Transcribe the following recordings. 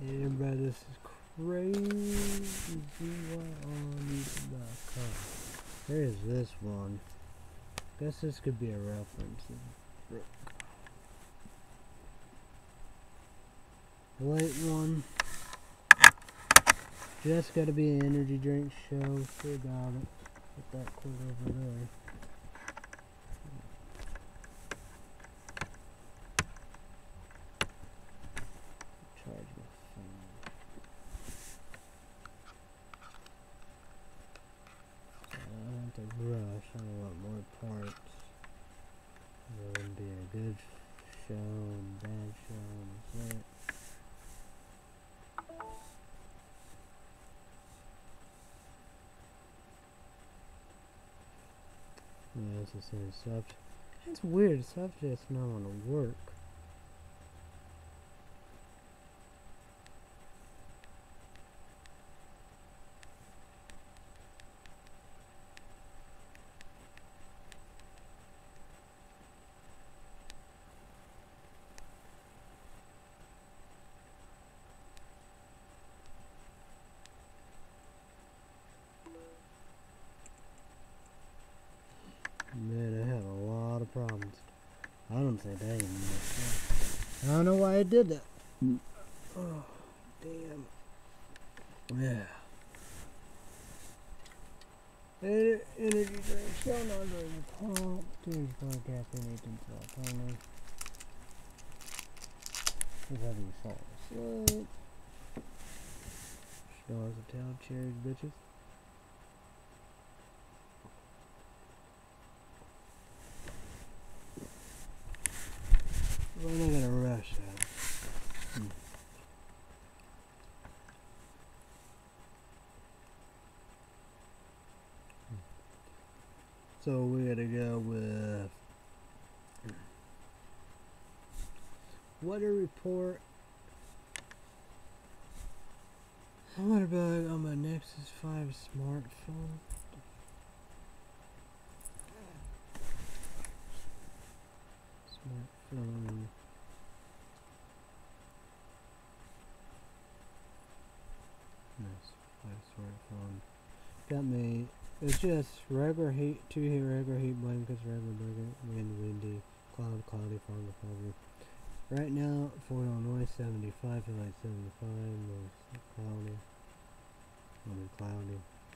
And bro, this is crazy. YouTube.com. There's this one. Guess this could be a reference. Late one. Just gotta be an energy drink show. Still got it. Put that quote over there. Charge my phone. I don't have to rush. I want more parts. It wouldn't be a good show and bad show and that. Yeah, it's the same subject. It's weird. Subject's not want to work. Man, I had a lot of problems. I don't think that even makes sense. I don't know why I did that. Oh, damn. Yeah. Energy drink, still not very pump. Dude, going caffeine, 18 salt only. It's heavy salt slope. Stars of town, cherries, bitches. We're not gonna rush that. So we gotta go with weather report. What about on my Nexus 5 smartphone? Smartphone. Nice. 5 smartphone. Got me. It's just regular heat, 2 heat regular heat blankets, regular blanket, wind, windy, cloudy, foggy, foggy. Right now, Fort Illinois 75, feel like 75, most cloudy. Only cloudy.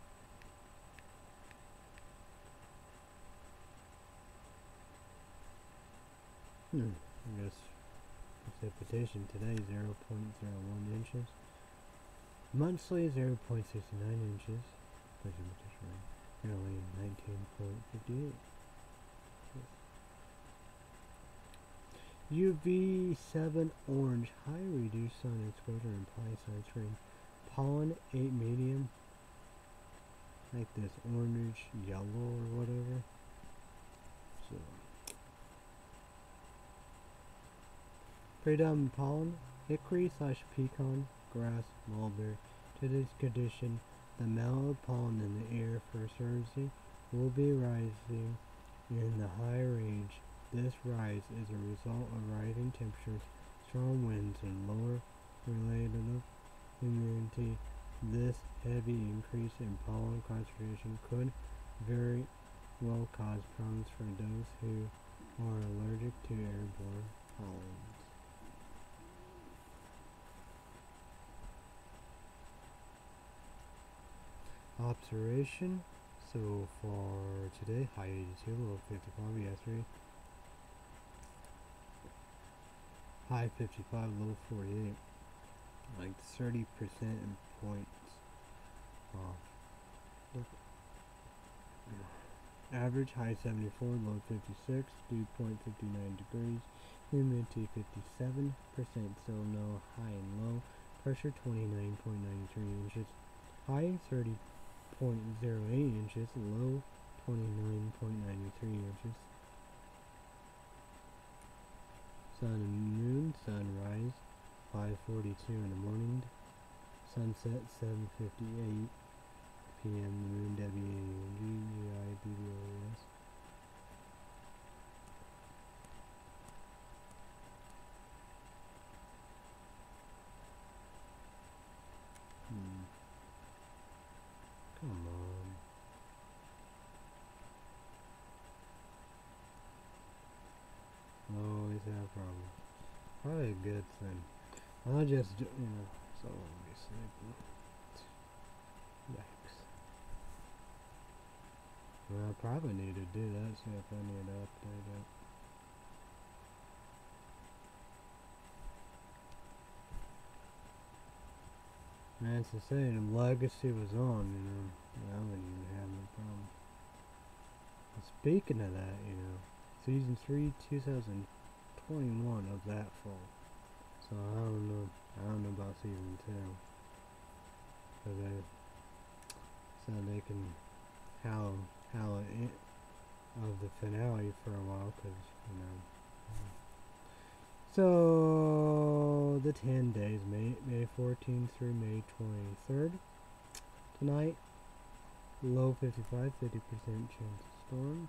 I guess precipitation today 0.01 inches. Monthly 0.69 inches. Precipitation rate. Nearly 19.58. UV7 orange, high reduced sun exposure and apply sunscreen. Pollen 8 medium. Like this orange, yellow or whatever. So predominant pollen, hickory / pecan, grass, mulberry. To this condition, the amount of pollen in the air for Thursday will be rising in the high range. This rise is a result of rising temperatures, strong winds, and lower relative humidity. This heavy increase in pollen concentration could very well cause problems for those who are allergic to airborne pollens. Observation. So for today, high 82, low 55. Yesterday, high 55, low 48. Like 30% in points off. Average high 74, low 56. Dew point 59 degrees. Humidity 57%. So no high and low. Pressure 29.93 inches. High 30.08 inches, low 29.93 inches. Sun and moon, sunrise 5:42 in the morning, sunset 7:58 p.m. The moon WANG. probably a good thing. I'll just, so I'll be sleeping. Yikes. Well, I probably need to do that, see if I need to update it. Man, it's insane. Legacy was on, I wouldn't even have no problem. And speaking of that, Season 3, 2021 of that fall. So I don't know about Season 2. Cause they can howl it of the finale for a while, So the 10 days, May 14th through May 23rd. Tonight, low 55, 50% chance of storms.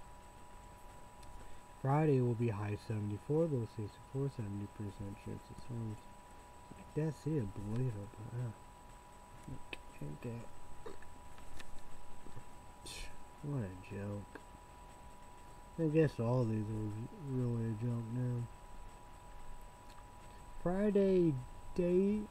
Friday will be high 74, low 64, 70% chance of storms. That's it, believable. Can't get. What a joke. I guess all these are really a joke now. Friday date.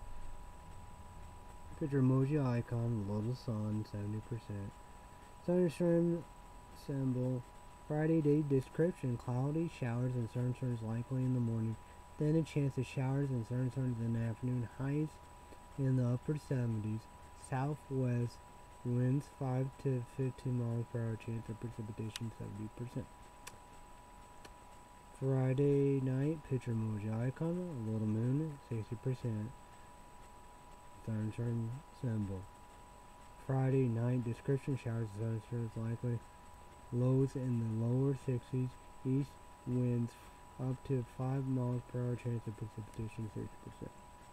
Picture emoji icon, little sun, 70%. Thunderstorm symbol. Friday date description, cloudy, showers and thunderstorms likely in the morning. Then a chance of showers and thunderstorms in the afternoon. Highs in the upper 70s. Southwest winds 5 to 15 miles per hour. Chance of precipitation 70%. Friday night, picture emoji icon, a little moon, 60%. Thunderstorm symbol. Friday night description, showers and thunderstorms likely. Lows in the lower 60s. East winds up to 5 miles per hour. Chance of precipitation 30%.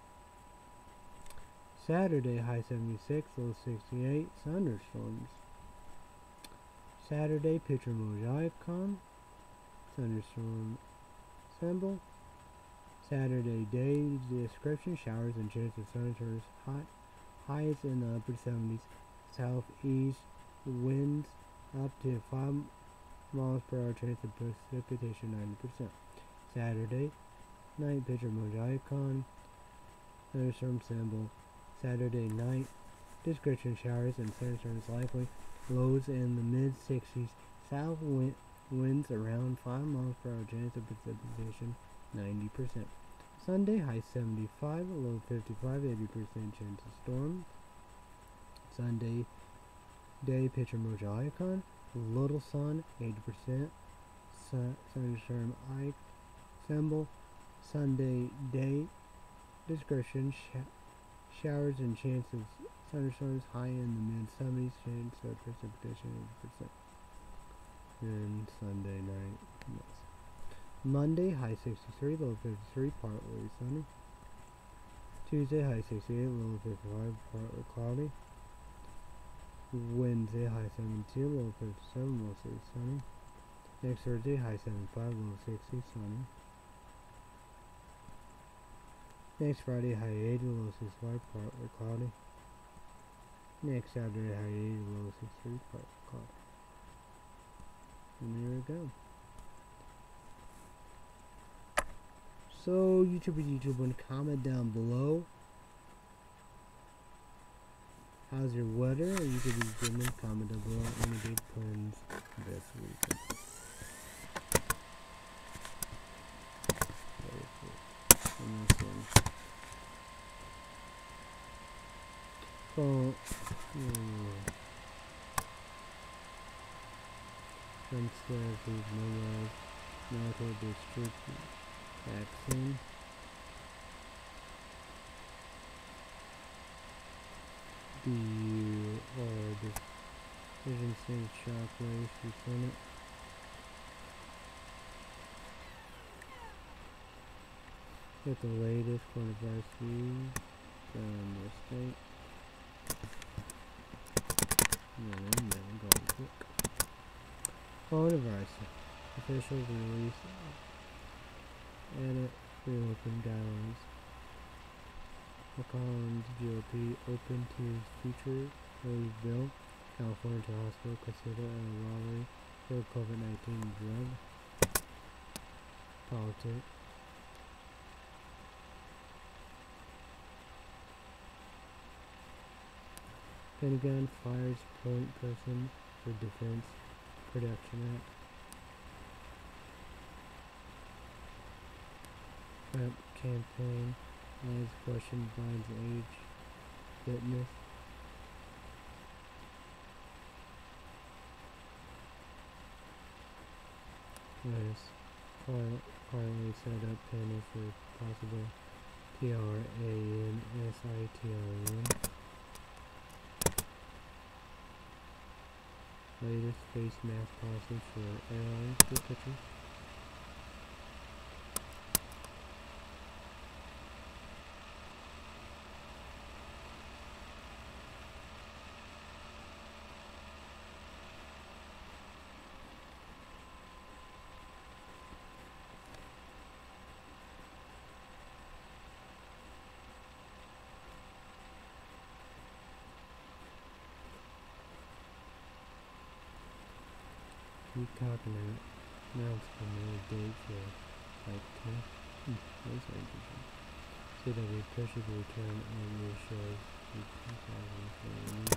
Saturday, high 76, low 68. Thunderstorms. Saturday, picture emoji icon, thunderstorm symbol. Saturday day description, showers and chance of thunderstorms. Highs in the upper 70s. Southeast winds up to 5 miles per hour. Chance of precipitation 90%. Saturday night, picture emoji icon, thunderstorm symbol. Saturday night description, showers and thunderstorms likely. Lows in the mid 60s. South winds around 5 miles per hour. Chance of precipitation 90%. Sunday, high 75, low 55, 80% chance of storms. Sunday day, picture emoji icon, little sun, 80%. Thunderstorm symbol. Sunday day description, showers and chance of thunderstorms high in the mid 70s, chance of precipitation 80%. And Sunday night, yes. Monday, high 63, low 53, partly sunny. Tuesday, high 68, low 55, partly cloudy. Wednesday, high 72, low 57, mostly sunny. Next Thursday, high 75, low 60, sunny. Next Friday, high 80, low 65, partly cloudy. Next Saturday, high 80, low 63, partly cloudy. And there we go. So, YouTube, comment down below. How's your weather? YouTube, comment down below any big plans this week. So, Sunset is Medical District vaccine. Decision State Shockwaves Lieutenant. Get the latest coronavirus news from the state. And then go quick. Coronavirus officials release edit reopen guidelines. Collins GOP open to future release bill. California hospital consider a robbery for COVID-19 drug. Politics. Pentagon fires point person for Defense Production Act. Trump campaign as question Biden's age, fitness. Yes, currently set up panel for possible TRANSITRN. Latest face mask policy for airlines for pictures. Peacock announced the new date for Flight 10. That's interesting. CW pushes return on new shows in 2014.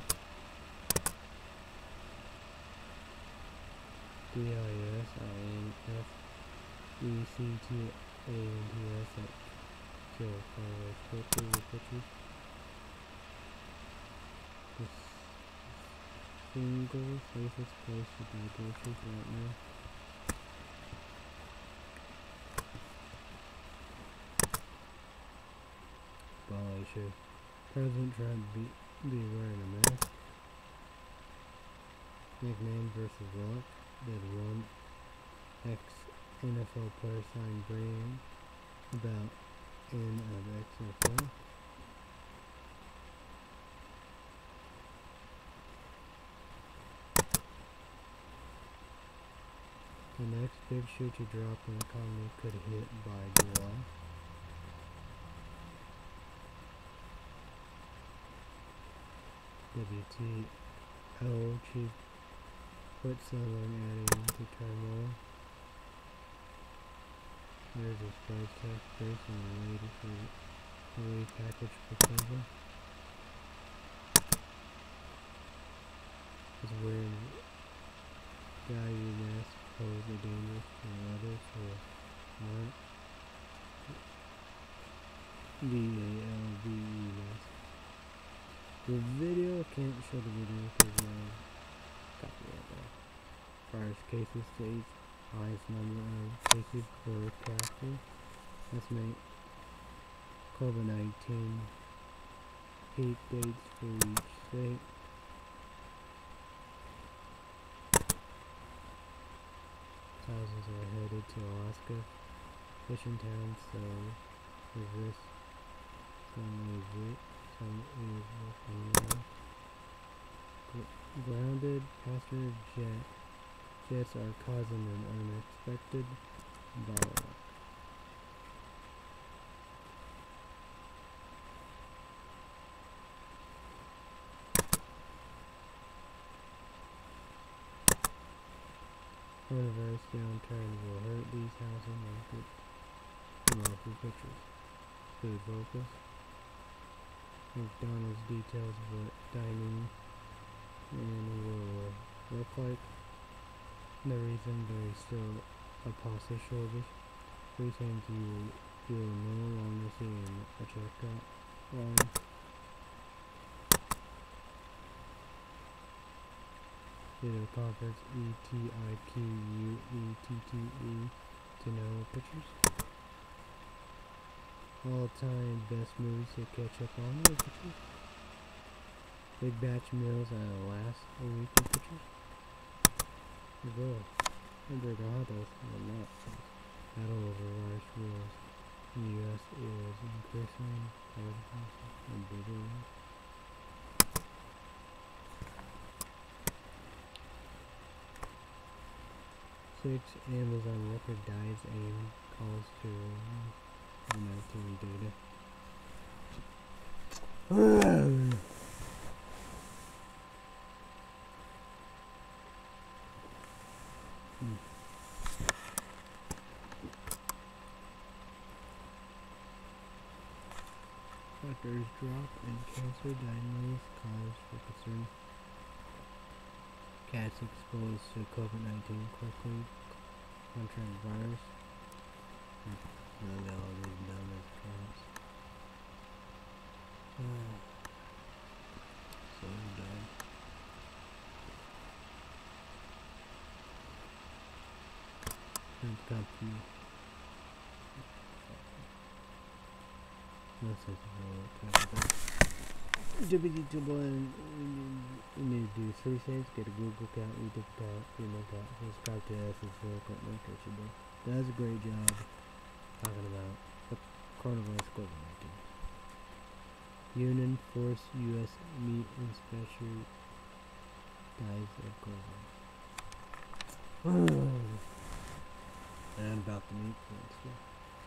DIS, INF, ECT, ANTS at kill fireworks quickly with pictures. Single safest place to buy groceries right now. Bali should President Trump be wearing a mask? McMahon versus Rock. Did one ex-NFL player sign Brady about end of XFL? The next big shoe to drop in the economy could hit by July. WTO chief put someone adding to turmoil. There's a price tax base on the latest relief package proposal. Is wearing value masks pose a dangerous to others who aren't VALVE mask. The video can't show the video because copyright there. Virus cases states highest number of cases per capita. Estimate COVID-19 peak dates for each state. Thousands are headed to Alaska fishing towns, so there's risk. Some is grounded passenger jets are causing an unexpected bottleneck. Coronavirus downturn will hurt these housing markets. Local pictures. Food focus. McDonald's details what dining will look like. The reason there is still a pasta shortage. 3 things you will no longer see in a checkout line. Video conference ETIQUETTE to know pictures. All-time best movies to catch up on with pictures. Big batch meals that'll last a week with pictures. Good. Hamburger hot dogs or not. Battle over large wars in the U.S. is increasing and bigger. 6 Amazon record dives aim calls to monitoring data. factors drop in cancer diagnosis cause for concern. Cats exposed to COVID-19 quickly contract virus. Now they all these dumb as cats. So dumb. Company. No sense of you need to do 3 things: get a Google account, YouTube account, email account, subscribe to us, and support my coaching. Does a great job talking about the coronavirus COVID-19. Union force U.S. meat inspection dies of COVID. And about the meat stuff.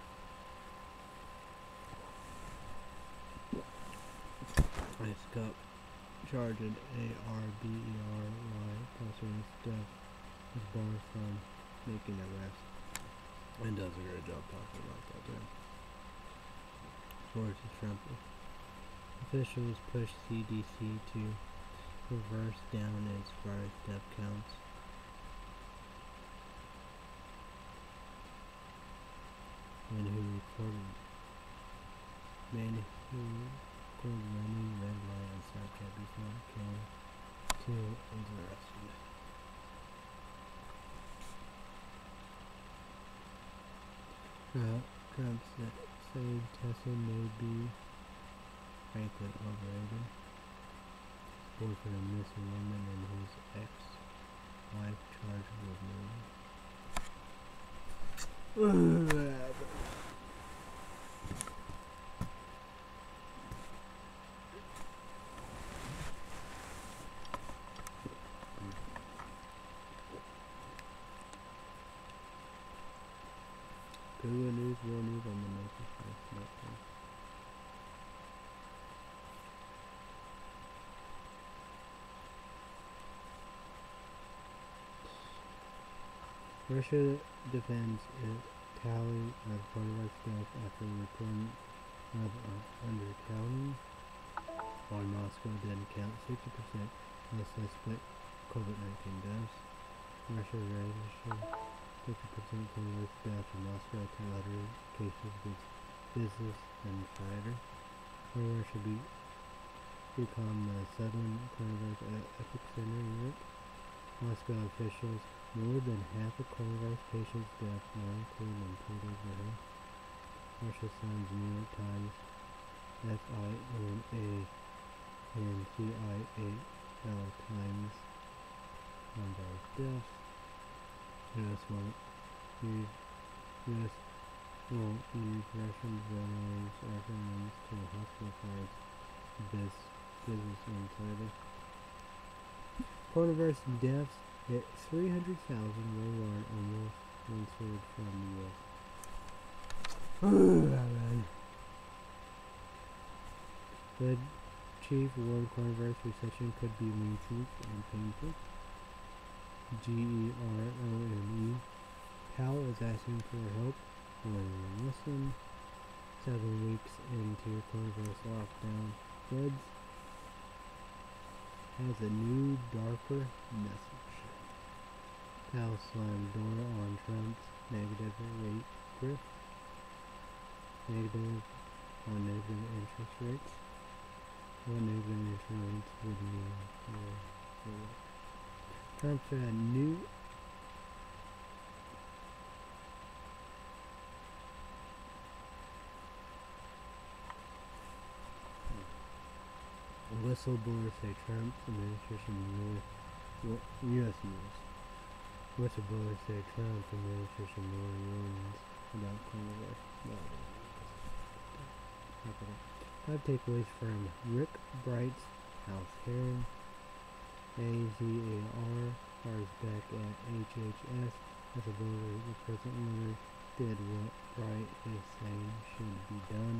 Ice Cup charged ARBERY concerning stuff is barred from making arrests and does a great job talking about that too. Source is Trump. Officials push CDC to reverse down its virus death counts. Man who recorded running red light on Snapchat before killing 2 is arrested. Trump said Tesla may be frankly overrated. Boyfriend of missing woman and his ex-wife charged with murder. Google News, World News on the Microsoft smartphone. Russia defends its tally of coronavirus deaths after reporting of undercounting, while Moscow didn't count 60% of suspect COVID-19 deaths. Russia registered 50% coronavirus deaths in Moscow, 2 other cases with Business Insider. Russia become the southern coronavirus epicenter in Europe. Moscow officials more than half of coronavirus patients' deaths now included in 2 days ago. Russia signs New York Times, FINA, and CIAL Times number of deaths. U.S. won't use Russian ventilators reference to hospital fires. Business Insider. Coronavirus deaths hit 300,000 worldwide, almost 1/3 from the U.S. The chief warned coronavirus recession could be lengthy and painful. GEROME. Powell is asking for help when Muslim 7 weeks into coronavirus lockdown. Feds has a new, darker message. Powell slammed door on Trump's negative rate growth. Negative on negative interest rates. What negative interest rates would mean for Trump said new whistleblowers say Trump's administration U.S. news. Whistleblowers say Trump's administration warns about coronavirus. 5 takeaways from Rick Bright's House hearing. AZAR fires back at HHS. Whistleblower the President Miller did what Bright is saying should be done.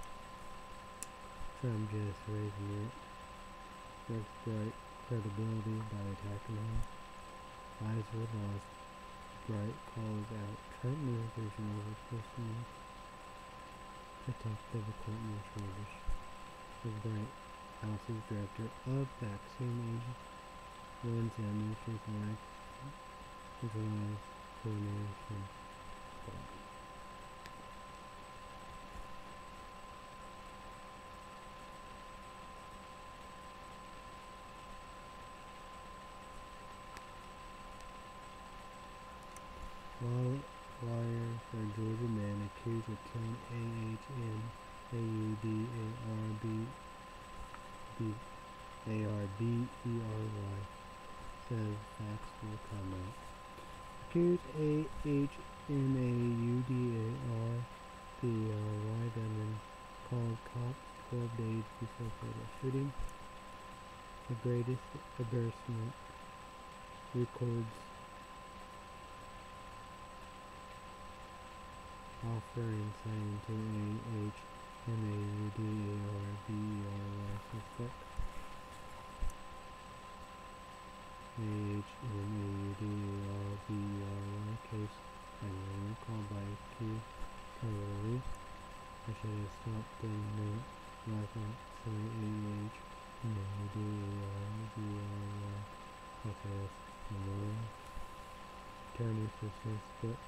Trump just raised Rick Bright credibility by attacking him. Lives were lost. Bright calls out Trump administration over personal protective equipment shortage. the White House's director of vaccine agent warns the administration lacks centralized coordination. Lawyer for Georgia man accused of killing AHNAUDARBERY says facts will come out. Accused AHNAUDARBERY gunman called cops 12 days before fatal shooting. The greatest embarrassment records offering signing to AHNAUDARBERY suspect. AHNAUDARBERY case by name called by Q police. I should have stopped the note last night saying AHNAUDARBERY office attorney for suspect.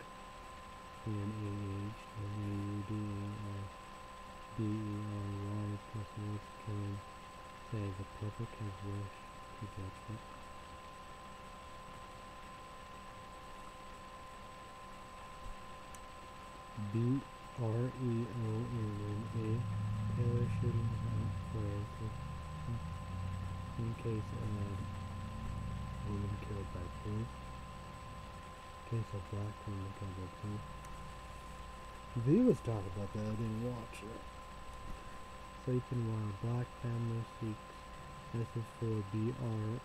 AHNAUDARBERY person's killing say the public has wished to judgment. BREONNA Taylor shooting out forensic in case of woman killed by police. Case of black woman killed by police. V was talking about that, I didn't watch it. Sleeping while black family seeks justice for BREONNA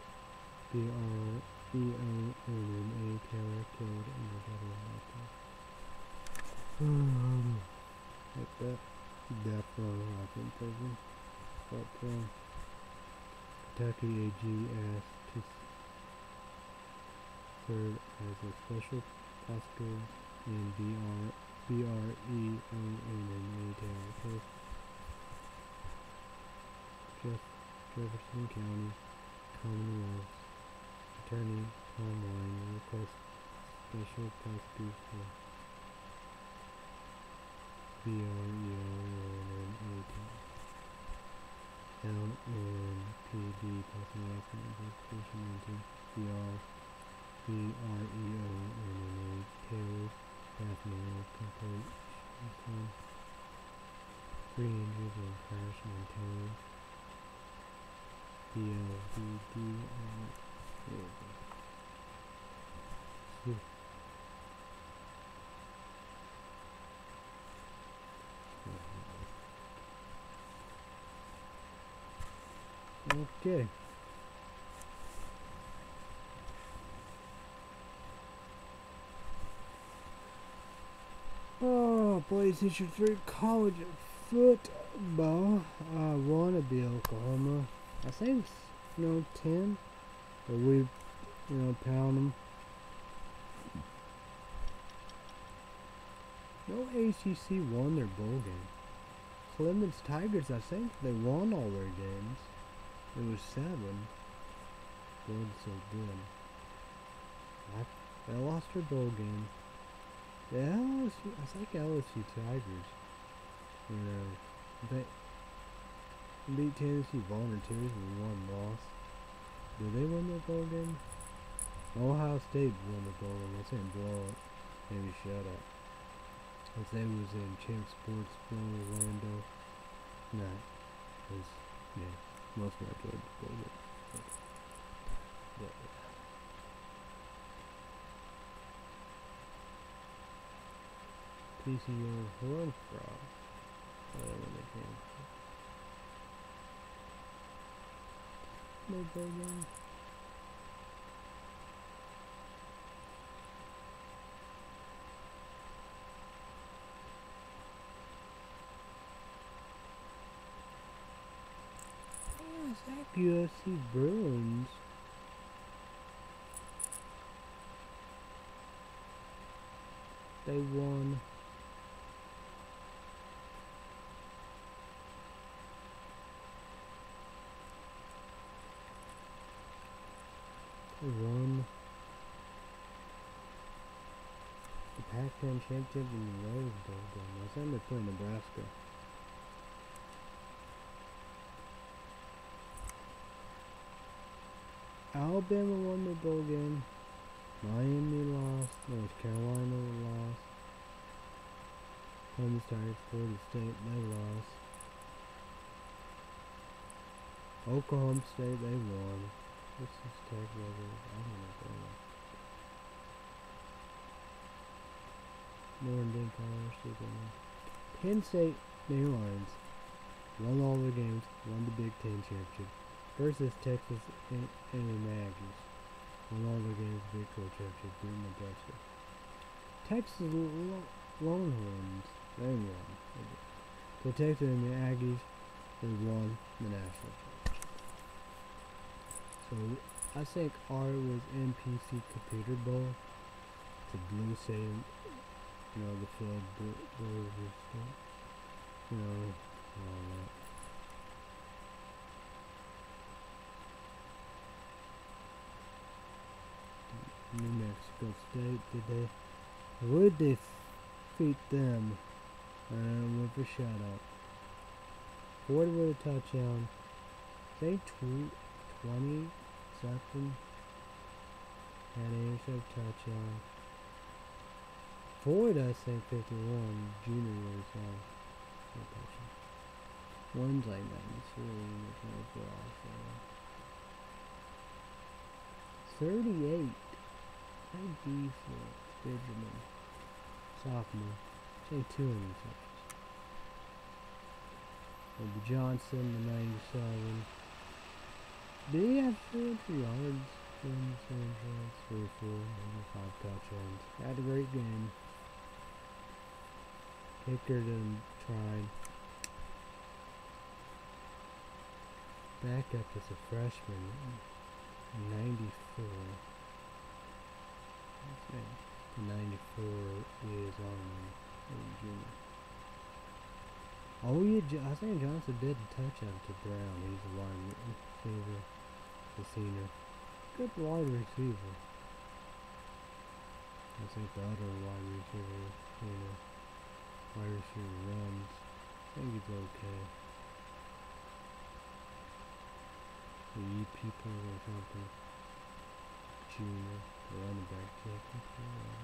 Taylor killed in the government. Like that. Death row up in prison. But Kentucky AG asked to serve as a special prosecutor in BREONNA Taylor case. Jefferson County Commonwealth Attorney Tom Wine requests special prosecutor BREONNA down in PD possible accident investigation into BREONNA Taylor's death mail complaint. 3 injuries in crash on Taylor's BLVD. Okay. Oh, Blaze Teacher 3 college football. I want to be Oklahoma. I think, 10. But we, pound them. No ACC won their bowl game. Clemens Tigers, I think they won all their games. It was 7. Wasn't so good. They lost their bowl game. The LSU, I think LSU Tigers. They beat Tennessee Volunteers with 1 loss. Did they win their bowl game? Ohio State won the bowl game. I said blow it. Maybe shut up. I said it was in Champ Sports Bowl, Orlando. No. It was, yeah. Most of my kids bowl game. TCU Horn Frog. I don't know when they came. No bowl game. Zach UFC Bruins. They won. 10 championship in the Rose Bowl game. Last time they played Nebraska. Alabama won the bowl game. Miami lost. North Carolina lost. Clemson started Florida State. They lost. Oklahoma State, they won. Texas Tech, I don't know if they won. Northern College, Penn State, New Orleans, won all their games, won the Big Ten championship. Versus Texas A&M Aggies, won all their games, Big 12 championship, beating Nebraska. Texas Longhorns, they won. The Texas and the Aggies, they won the national championship. So I think R was NPC Computer Bowl. It's a blue same. You know, the field blue stuff. You know, all that. New Mexico State, would they defeat them? With a shutout. Ford with a touchdown. Say 20 something. Had an intercept touchdown. Ford, I think 51. Junior was one's like 93. Which off. 38. How decent. Benjamin. Sophomore. Say 2 interceptions. Maybe Johnson, the 97. Did he have 300 yards? 3 4, 5 touchdowns. Had a great game. Kicker didn't try. Backup is a freshman. 94. The 94 is on junior. Oh yeah, I think Johnson did a touchdown to Brown. He's a wide receiver. The senior. Good wide receiver. I think the other wide receiver, wide receiver runs. I think he's okay. The E people or something. Junior, the running back technically.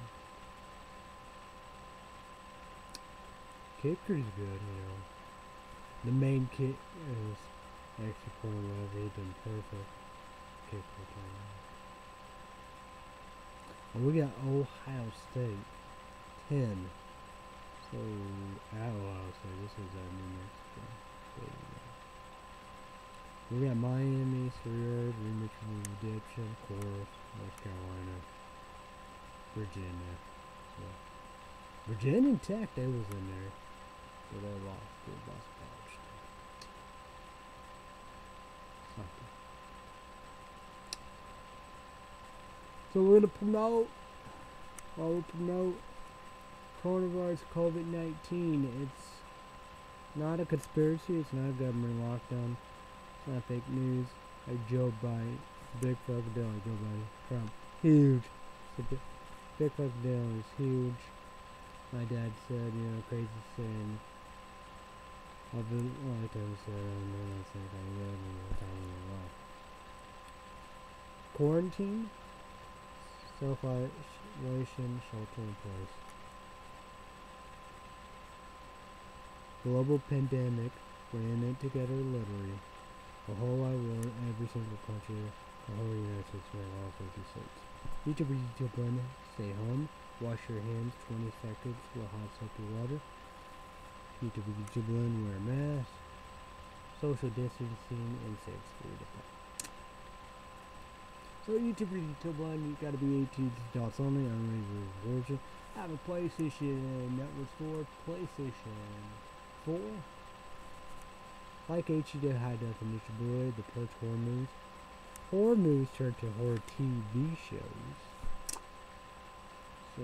Kicker's good, The main kick is extra point whatever. He's been perfect. Kicker time. And we got Ohio State 10. So at Ohio State, this is at New Mexico. We got Miami, Sierra, Richmond, Redemption, of course, North Carolina, Virginia. So Virginia Tech, they was in there, but they lost. They lost College State. Something. So we're gonna promote. While we promote coronavirus COVID-19, it's not a conspiracy. It's not a government lockdown. It's not fake news. Like Joe Biden, big fucking deal. Like Joe Biden, Trump, huge. Big fucking deal is huge. My dad said, crazy saying. I've been like I said, and then I think I live in the time of my life. Quarantine, self-isolation, shelter in place. Global pandemic, we're in it together literally. The whole wide world, every single country, the whole United States, all 50 states. Each of you blend, stay home, wash your hands 20 seconds with hot soapy water. Each of you blend, wear a mask, social distancing, and 6 feet apart. So YouTube blind, you gotta be 18 adults only, unreasonable version. Have a PlayStation Network 4, PlayStation 4. Like HD high definition Blu-ray, the Perch horror movies. Horror movies turn to horror TV shows. So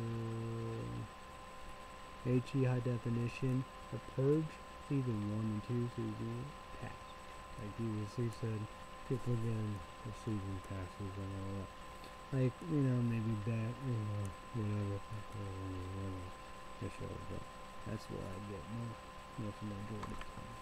HD high definition, The Purge, season 1 and 2, season pass. Like BBC said, people getting the season passes and all that. Like, you know, maybe that, you know, whatever. The show, but that's what I get most of my majority of the time.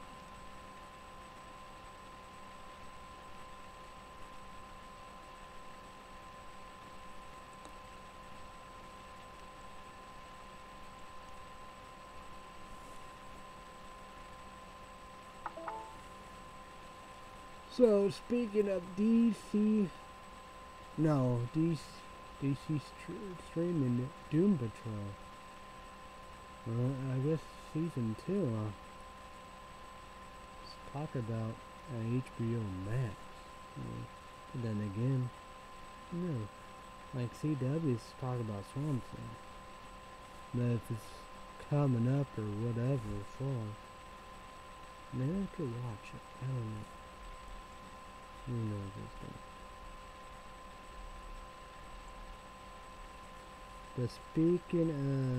So, speaking of DC streaming Doom Patrol. Well, I guess season 2, let's talk about HBO Max. But then again, like CW's talk about Swamp Thing. But if it's coming up or whatever fall, maybe I could watch it. I don't know. Who knows this thing? But speaking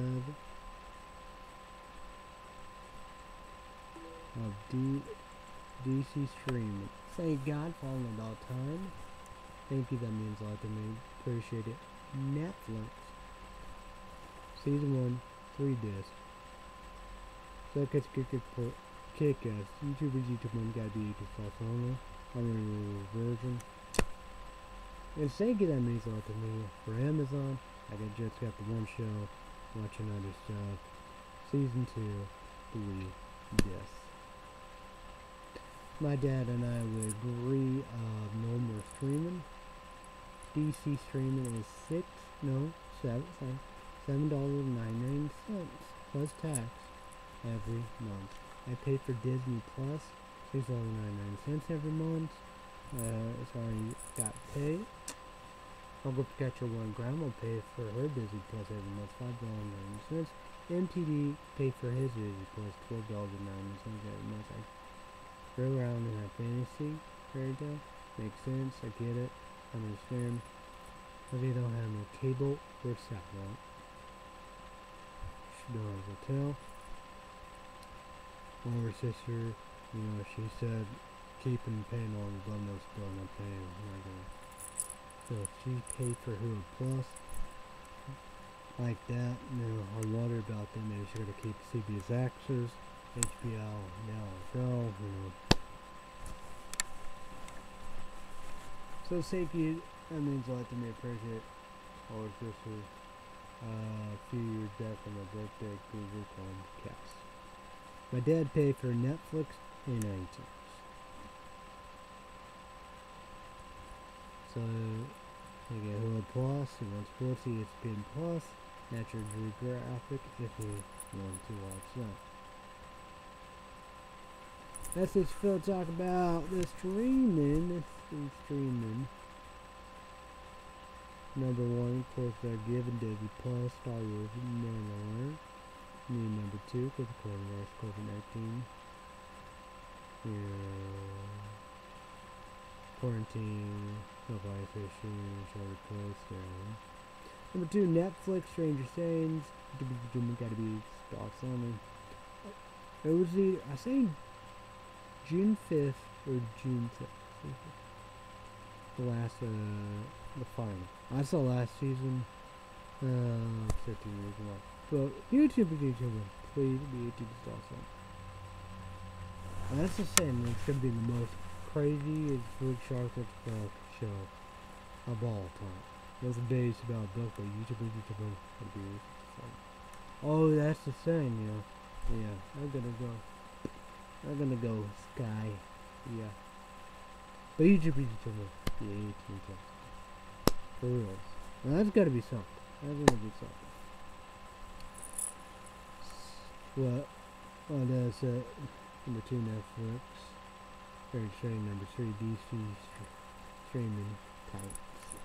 of DC streaming, thank God for all about time. Thank you, that means a lot to me. Appreciate it. Netflix. Season 1, 3 discs. So kick-ass. YouTube 1 gotta be equal only. I'm a virgin. And thank you, that means a lot to me. For Amazon, I just got the one show, watching other stuff. Season 2, 3 discs. My dad and I would agree no more streaming. DC streaming is $7.99 plus tax every month. I pay for Disney Plus $6.99 every month. Sorry, got paid. Uncle Catcher One Grandma pay for her Disney Plus every month $5.90. MTD pay for his Disney Plus $12.90 every month. I go around in that fantasy fairy tale. Makes sense. I get it. Understand. But they don't have no cable or satellite. She don't have a tell. Older sister, you know, she said keeping paying all the bundles, still not paying. So if she paid for Hulu Plus like that, you know, I wonder about them. Maybe she's gonna keep CBS Access, HBO, now NFL, you know. So thank you. That means a lot to me. Appreciate older sister. A few years back on my birthday, Google Chromecast. My dad paid for Netflix and iTunes. So, I get Hulu Plus, he wants sports, ESPN Plus, Natural Geographic, if you want to watch that. That's it, Phil, talk about the streaming. Number 1, of course, they're given Disney Plus, Star Wars, Mandalorian. Number 2, because of coronavirus, COVID-19. Quarantine, self-isolation, shorter coast. Number 2, Netflix, Stranger Things. Gotta be stocks only. It was I think June 5th or June 6th. The last, the final. I saw last season, 13 years ago. But YouTube, please be 18 stocks on. And that's the same. It's gonna be the most crazy Big Shark show of all time. There's a base about a book, but YouTube would be fun. Oh, that's the thing, you know. Yeah, I'm gonna go Sky. Yeah. But YouTube be 18 stocks. For real. Now that's gotta be something. That's gonna be something. What? Oh, that's number 2, Netflix. Third stream, number 3, DC streaming types.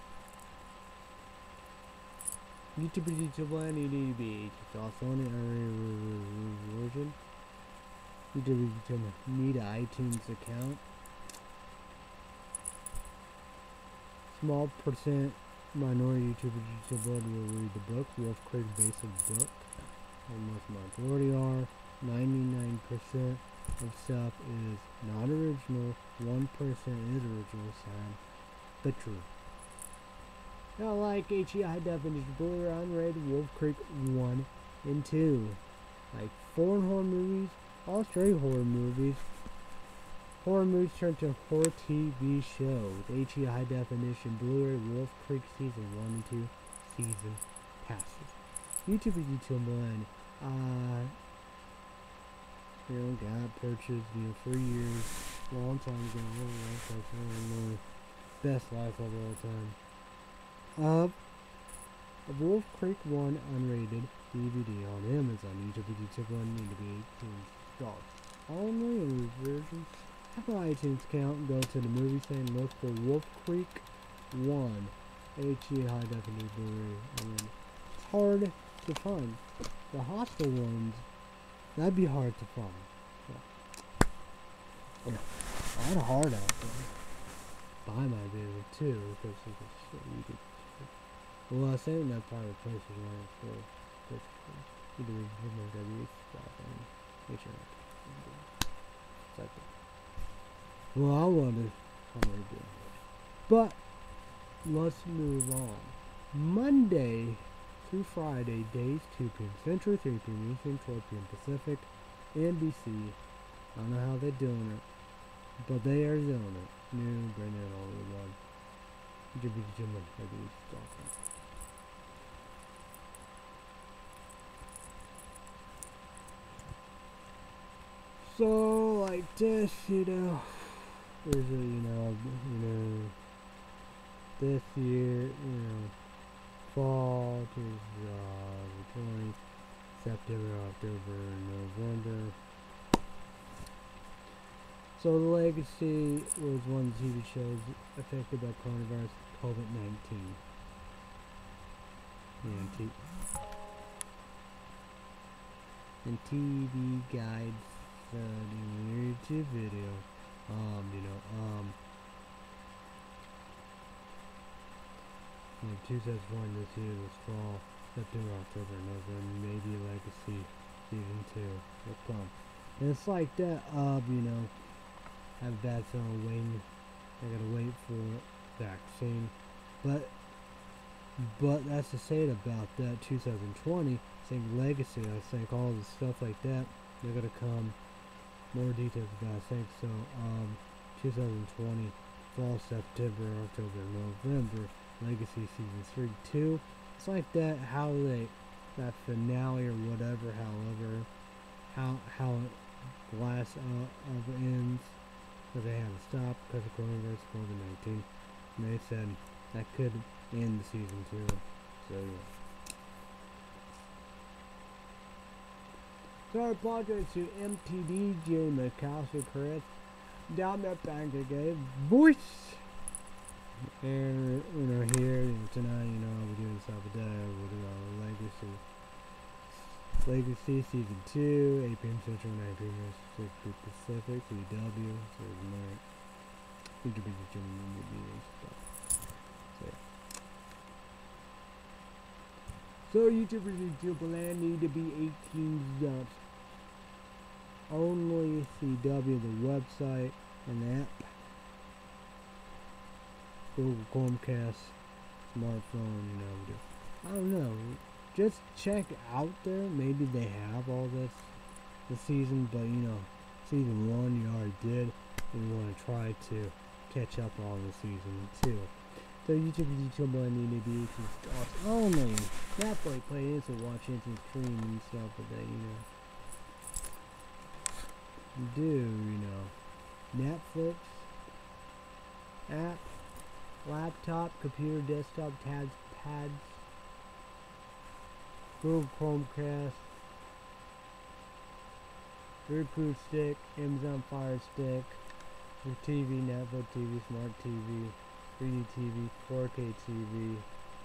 YouTube 1, you need to be also on it, version. YouTube need an iTunes account. Small percent minority YouTubers will read the book. Wolf Creek basic book. Almost majority are. 99% of stuff is not original. 1% is original. Sad, but true. Now, like HD High Definition Blu-ray unrated Wolf Creek 1 and 2. Like foreign horror movies, all straight horror movies. Horror movies turned to horror TV show. With HD High Definition Blu-ray Wolf Creek Season 1 and 2 season passes. YouTube is YouTube Blend. Got purchased, for years, long time ago. Best life of all time. A Wolf Creek 1 unrated DVD on Amazon. YouTube is YouTube Blend. Need to be 18 dollars. Only in version. Have an iTunes account. Go to the movie site and look for Wolf Creek 1 HD High Definition Blu-ray. It's hard to find. The hostile ones, that'd be hard to find. Yeah. A lot of hard out there. Buy my video too, because you could. Well, I was saying that part of the place is right for either WWE stuff and HRX. Well, I wanted to do it. But let's move on. Monday through Friday, days 2 p.m. Central, 3 p.m. Eastern, 12 p.m. Pacific, NBC. I don't know how they're doing it, but they are doing it. New, brand new, all the one. So, like this, there's a, this year, fall to the September, October, November. So the Legacy was one of the TV shows affected by coronavirus COVID-19. And TV guides in YouTube video. 2001 this year, this fall, September, October, November, maybe Legacy Season 2 will come. And it's like that have a bad feeling waiting. I gotta wait for vaccine. But that's to say it about that 2020. I think Legacy, I think all the stuff like that, they're gonna come more details about I think so 2020 fall, September, October, November, Legacy Season 3, 2. It's like that how that finale or whatever, however how it glass of ends. Because they had to stop because of coronavirus COVID-19. And they said that could end the season 2. So yeah. So I apologize to MTDJ Mikasa Chris down that bank again. Voice! And here tonight, I'll be doing stuff a day. We'll do Legacy Season 2, 8 p.m. Central, 9 p.m. 6 p.m. Pacific, CW, so tonight. We could be just doing movies stuff. So YouTubers in YouTube land need to be 18 up. Only CW, the website and the app. Google Chromecast, smartphone, I don't know. Just check out there. Maybe they have all this season, but season 1 you already did. And you want to try to catch up on the season 2. So YouTube need to be 18 stars only. That way play instant watch instant stream and stuff, but then Netflix app, laptop, computer, desktop, tabs, pads, Google Chromecast, Bluetooth stick, Amazon Fire Stick, your TV, Netflix TV, Smart TV, 3D TV, 4K TV,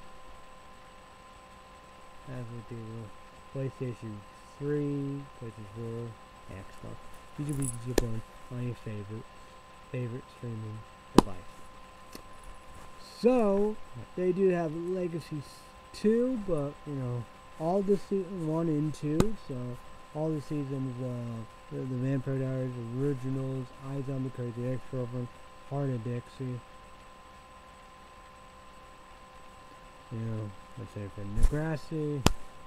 Apple TV, PlayStation 3, PlayStation 4, Xbox. YouTube on your favorite streaming device. So they do have Legacy 2, but all the season 1 and 2. So all the seasons, the Vampire Diaries originals, iZombie, Crazy Ex-Girlfriend, Heart of Dixie, You know, let's say for Degrassi.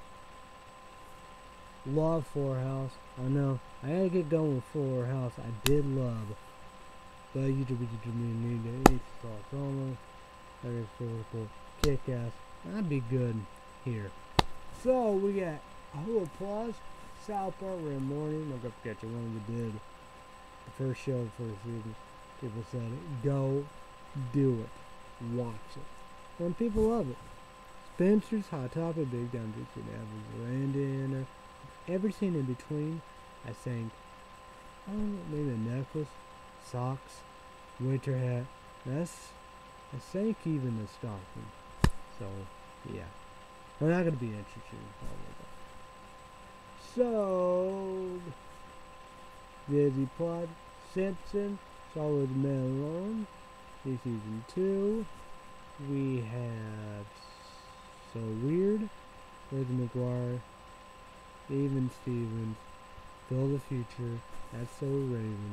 Love Fuller House. I know. I had to get going with Fuller House. I did love. But YouTube need to eat sauce only. That is cool. Kick ass. That'd be good here. So we got a whole applause. South Park Red Morning. Don't forget you when we did the first show for the season. People said, go do it. Watch it. And people love it. Spencer's Hot Topic, Big Down Dixie Average, Landon, everything in between. I think, I don't know, maybe a necklace, socks, winter hat. I think even the stocking. So, yeah. We're not going to be interested in all of that. So, Disney Plot, Simpson, Solid Melon, season 2. We have So Weird, Lizzie McGuire, Even Stevens, Phil the Future, That's So Raven,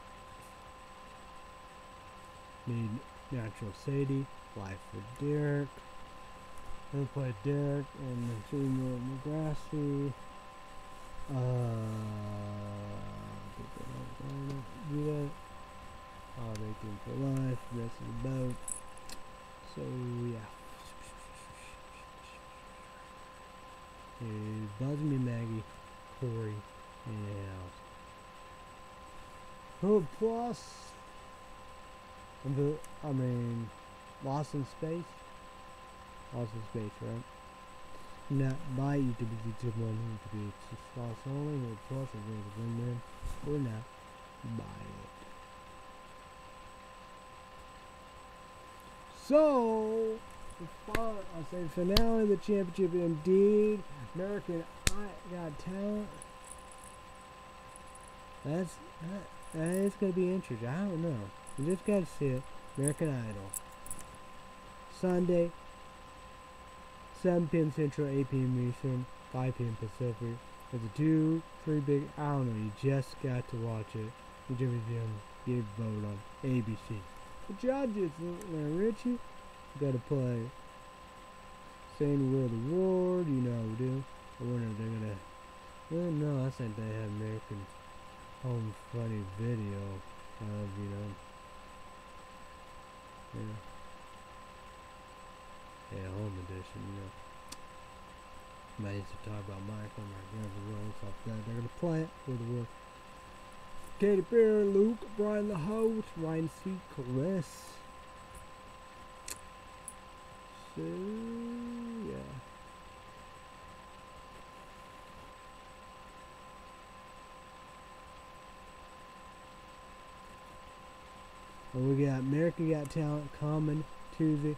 Made Natural Sadie, Life with Derek, who played Derek and the Junior Degrassi, do that. Making for Life, Rest of the Boat. So yeah. Here's Buzz Me Maggie, Corey, and Alice. Hood Plus. Lost in Space. Lost in Space, right? Not buy YouTube one to be sauce only. Hood Plus is going to win or not buy it. So, I say finale of the championship indeed. American Got Talent. That's gonna be interesting. I don't know. You just gotta see it. American Idol. Sunday, 7 p.m. Central, 8 p.m. Eastern, 5 p.m. Pacific. It's a 2-3 big. I don't know. You just got to watch it. You just give a vote on ABC. The judges, Richie, got to play St. World Award, you know how we do. I wonder if they're gonna. Well, no, I think they have American Home Funny Video of, yeah, Home Edition, Somebody needs to talk about Michael, and stuff like that. They're gonna play it for the world. Katy Perry, Luke, Brian the host, Ryan C. Chris. So, yeah. And we got American Got Talent coming Tuesday,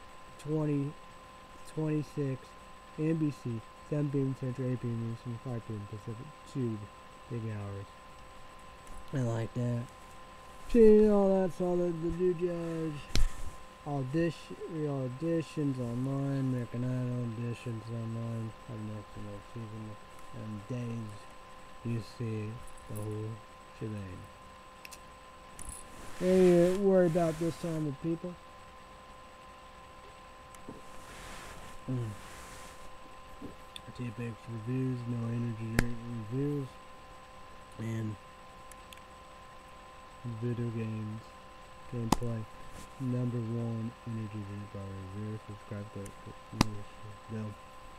2026, NBC, 7 p.m. Central, 8 p.m. Eastern, 5 p.m. Pacific, 2 big hours. I like that. See, all that's all the new judge. Auditions online, American Idol auditions online. I've next to no season and days. You see the whole shebang. Hey, worry about this time with people. TPX reviews, no energy drink reviews, and video games gameplay. Number 1 energy drink by review. Subscribe to the bell.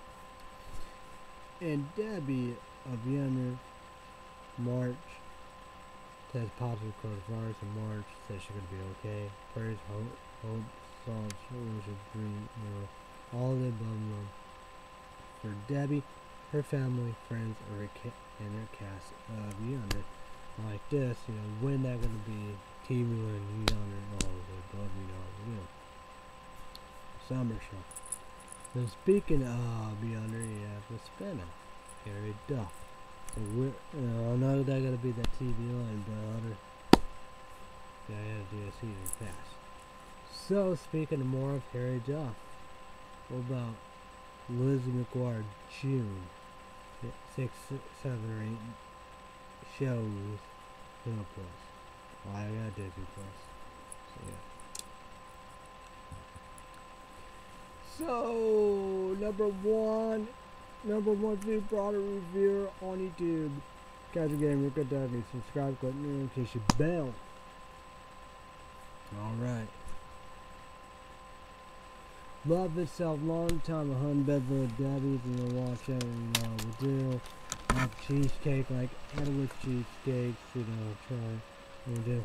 And Debbie of Younger March tests positive coronavirus in March. Says she's gonna be okay. Prayers, hope, solves, solution, dream, all the above. For Debbie, her family, friends, and her cast of Younger. Like this, when that gonna be? TV and Younger and all the above, Summer show. So speaking of Younger, you have the spin-off, Harry Duff. So I know that gonna be that TV line, but I have to do a season pass. So speaking of more of Harry Duff, what about Lizzie McGuire June? 6, 7, or 8 shows. Hulu Plus. Well, I got Disney Plus. So So, number one food product reviewer on YouTube. Casual Gamer, good Doggy. Subscribe, click the notification bell. Alright. Love itself, long time a hunting bed with Debbie's, and you'll watch out, we do. Have cheesecake, like Edward cheesecakes, try. We do.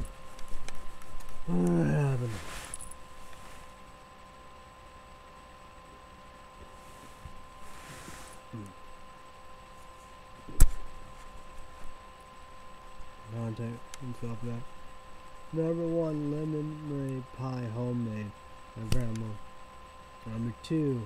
Contact and stuff like that. Number one, lemon meringue pie, homemade by grandma. Number two,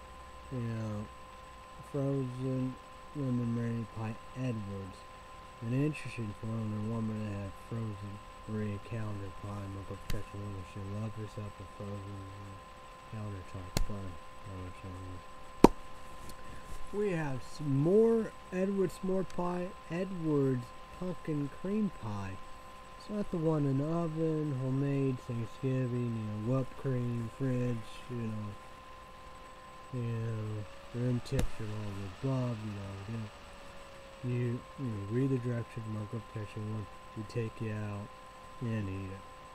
frozen lemon meringue pie, Edwards. An interesting foreigner woman to have frozen Marie Calendar pie. My professional woman, she loves herself a frozen calendar chocolate pie. We have some more Edwards s'more pie, Edwards pumpkin cream pie. It's not the one in the oven, homemade, Thanksgiving, whipped cream, fridge, room temperature, all the above, you read the directions, mark up protection one, we take you out and eat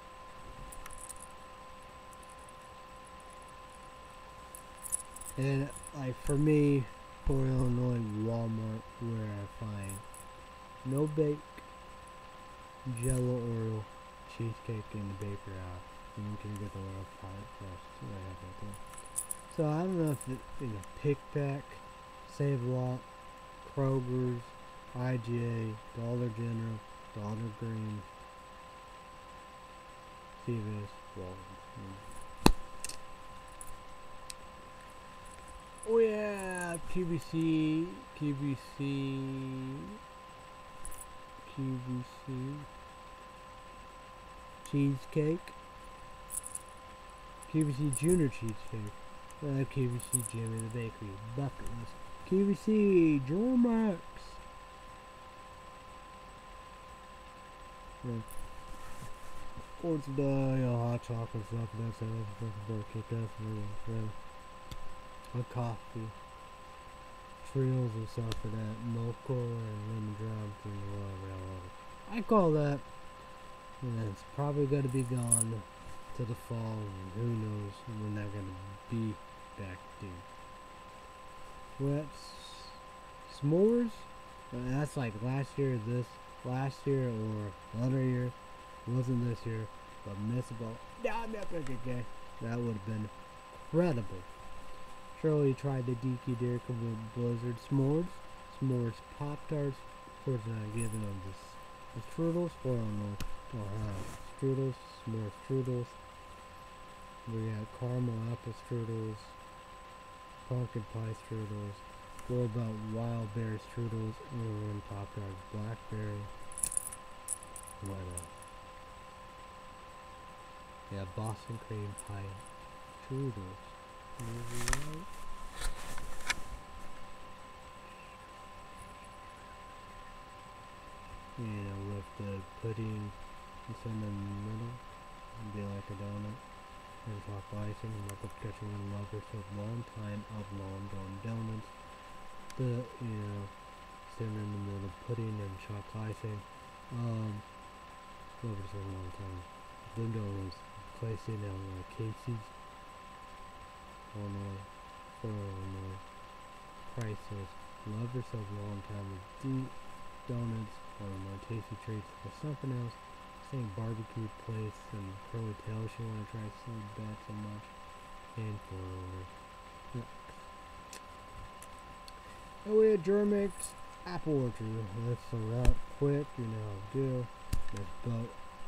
it. And like for me, for Illinois, Walmart, where I find no bake Jello Oreo cheesecake in the baker out, and you can get the little pie crust. So I don't know if it, Pick Pack, Save a Lot, Kroger's, IGA, Dollar General, Dollar Green, CVS, Walgreens. Oh yeah, QVC cheesecake, QVC Junior cheesecake, QVC Jimmy the Bakery, bucket list, QVC Germax. Of course, hot chocolate stuff, that's a coffee, trills and stuff for that, mocha and lemon drops and whatever. I call that, and it's probably going to be gone to the fall, and who knows when they're going to be back due. Wet s'mores, that's like last year or another year, wasn't this year, but missable. That would have been incredible. Shirley tried the Deaky Derrick with Blizzard s'mores Pop-Tarts. Of course, I'm giving them the strudels, strudels, s'mores strudels. We got caramel apple strudels, pumpkin pie strudels. What about wild berry strudels and Pop-Tarts, blackberry? What else? Yeah, Boston cream pie strudels. With the pudding it's in the middle, it'd be like a donut, and chocolate icing, and like a catching one lovers of long time of Long John donuts. The sitting in the middle, pudding and chocolate icing. Lovers of long time. The donuts placing out like Casey's. Illinois, priceless. Lovers of long time with deep donuts, tasty treats, or something else. Same barbecue place and Curly Tail. She want to try food that so much. And for orders. Oh, we had Germix Apple Orchard. That's a route quick, do. This boat.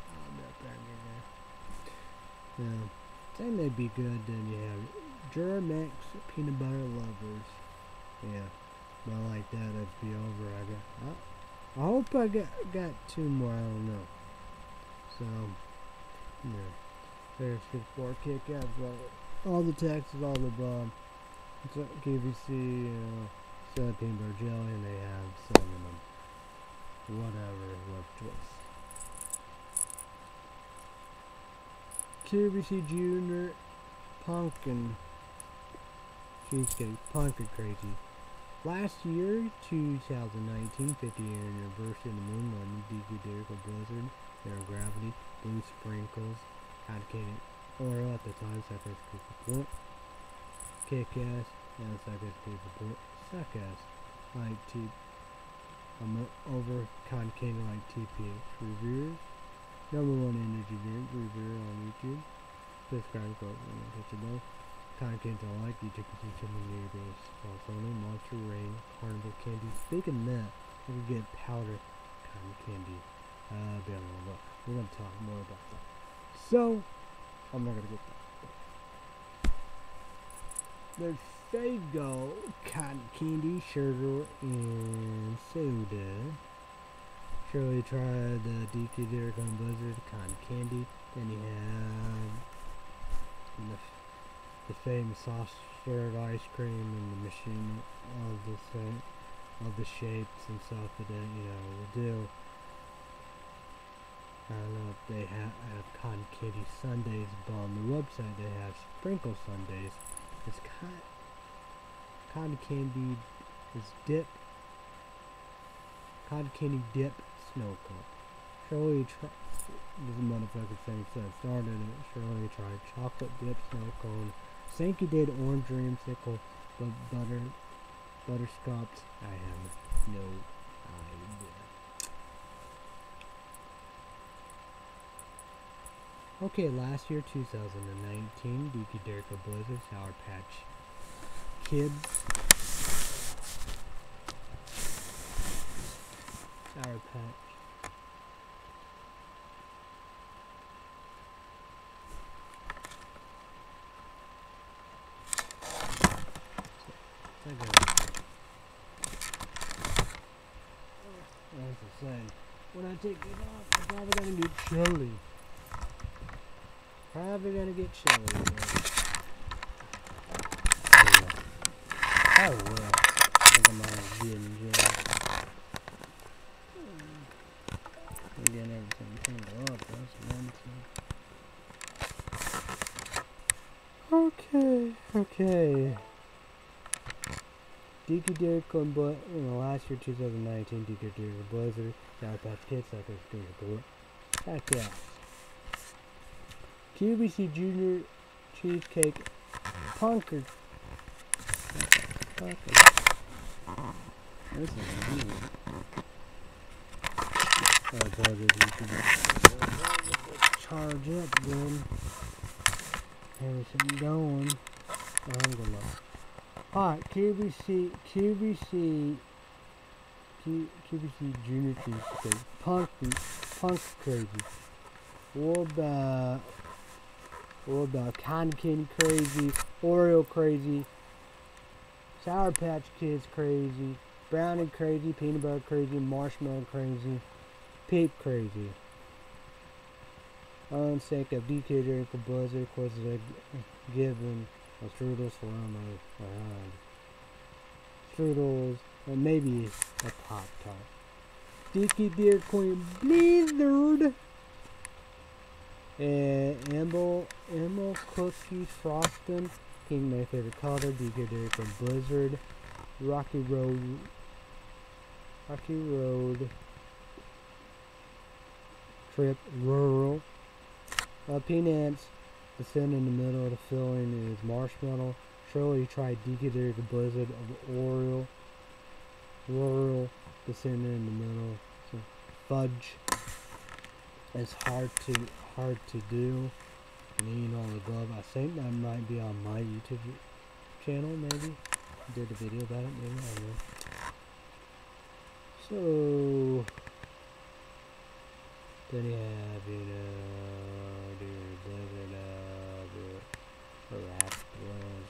Yeah. Saying they'd be good, then you have Germex peanut butter lovers. Yeah, but like that, it'd be over. I hope I got two more. I don't know. So, there's good for Kit Kats. All the Texas, all the above. It's like QVC, peanut butter jelly, and they have some of them. Whatever, love choice. QVC Junior pumpkin cheesecake, pumpkin crazy. Last year, 2019, 50th anniversary of the moon landing, DQ Lyrical Blizzard, Zero Gravity, Blue Sprinkles, Cotton Candy, Oreo at the time, Suckers Creep Report, Kick-Ass, and Suckers Creep Report, Suck-Ass, Light T, over Cotton Candy Light TPH reviewers, #1 energy drink reviewer on YouTube, subscribe, go, catch a bell. Cotton Candy I like, YouTube consumption in your base. Sony, Monster Rain, Carnival Candy. Speaking of that, I could get powder cotton candy. We're gonna talk more about that. So, I'm not gonna get that. There's Faygo cotton candy, sugar, and soda. Surely try the DQ Lyrical Blizzard cotton candy. Then you have the famous soft serve ice cream and the machine of the shapes and stuff that will do. I don't know if they have cotton candy sundaes, but on the website they have sprinkle sundaes. It's cotton candy is dip, cotton candy dip snow cone. Surely try this motherfucker thing started it. Surely try chocolate dip snow cone. Sankey did orange dreamsicle, but butterscotch. I have no idea. Okay, last year, 2019, DQ Lyrical Blizzard, Sour Patch Kids. Sour Patch. As I say, when I take it off, I'm probably gonna get chilly. Probably gonna get chilly. I will. I'm getting chilly. I'm getting everything cleaned up. That's one thing. Okay. DQ Lyrical last year, 2019, DQ Lyrical Blizzard, Sour Patch Kids, Suckers Creep Report. Heck yeah. QVC Junior Cheesecake Punker. This is weird. Charge up, then. Everything going. I'm gonna. Alright, QVC Junior Cheesecake. Punk crazy. What about Cotton Candy crazy, Oreo crazy, Sour Patch Kids crazy, Brownie crazy, Peanut Butter crazy, Marshmallow crazy, Peep crazy. On sake of DQ Lyrical Blizzard, of course, they're given strudels for strudels, or maybe a Pop Tart. DQ Lyrical Blizzard. Emerald Cookies Frosting, Pink my favorite color, DQ Lyrical Blizzard, Rocky Road, Trip Rural, Peanuts, the center in the middle of the filling is marshmallow. Surely try DQ Lyrical Blizzard of Oreo, Rural, the center in the middle, so fudge. It's hard to do. And all the above. I think that might be on my YouTube channel, maybe. I did a video about it, maybe. I don't know. So then you have, do Blizzard, the rap ones,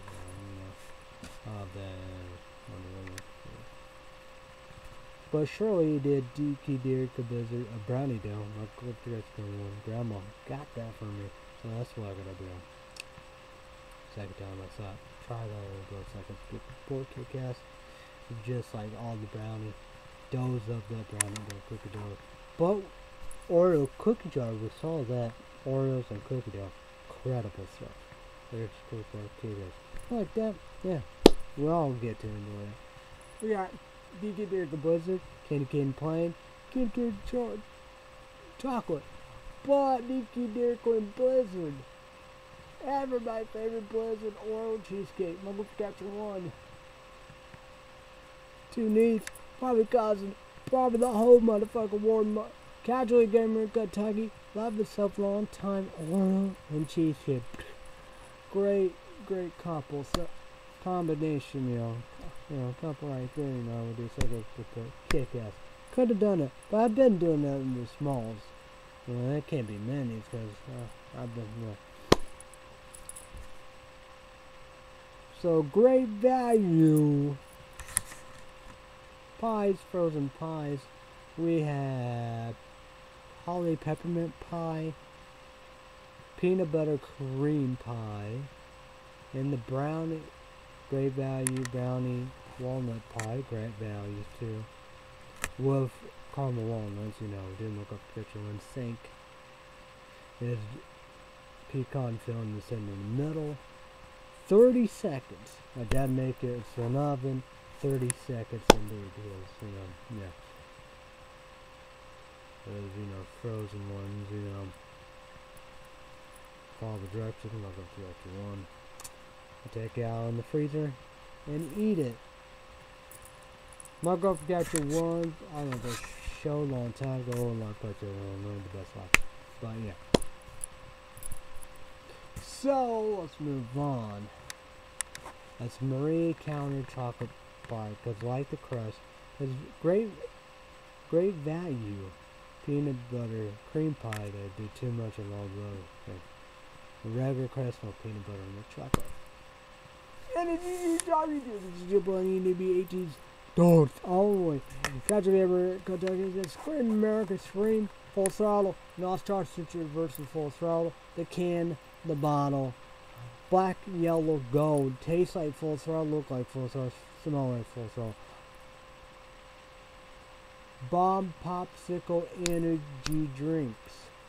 but surely you did DQ Lyrical Blizzard a brownie dough. My grandma got that for me, so that's what I'm gonna do. Second time I saw it. Try that little go second. Report Kick-Ass. Just like all the brownie doughs of the brownie dough, cookie dough. But Oreo cookie jar, we saw that. Oreos and cookie dough. Incredible stuff. There's Kick-Ass. like that. Yeah, we'll all get to enjoy it. We got DK Derek the Blizzard, Candy Cane Plain, Candy Cane Chocolate, but DK Derek and Blizzard. Everybody's favorite Blizzard Oreo Cheesecake. Muggle Catcher 1. 2 needs, probably causing probably the whole motherfucking war. Casually gamer in Kentucky, love yourself long time Oreo and cheesecake. Great couple, so combination, couple right there, with this other kick ass. Could have done it, but I've been doing that in the smalls. That can't be many because I've been. So great value. Pies, frozen pies. We have holly peppermint pie, peanut butter cream pie, and the brownie, great value brownie walnut pie, great value too. With caramel walnuts, didn't look up the picture in sync. There's pecan filling in the center in the middle. 30 seconds. My dad make it, it's an oven. 30 seconds and there it is, yeah. Those, frozen ones, follow the directions, I'm not going to direction 1. I take it out in the freezer and eat it. My girlfriend got your one, I don't know, the show a long time ago, a lot of places learned the best life. But yeah. So, let's move on. That's Marie Counter Chocolate Bar, because like the crust, it's great value. Peanut butter cream pie that do too much along the road. Okay. Regular crust, no peanut butter and the chocolate. And if you sorry, this is your boy, you need to be 18. Don't only. Got you ever Kentucky? It's Scream America Scream Full Throttle. North Star Citrus versus Full Throttle. The can, the bottle. Black, yellow, gold. Tastes like Full Throttle, look like Full Throttle, smell like Full Throttle. Bob Popsicle Energy Drinks.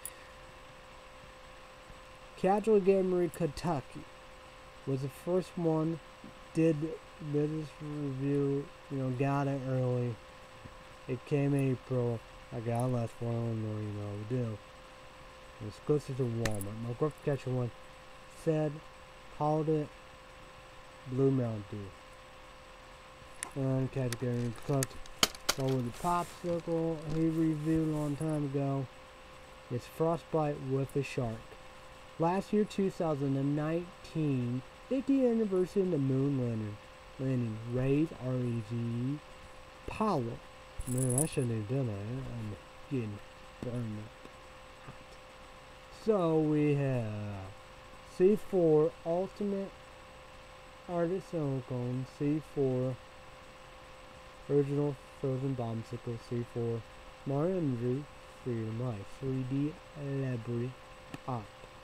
Casual Gamery Kentucky was the first one. Did business review, got it early. It came April. I got it last one, we do. It's exclusive to Walmart. My girlfriend catcher one said, called it Blue Mountain Dew. And category cooked. So with the popsicle he reviewed a long time ago, it's Frostbite with a Shark. Last year, 2019, 50th anniversary of the moon landing. Raise R-E-Z Power. Man, I shouldn't have done that. I'm getting burned up. So we have C4 Ultimate Artist Silicone, C4 Original Frozen Bombsicle, C4 Mario Energy Freedom Life, 3D Library Pop,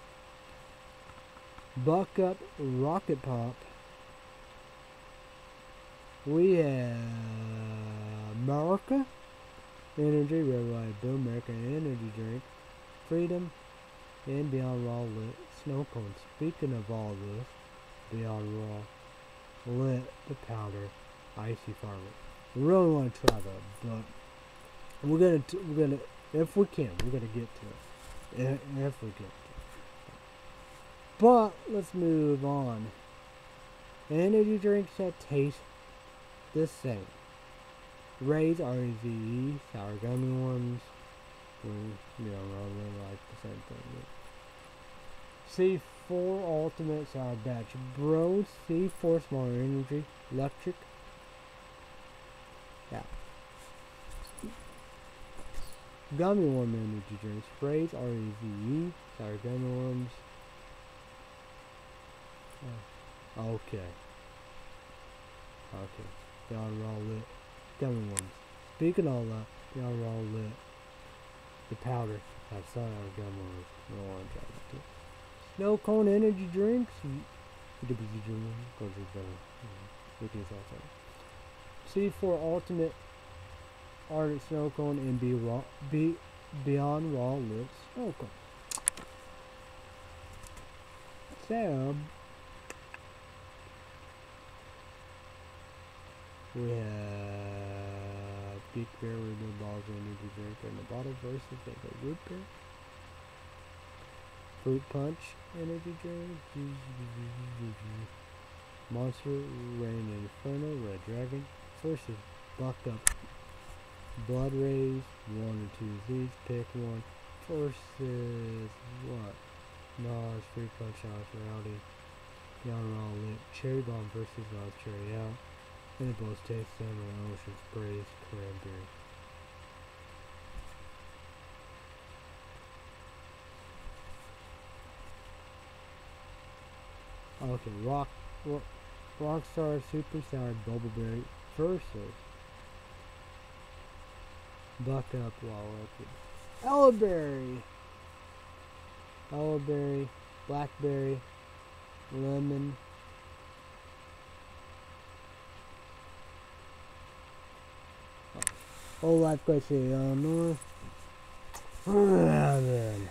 Buck Up Rocket Pop. We have America Energy, Red White Blue American Energy Drink, Freedom, and Beyond Raw Lit Snow Cone. Speaking of all this, Beyond Raw Lit, the powder, Icy Farming. We really want to try that, but we're gonna, if we can, we're gonna get to it. If we get to it. But let's move on. Energy drinks that taste the same. Ray's R-E-Z-E, sour gummy ones. I really like the same thing. C4 Ultimate Sour Batch Bros, C4 Smaller Energy, Electric. Yeah. Gummy worm energy drinks. Sprays, R-E-Z-E, sour gummy worms. Okay. Beyond Raw Lit. Gummy worms. Speaking of all that, Beyond Raw Lit. The powder. Have sour gummy worms. No one tried it too. Snow Cone energy drinks. C4 Ultimate Arctic Snow Cone and Beyond Raw Lit Snow Cone. So, We have Big Bear Rainbow Balls energy drink in the bottle versus the Root Beer. Fruit Punch energy drink. Monster Rain Inferno Red Dragon versus Bucked Up Blood Rays. 1 or 2 of these. Pick one. Versus what? Nas Fruit Punch House Rowdy. Young Raw Lit Cherry Bomb versus Nas Cherry Out. And it both taste similar. Ocean Sprays Cranberry. Okay, Rockstar Super Sour Bubbleberry versus Buck Up Wild Liquid. Elderberry, Blackberry, Lemon, Whole Life Crisis, Illinois. Man.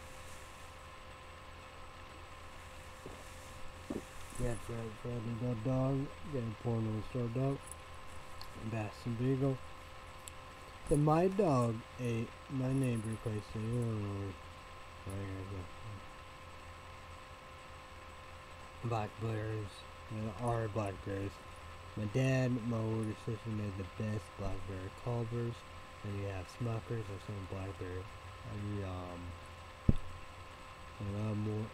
That's right, Friendly Dog, getting Porno Store Dog, Bassin Beagle. Then my dog ate my neighbor Crisis, Illinois. Blackberries, our blackberries. My dad, my older sister made the best blackberry Culvers. Then you have Smuckers or some blackberry. A lot more.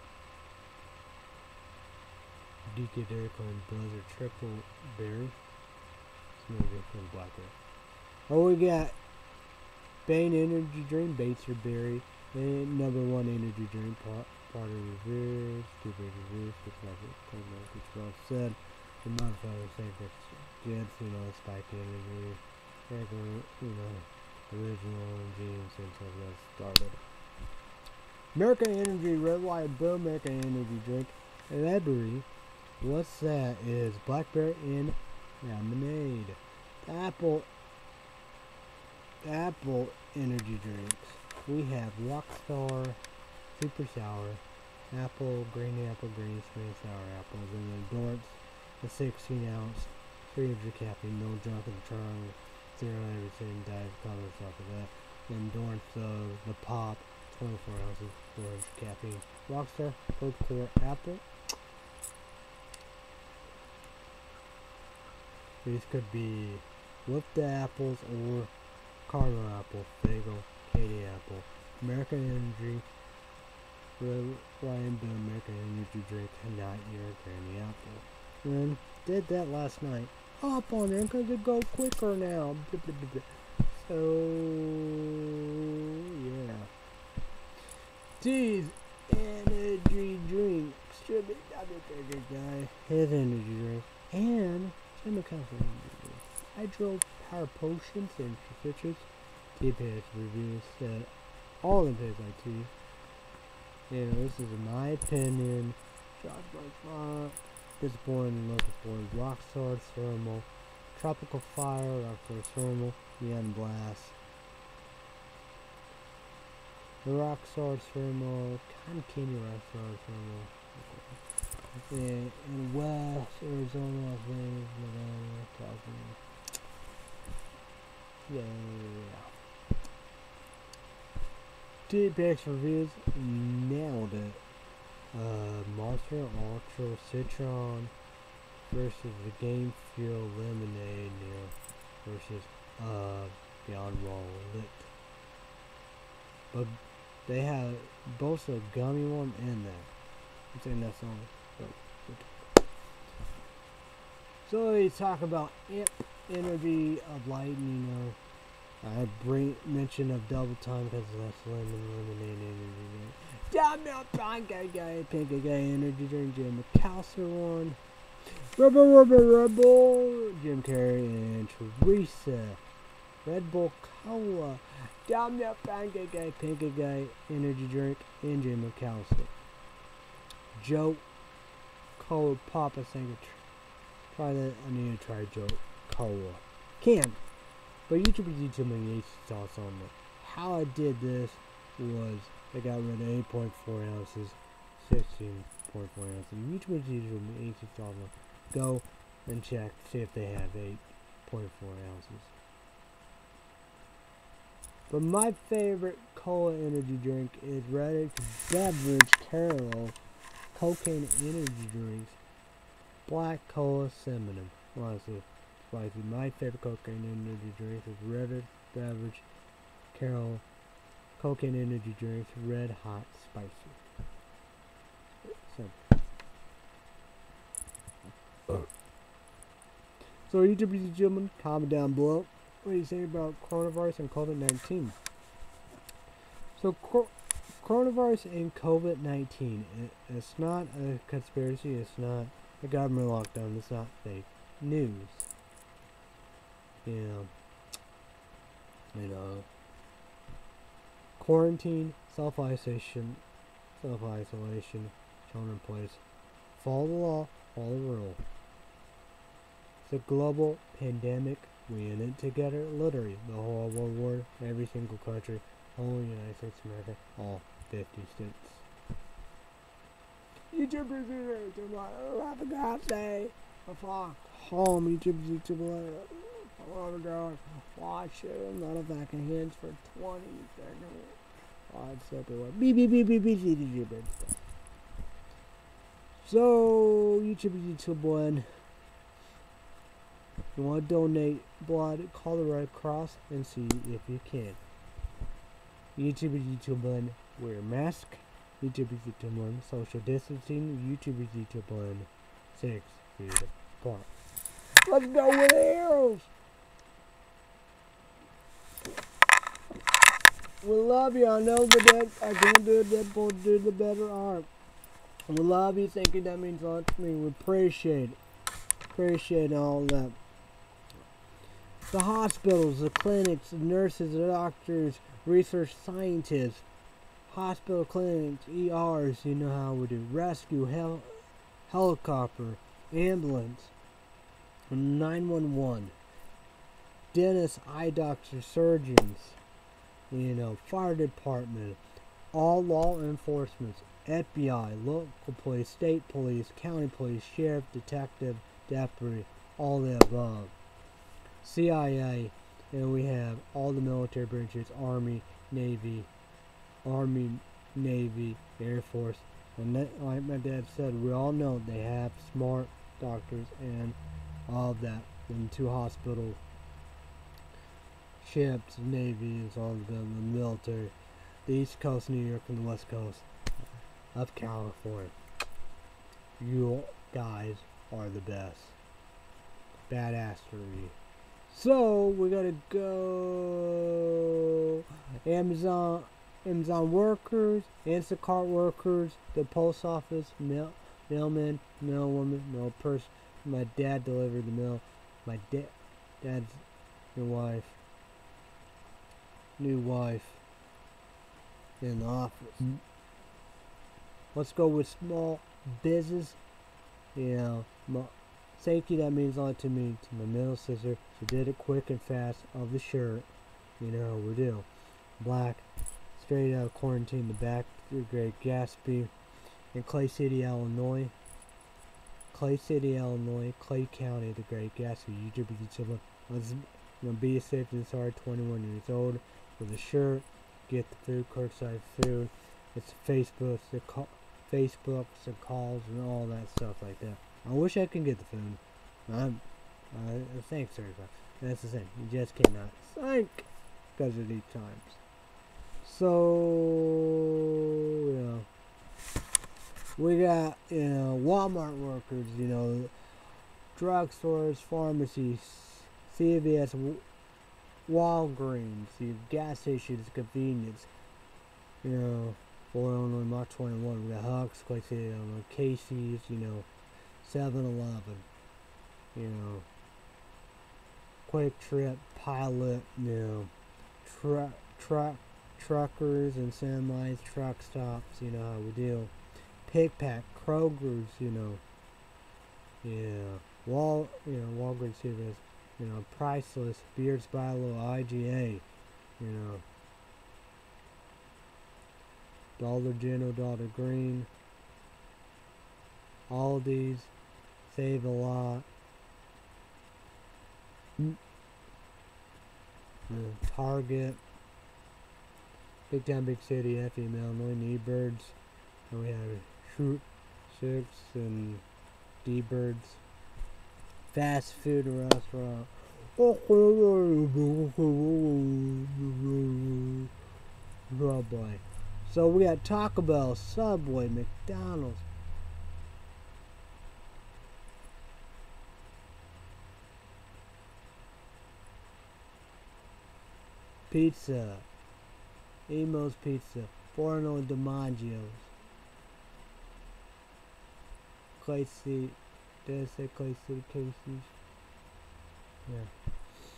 DK Dairy Queen Blizzard Triple Berry. Smoothie from blackberry. Oh, we got Bane Energy Drink, Bates or Berry. And number 1 energy drink, part of reviews, stupid reviews, which well said. The motherfucker saying that Jets, spike energy, regular, original genes since I got started. American Energy Red White Blue American Energy Drink, Elaborate. What's that? Is blackberry and lemonade. Apple energy drinks. We have Rockstar Super Sour, green smooth sour apples, and Endurance, a 16-ounce, 300 caffeine, no junk in the trunk, 0 everything, diet colors off of that. Endurance, the pop, 24 ounces, 400 caffeine. Rockstar, Cold Core Apple. These could be Lift the Apples or Caramel Apple, Fagel, Katie Apple. American Energy, Ryan Bill American Energy Drink, not your Granny Apple. And did that last night. Hop on there because it go quicker now. So, yeah. These energy drinks should be guy. His energy drink. And Jimmy Council energy drink. Hydro Power Potions and Citrus. TPS reviews said all of his IT. This is my opinion. Josh Black disappointing looking for Rockstar Thermal, Tropical Fire, Rockstar Thermal, Neon Blast. The Rockstar Thermal, Cotton Candy Rockstar Thermal. In West Arizona, Nevada, California. Yeah. TPX reviews nailed it. Monster Ultra Citron versus the Game Fuel Lemonade versus Beyond Raw Lit. But they have both a gummy one and that. I'm saying that's on. So they talk about Amp Energy of Light, I mention of Double Time because that's lemonade energy drink. Damn it, pancake guy energy drink. Jim McAllister one. Rebel. Jim Carrey and Teresa. Red Bull Cola. Damn it, pancake guy energy drink. And Jim McAllister. Joe Cola Pop. I think try that. I need to try Joe Cola. Can. But YouTube did too many sauce on it. How I did this was I got rid of 8.4 ounces, 16.4 ounces. YouTube did too many sauce on it. Go and check, see if they have 8 ounces. But my favorite cola energy drink is Redditch Beverage Carol Cocaine Energy Drinks Black Cola Cinnamon. Honestly, spicy. My favorite cocaine energy drink is Redditch Beverage Carol Cocaine Energy Drinks Red Hot Spicy. So YouTube gentlemen, comment down below what do you think about coronavirus and COVID-19. So coronavirus and COVID-19, it's not a conspiracy, it's not a government lockdown, it's not fake news. You know, quarantine, self-isolation, children in place. Follow the law, follow the rule. It's a global pandemic. We in it together, literally. The whole world war, every single country, whole United States of America, all 50 states. YouTubers have a God day. Fuck home, YouTubers. Oh my God, watch it. I'm not a fucking hands for 20 seconds. Oh, it's everywhere. Beep, beep, beep, beep, beep, beep, beep. So, YouTube one. You want to donate blood, call the Red Cross and see if you can. YouTube one, wear a mask. YouTube one, social distancing. YouTube one, 6 feet apart. Let's go with arrows! We love you. I know I can't do Deadpool, do the better art. We love you. Thank you. That means a lot to me. We appreciate it. Appreciate all that. The hospitals, the clinics, the nurses, the doctors, research scientists, hospital clinics, ERs, you know how we do. Rescue, helicopter, ambulance, 911, dentists, eye doctors, surgeons, you know, fire department, all law enforcement, FBI, local police, state police, county police, sheriff, detective, deputy, all the above. CIA, and we have all the military branches, Army, Navy, Air Force, and that, like my dad said, we all know they have smart doctors and all of that. And 2 hospital ships, Navy is all of them, the military, the East Coast, New York, and the West Coast of California. You guys are the best. Badassery. So we gotta go Amazon workers, Instacart workers, the post office, mailman, mailwoman, mail person. My dad delivered the mail. My dad's new wife in the office. Let's go with small business. You know, thank you, that means a lot to me. To my middle sister, she did it quick and fast of the shirt. You know how we do. Black, straight out of quarantine, the back, the Great Gatsby, in Clay City, Illinois. Clay County, the Great Gatsby. YouTube, let's be safe and sorry, 21 years old, with a shirt, get the food, curbside food. It's Facebooks, the calls, and all that stuff like that. I wish I could get the food. Thanks, everybody. That's the thing. You just cannot thank because of these times. So, you know, we got, you know, Walmart workers, you know, drugstores, pharmacies, CVS, Walgreens, the gas stations, convenience, you know, for Illinois, March 21, we got Huck's, Clay City, Illinois, Casey's, you know, 7-Eleven, you know, Quick Trip, Pilot, you know, truckers and semis, truck stops, you know how we deal. Pick Pack, Kroger's, you know, yeah, Walgreens, CVS, you know, Priceless, Beards by Low, IGA, you know, Dollar General, Dollar Green, Aldi's, Save a Lot, Target, Big Town Big City, FM Illinois, Knee-Birds, and we have Shoot Six and D-Birds. Fast food restaurant. Oh boy. So we got Taco Bell, Subway, McDonald's. Pizza. Emo's Pizza. Forno DiMaggio's. Clay City. Did I say Clay City Casey's? Yeah.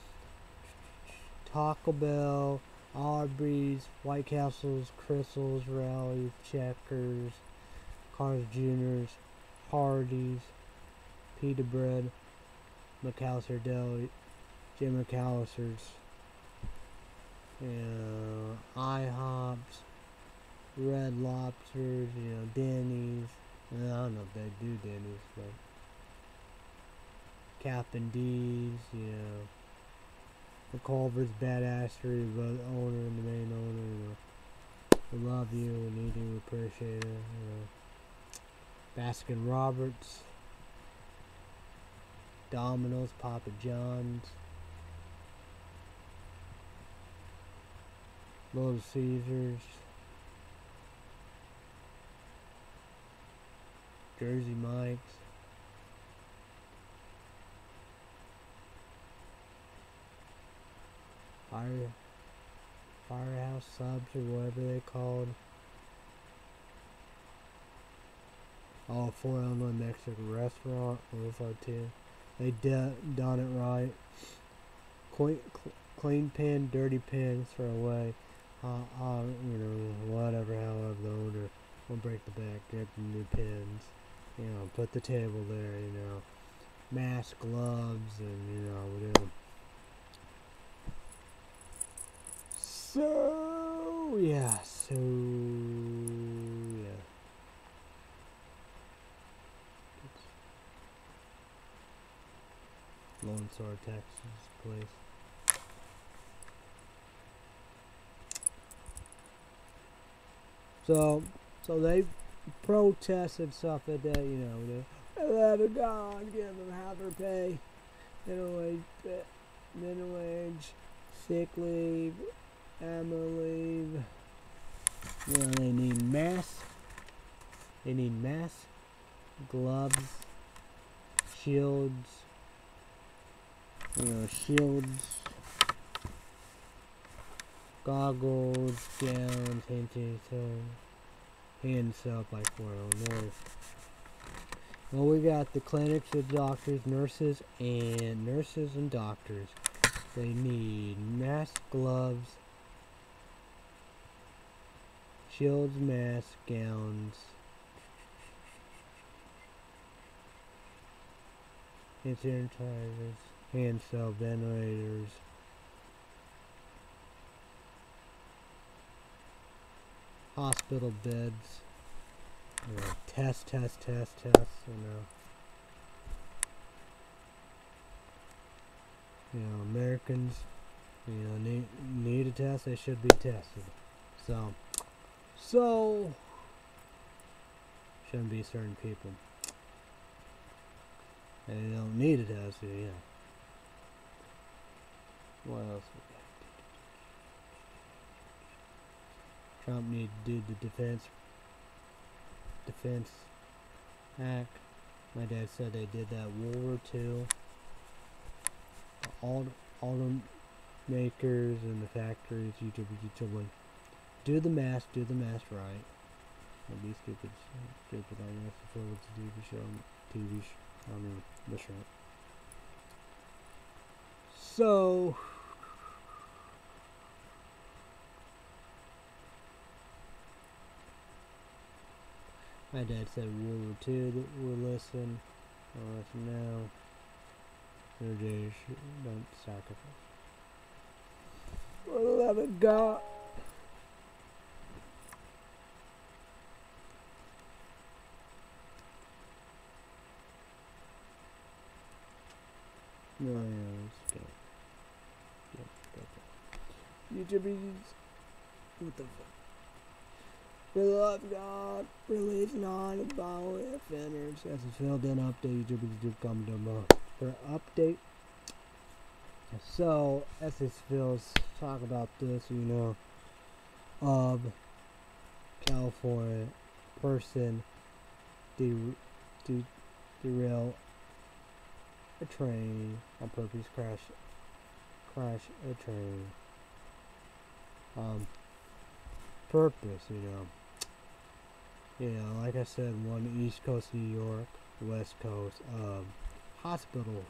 Taco Bell, Arby's, White Castles, Crystals, Rallies, Checkers, Carl's Jr.'s, Hardee's, Pita Bread, McAllister Deli, Jim McAllister's, IHOP's, Red Lobsters, Denny's. I don't know if they do Denny's, but Captain D's, the Culver's Badassery, the owner and the main owner, we love you, we need you, we appreciate it, Baskin Roberts, Domino's, Papa John's, Little Caesars, Jersey Mike's, Firehouse Subs or whatever they called. Oh, 4 Illinois Mexican restaurant, too. They done it right. Clean pen, dirty pen, throw away. Whatever, however the owner will break the back, get the new pens. Put the table there, mask, gloves, and, whatever. So, yeah. Lone Star, Texas, place. So they protested stuff that day, they let it go and give them half their pay, minimum wage, sick leave, annual leave. They need masks. They need masks, gloves, shields. Shields, goggles, gowns, hand soap like 4 Illinois. Well, we got the clinics, the doctors, nurses and doctors. They need masks, gloves, shields, masks, gowns, hand sanitizers, hand soap, ventilators, hospital beds, test, Americans, need a test, they should be tested. So, shouldn't be certain people. They don't need a test, What else we got? Trump need to do the Defense Act. My dad said they did that World War II. All the makers and the factories, YouTube, do the math right. Don't be stupid. I guess if it was a TV show, I don't know, that's right. So, my dad said World War II that we'll listen. I'll listen now. Don't sacrifice. For the love of God. No, let's go. YouTube, what the fuck? For the love of God, release non-violent offenders. As it's filled in update, YouTube, comment down below for update. So, as this feels, talk about this, of California person derail a train on purpose, crash a train purpose, like I said, one East Coast New York, West Coast hospital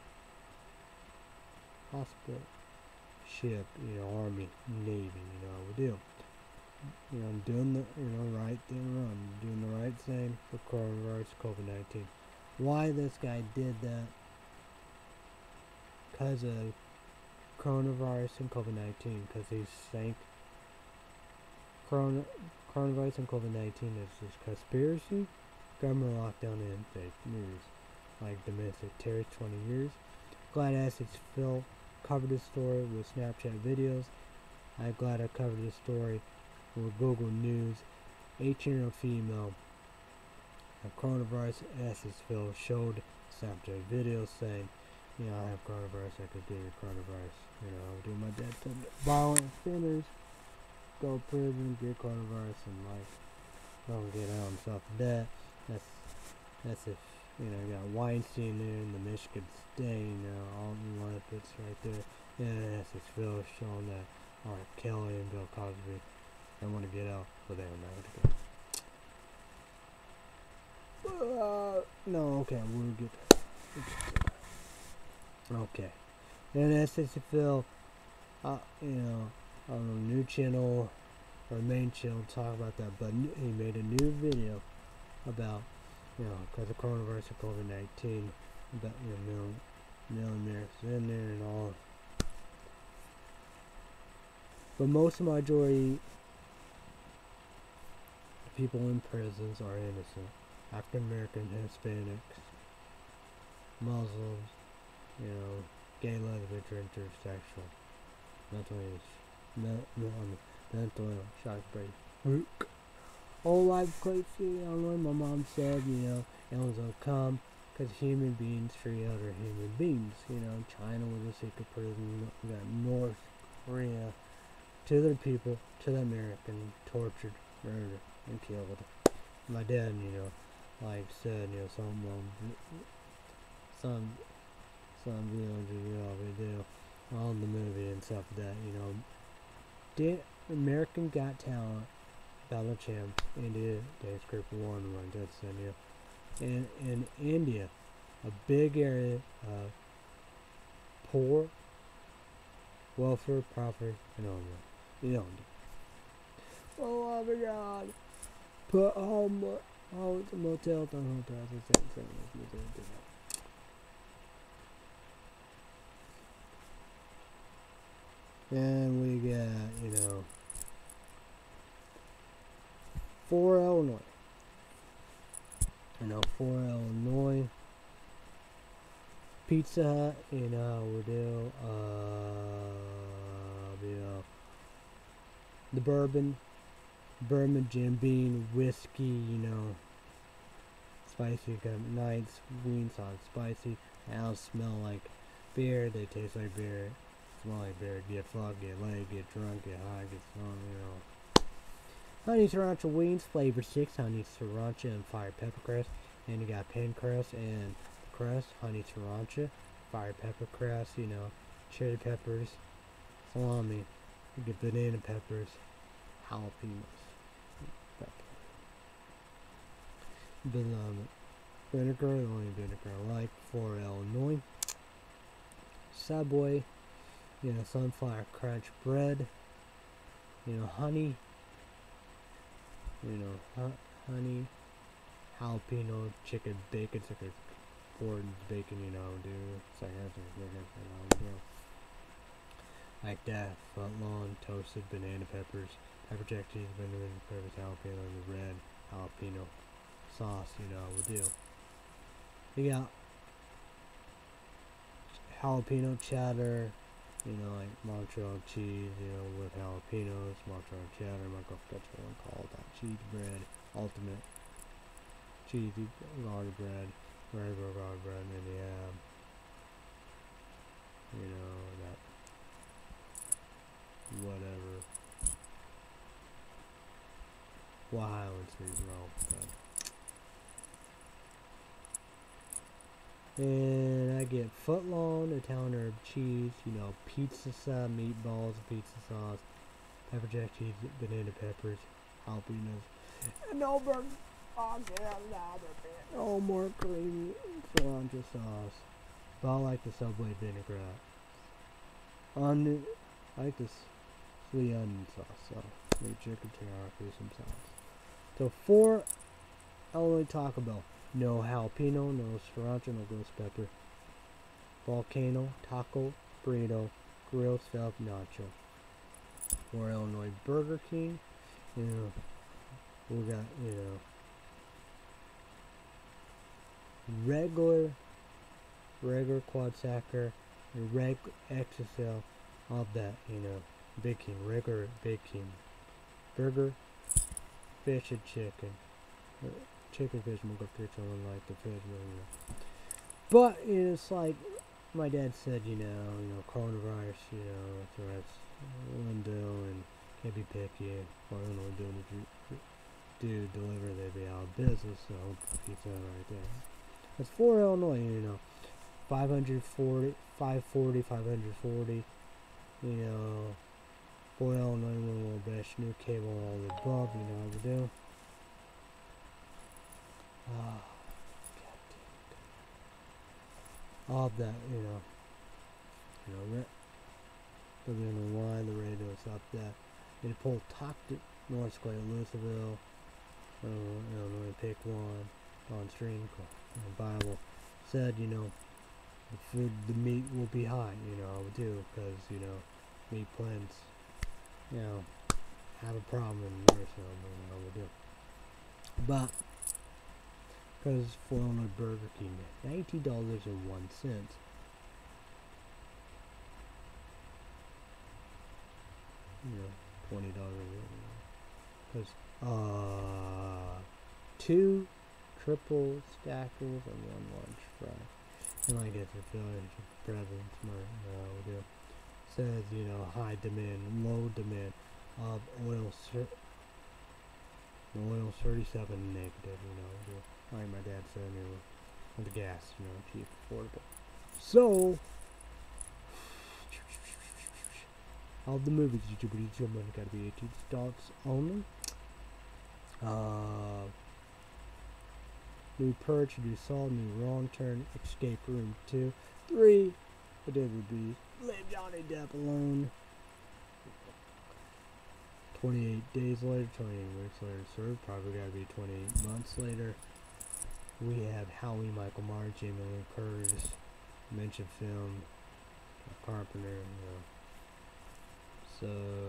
ship, Army, Navy, we do. Doing the right thing wrong, doing the right thing for coronavirus, COVID-19. Why this guy did that? Because of coronavirus and COVID-19, because he sank coronavirus and COVID-19 is just conspiracy, government lockdown, and fake news, like domestic terrorist 20 years. Glad Essex Phil covered this story with Snapchat videos. I'm glad I covered this story with Google News. 18-year-old female coronavirus. Essex Phil showed Snapchat videos saying, I have coronavirus, I could get coronavirus. I'll do my best to violent offenders go to prison, get coronavirus, and don't get out and stuff like that. That's if you got Weinstein there in the Michigan State, Alton Lipitz right there. Yeah, Essex Phil showing that R. Kelly and Bill Cosby, they want to get out, but they don't know how to go. No, okay, we'll get that. Okay. Then Essex Phil, on a new channel, or main channel, talk about that, but he made a new video about, because of coronavirus and COVID-19, about, millionaires in there and all. But most of the majority of people in prisons are innocent. African American, Hispanics, Muslims, gay, lesbian, intersexual, mental illness, shock break. Whole life crazy. I don't know. My mom said, aliens will come because human beings treat other human beings. China was a secret prison. We got North Korea, to their people, to the American, tortured, murdered, and killed. My dad, like said, some videos, we do on the movie and stuff like that. American Got Talent, Battle Champ, India, Dance Group 1, and in India, a big area of poor, welfare, profit, and all. Oh my God! Put home, the motel, the hotel, the same. And we got, for Illinois. 4 Illinois. Pizza Hut, we do, the bourbon, Jim Beam, whiskey, spicy, got nice, wings on spicy. They don't smell like beer, they taste like beer. Smell like beer, get fucked, get laid, get drunk, get high, get stoned, Honey Sriracha Wings, flavor 6, honey sriracha and fire pepper crust. And you got pan crust and crust, honey sriracha, fire pepper crust, cherry peppers, salami, you get banana peppers, jalapenos, vinegar, the only vinegar I like. 4 Illinois. Subway, sunflower crunch bread, honey, honey, jalapeno, chicken, bacon, it's like a Gordon's bacon, it's like that, foot long, toasted banana peppers, pepper jack cheese, banana peppers, jalapeno, and the red jalapeno sauce, we do. We got jalapeno cheddar, You know, like Montreal cheese, you know, with jalapenos, Montreal cheddar, my girl forgot what one called that. Cheese bread, ultimate cheesy garlic bread, regular garlic bread, and then you have, you know, that whatever. Highland Street roll. And I get footlong, Italian herb cheese, you know, pizza sauce, meatballs, pizza sauce, pepper jack cheese, banana peppers, jalapenos, and no burger. Oh, get another bit. Oh, more creamy cilantro sauce. But I like the Subway vinaigrette. I like this sweet onion sauce, so maybe chicken teriyaki, some sauce. So 4 Illinois Taco Bell. No jalapeno, no sriracha, no ghost pepper. Volcano, taco, burrito, grilled stuffed nacho. 4 Illinois Burger King. You know, we got, you know, regular quad sacker, reg XXL of that, you know, Big King, regular Big King. Burger, fish and chicken. Chicken fish, we'll go fish on like the fish, you know. But it's like my dad said, you know, coronavirus, you know, threats, window, and can't be picky. What I don't know doing do deliver, they'd be out of business. So pizza right there. That's 4 Illinois, you know, 540, 540, 540, you know, 4 Illinois, one more best new cable, all the above, you know how we do. All of that, you know, the reason why the radio's up there. They pulled top to North Square, Louisville, Illinois, pick one, on stream, Bible said, you know, the meat will be high, you know, I would do, because, you know, meat plants, you know, have a problem in there, so, you know, I would do. But, because for Illinois Burger King, $19.01. You know, $20. Because, 2 triple stackers and 1 large fry. And I guess if presents, do. Says, you know, high demand, low demand of oil, oil 37 negative, you know, like my dad said, you know, on the gas, you know, cheap, affordable. So, all the movies YouTube gotta be 18 stocks only. New Purge, New Saw, New Wrong Turn, Escape Room 2, 3, but it would be Leave Johnny Depp Alone. 28 days later, 28 weeks later, served, probably gotta be 28 months later. We have Howie, Michael Myers, Jamie Lee Curtis, mentioned film, Carpenter, you know. So,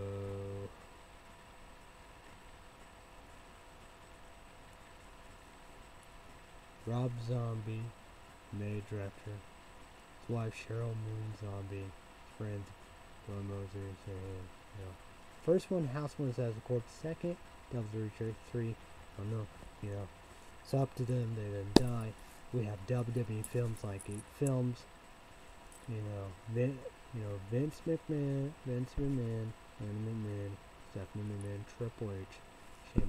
Rob Zombie, May director, his wife Cheryl Moon Zombie, his friends Glenn Moser, you know. First one, House Ones as a corpse. Second, Devil's Research 3, I don't know, you know. It's up to them, they didn't die. We have WWE films like 8 films, you know, Vince McMahon, Andy McMahon, Stephanie McMahon, Triple H, Shane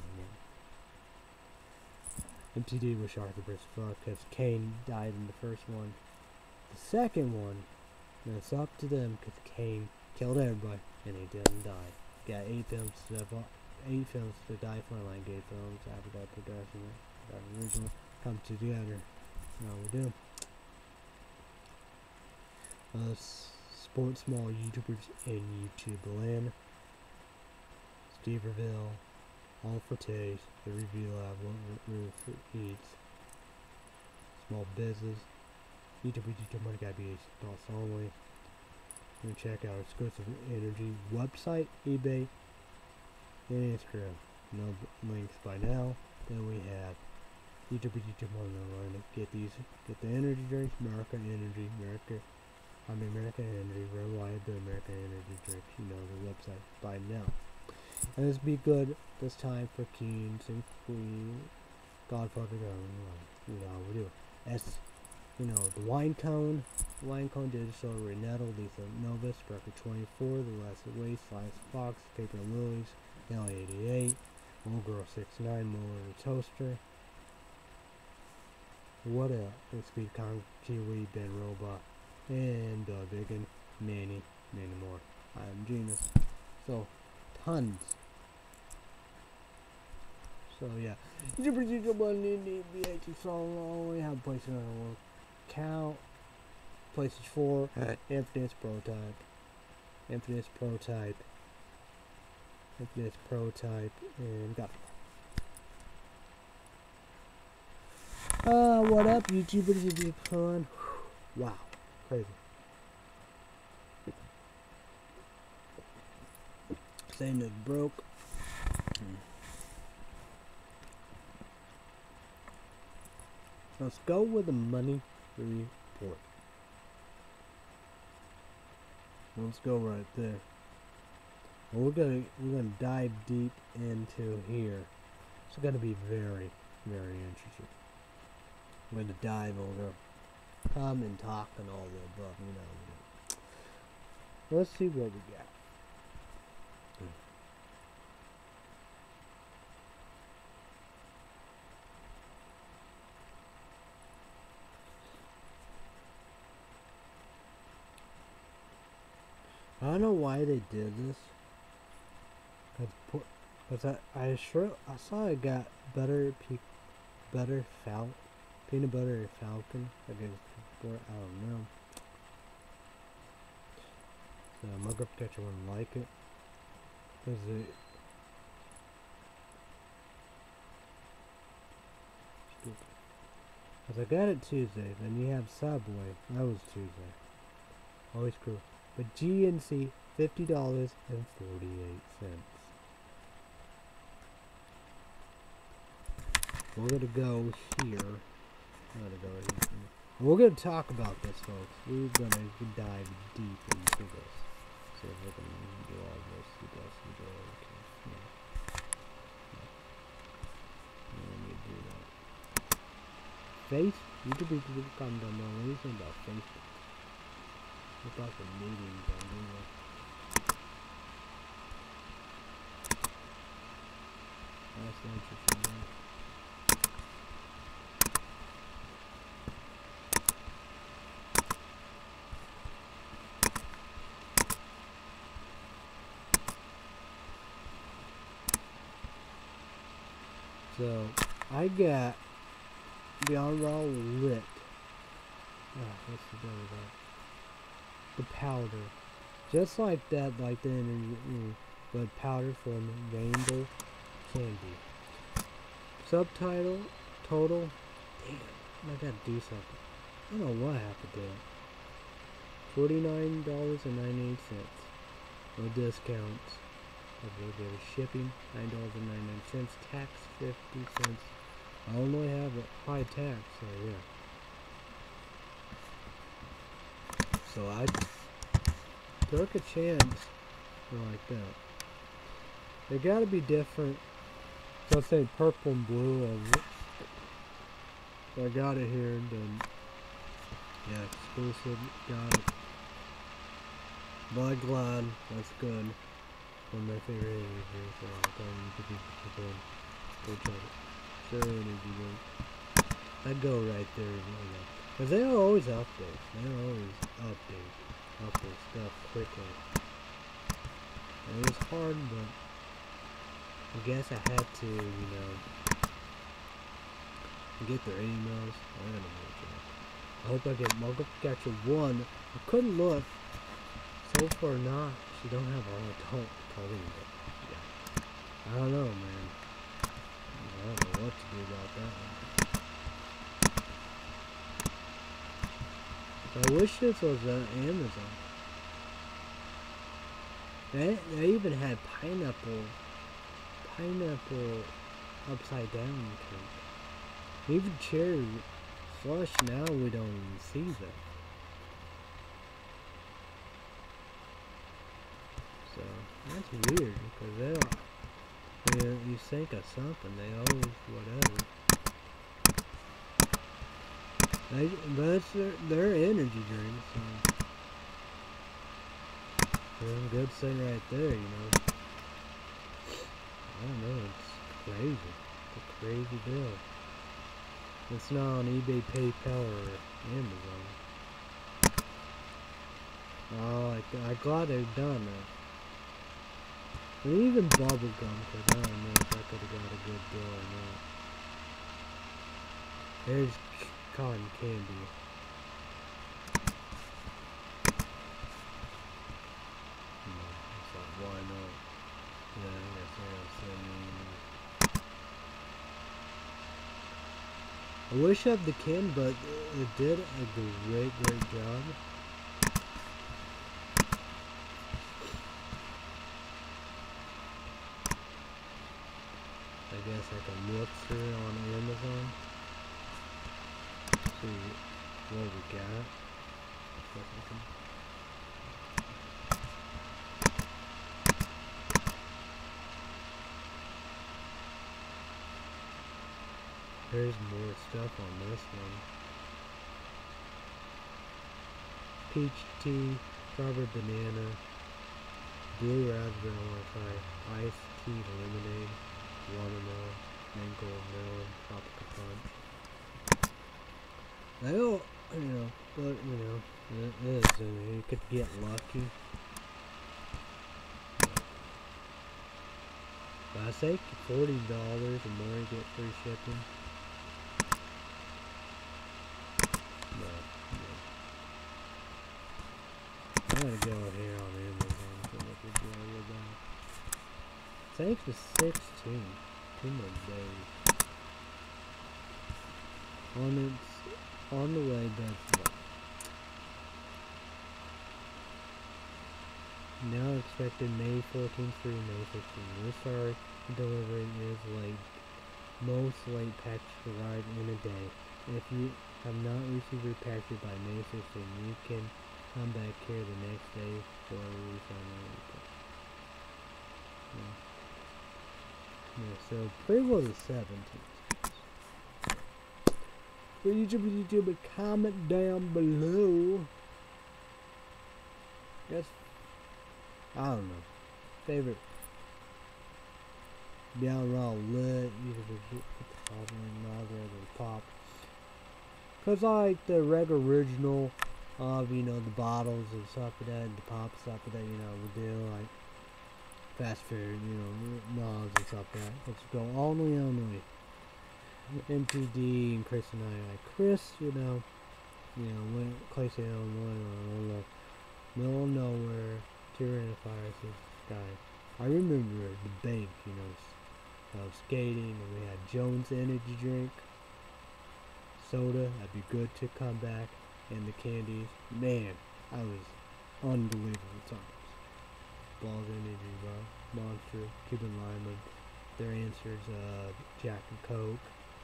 McMahon. MTD was Arthur Bruce Fuck because Kane died in the first one. The second one, it's up to them because Kane killed everybody and he didn't die. Got 8 films to die for, like 8 films after that production, that original come together. Now we do. Sports small YouTubers in YouTube land. Steve Reville, All for Taste, The Review Lab, What Ruth Eats. Small business. YouTube money gotta be adults only. You can check out exclusive energy website, eBay, and Instagram. No links by now. Then we have YouTube money online. Get the energy drinks, America Energy, America on the American Energy, Reliable American Energy Drink. You know the website by now. And this be good this time for kings and queen, Godfather, you know we do. S, you know the wine cone digital, Renato, Lisa Novus, Sparker 24, The Last Race, Slice Fox, Paper Lilies, L88, Old Girl 69, Muller Toaster. What else? Speed Con, Kiwi, Ben Robot, and Biggin, many more. I'm Genius. So, tons. So yeah, we have places on our count. Places 4, Infinite Prototype, and got. What up, YouTubers? You be fun? Wow, crazy. Saying it's broke. Let's go with the money report. Let's go right there. Well, we're gonna dive deep into here. It's gonna be very interesting. We're gonna dive over, come and talk and all the above. You know. Let's see what we got. I don't know why they did this. Cause I saw it got peanut butter falcon. I don't know. So Mugger Catcher wouldn't like it. Cause I got it Tuesday. Then you have Subway. That was Tuesday. Always cool. But GNC $50.48. We're gonna go here. We're gonna talk about this, folks. We're gonna dive deep into this. So we're gonna do all this. Let me do that. YouTube comment down below. What do you think about Facebook? What about the meetings on Google? That's interesting. So I got Beyond Raw Lit. What's the deal with that? The powder, just like that, like the energy, but powder from Rainbow Candy. Subtitle, total. Damn, I gotta do something. I don't know what happened there. $49.98. No discounts. Regular shipping, $9.99. Tax, 50 cents. I only have a high tax, so yeah. So I took a chance like that. They gotta be different. So I say purple and blue. So I got it here, then yeah, exclusive. Got it. Blood Glad, that's good. One of my favorite energy, so I'll tell you to be good. Go check it. Sure energy drink. I'd go right there, you know. Cause they are always update. They always update stuff quickly. And it was hard, but I guess I had to, you know, get their emails. I don't know. I hope I get Margaret Catcher 1. I couldn't look. So far not. She don't have all adult clothing, but yeah. I don't know, man. I don't know what to do about that one. I wish this was Amazon. They even had pineapple upside down cake. Even cherry slush now we don't even see that. So that's weird because you think of something, they always whatever. But it's their energy drink, so they're a good thing right there, you know. I don't know, it's crazy. It's a crazy deal. It's not on eBay, PayPal, or Amazon. Oh, I'm glad they've done that. And even bubble gum, because I don't know if I could have got a good deal or not. There's cotton candy. No, it's like, why not? Yeah, I guess I'll send me. I wish I had the can, but it did a great job. I guess I can look through it on Amazon. See what we got. There's more stuff on this one. Peach tea, strawberry banana, blue raspberry, I want to try, iced tea lemonade, watermelon, mango melon, tropical punch. I don't, you know, but you know, it is, you could get lucky. But I say $40 or more, you get free shipping. I'm gonna go here on Amazon to look at that. Thanks for 16. 2 more days. On the way, that's what. Now expected May 14th through May 15th. We're sorry the delivery is late. Most late packages arrive in a day. If you have not received your package by May 15th, you can come back here the next day for a refund. Yeah, so pre-roll the 17th. For YouTube, comment down below. That's, I don't know, favorite. Down raw lit. You could just put the top in the pop. Cause I like the original of, you know, the bottles and stuff like that, the pop stuff like that, you know, we do like fast food, you know, knobs and stuff like that. Let's go all the way on the way. MPD and Chris and I, like Chris, you know, went Clayton, Illinois, middle of nowhere, Tyrannosaurus sky. I remember the bank, you know, skating, and we had Jones energy drink, soda, that'd be good to come back, and the candies. Man, I was unbelievable times. Balls energy bar, Monster, Cuban Lima, their answers, Jack and Coke,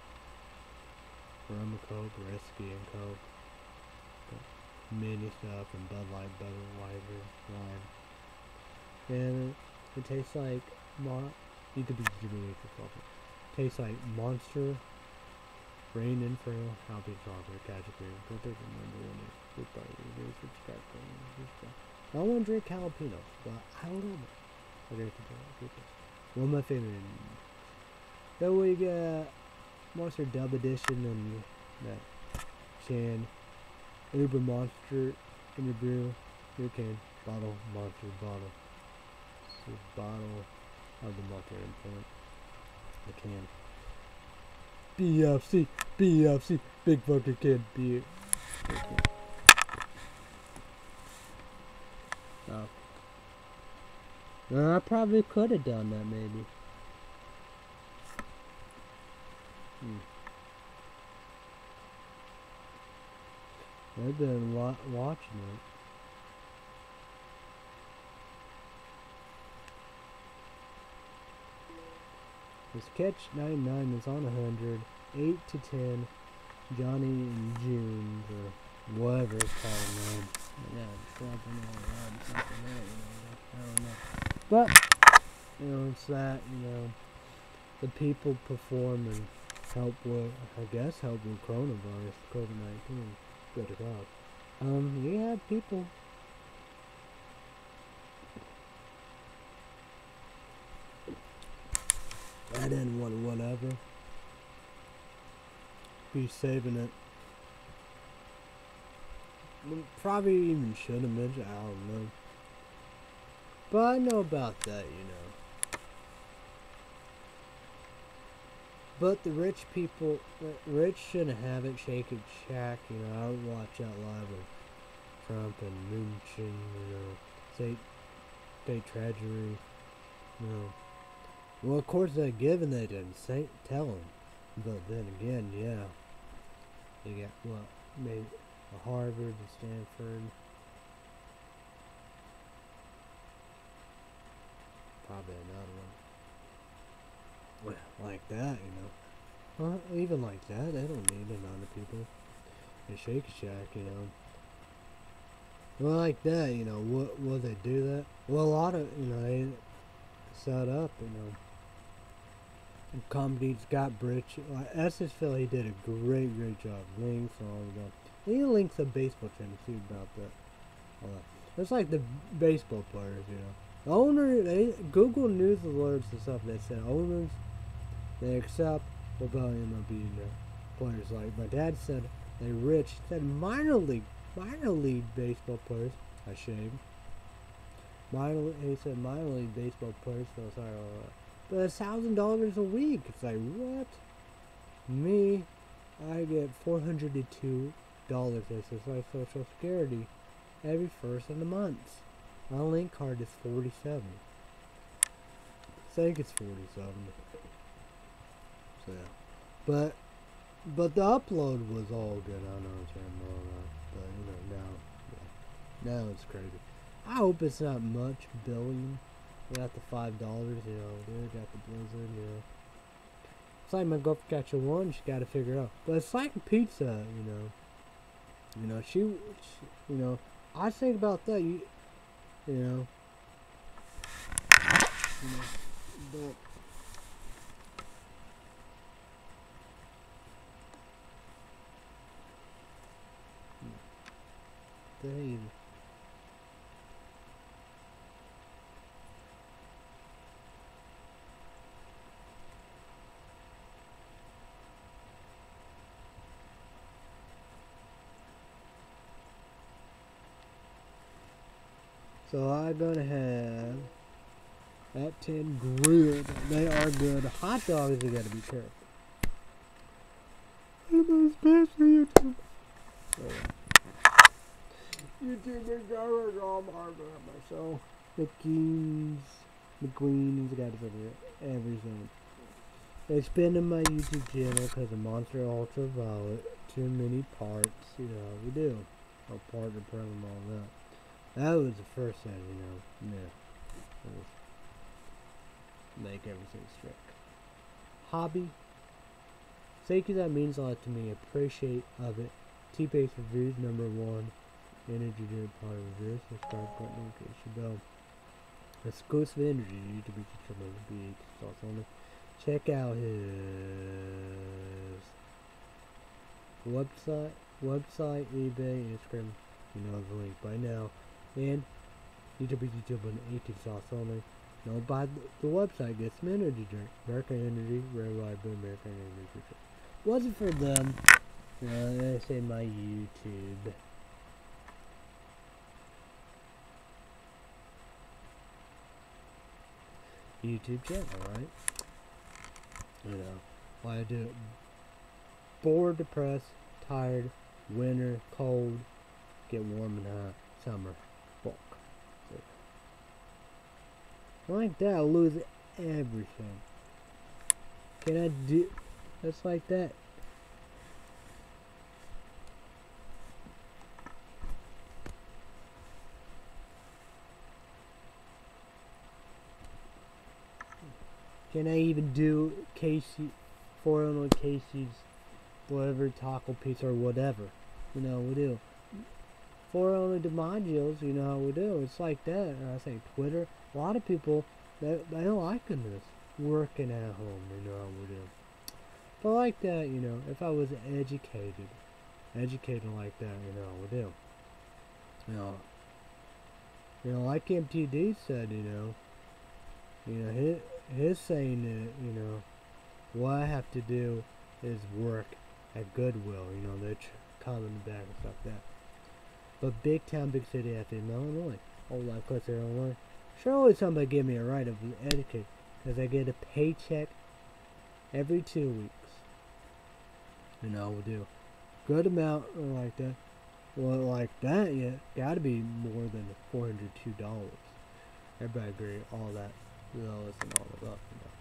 Rum and Coke, Risky and Coke, mini stuff, and Bud Light, Budweiser, lime. And it tastes like you could be giving for coffee. Tastes like Monster, Rain Inferno, Happy Chocolate, Magic Green. Go take the number one. Subscribe. I don't want to drink jalapenos, but I don't know. Okay, one of my favorite. Then we got Monster Dub Edition and that Chan Uber Monster in your brew. You can bottle Monster bottle. So bottle of the Monster import. The can. BFC, big fucking kid. Oh. I probably could have done that, maybe. I've been watching it. This Catch 99 is on 100, 8 to 10, Johnny and June's, or whatever it's called, man. Yeah, dropping all around, something there, you know. I don't know. But, you know, it's that, you know, the people perform and help with, I guess, help with coronavirus, COVID-19. Good to God. You have people. I didn't want whatever. Be saving it. Probably even should have mentioned, I don't know. But I know about that, you know. But the rich people, rich shouldn't have it. Shake and Shack, you know. I would watch that live with Trump and Mnuchin, you know. State treasury, you know. Well, of course they're given, they didn't tell them. But then again, yeah. You got what? Maybe Harvard and Stanford. Probably another one. Well, like that, you know. Well, even like that, they don't need a lot of people. And Shake Shack, you know. Well, like that, you know. Will they do that? Well, a lot of, you know, they set up, you know. Comedy Scott Bridge. Essence Phil, he did a great job. Links and all of that. He links a baseball channel too about that. All that. It's like the baseball players, you know. The owner, Google News alerts and stuff that said owners, they accept about MLB, you know, players. Like my dad said, they rich. Said minor league baseball players. I shaved. He said minor league baseball players. So sorry, all that. But $1,000 a week. It's like, what? Me, I get $402 as my Social Security every first of the month. My link card is 47. I think it's 47. So yeah. But the upload was all good. I know it's all that. But you know, now it's crazy. I hope it's not much billion. We got the $5, you know, we got the Blizzard, you know. It's like my girlfriend got your one, she gotta figure it out. But it's like pizza, you know. You know, she you know, I think about that, you know. But dang. So I'm gonna have that 10 grilled. They are good. Hot dogs, you gotta be careful. It's best for YouTube. YouTube is going on myself. McQueen's got to figure it. Everything. They spin in my YouTube channel because of Monster Ultraviolet. Too many parts. You know, we do. Our partner program, all that. That was the first thing, you know. Yeah. Make everything strict. Hobby. Seiki, that means a lot to me. Appreciate of it. T-Base Reviews, #1. Energy drink part of reviews. Subscribe button, notification bell. Exclusive energy. YouTube channel be thoughts on it. Check out his website, eBay, Instagram. You know the link by now. And YouTube on 18 sauce only. No, buy the website. Get some energy drink. American Energy, Red White Blue American Energy drink. Wasn't for them. They say my YouTube. YouTube channel, right? You know, why I do it. Bored, depressed, tired, winter, cold, get warm and hot, summer, bulk. Like that, I'll lose everything. Can I do that's like that? Can I even do Casey, 401 Casey's, whatever, taco pizza or whatever? You know, we do. for only the modules, you know how we do. It's like that. And I say Twitter. A lot of people they don't like this working at home, you know how we do. But like that, you know, if I was educated like that, you know, how we do. You know, like MTD said, you know, his saying that, you know, what I have to do is work at Goodwill, you know, they're calling back and stuff like that. But big town, big city after Illinois, like Clifton, Illinois, surely somebody give me a right to be educated, because I get a paycheck every 2 weeks. You know, we'll do good amount like that. Well, like that, yeah, gotta be more than $402. Everybody agree, all that, those and all of that.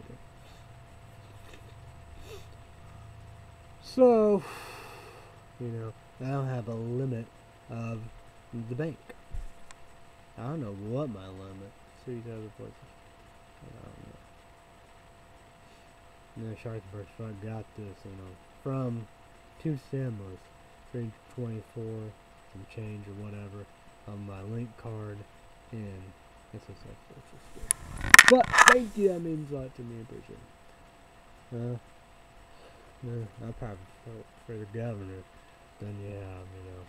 So, you know, I don't have a limit of the bank. I don't know what my limit. 3,000 places. I don't know. And then Sharkburst Fund got this, you know, from 2 stimulus, 324, some change or whatever, on my link card, and it's a Social Security. But thank you, that means a lot to me, I appreciate it. I'll probably vote for the governor than you have, you know,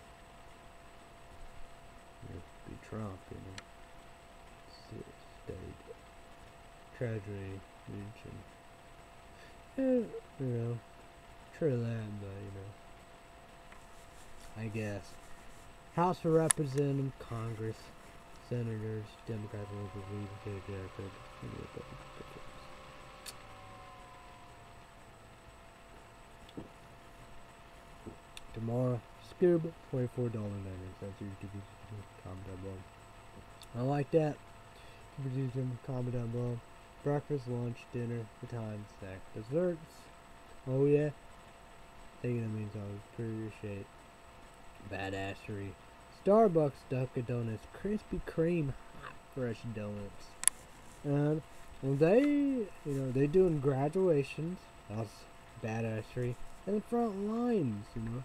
be Trump, you know, state, treasury, region, you know, true that, but, you know, I guess, House of Representatives, Congress, Senators, Democrats, Republicans, tomorrow, Scuba, $24.90. Comment down below. I like that. Comment down below. Breakfast, lunch, dinner, the time, snack, desserts. Oh yeah. I think that means I appreciate badassery. Starbucks Dunkin' Donuts, Krispy Kreme, hot fresh donuts. And they, you know, they doing graduations. That's badassery. And the front lines, you know.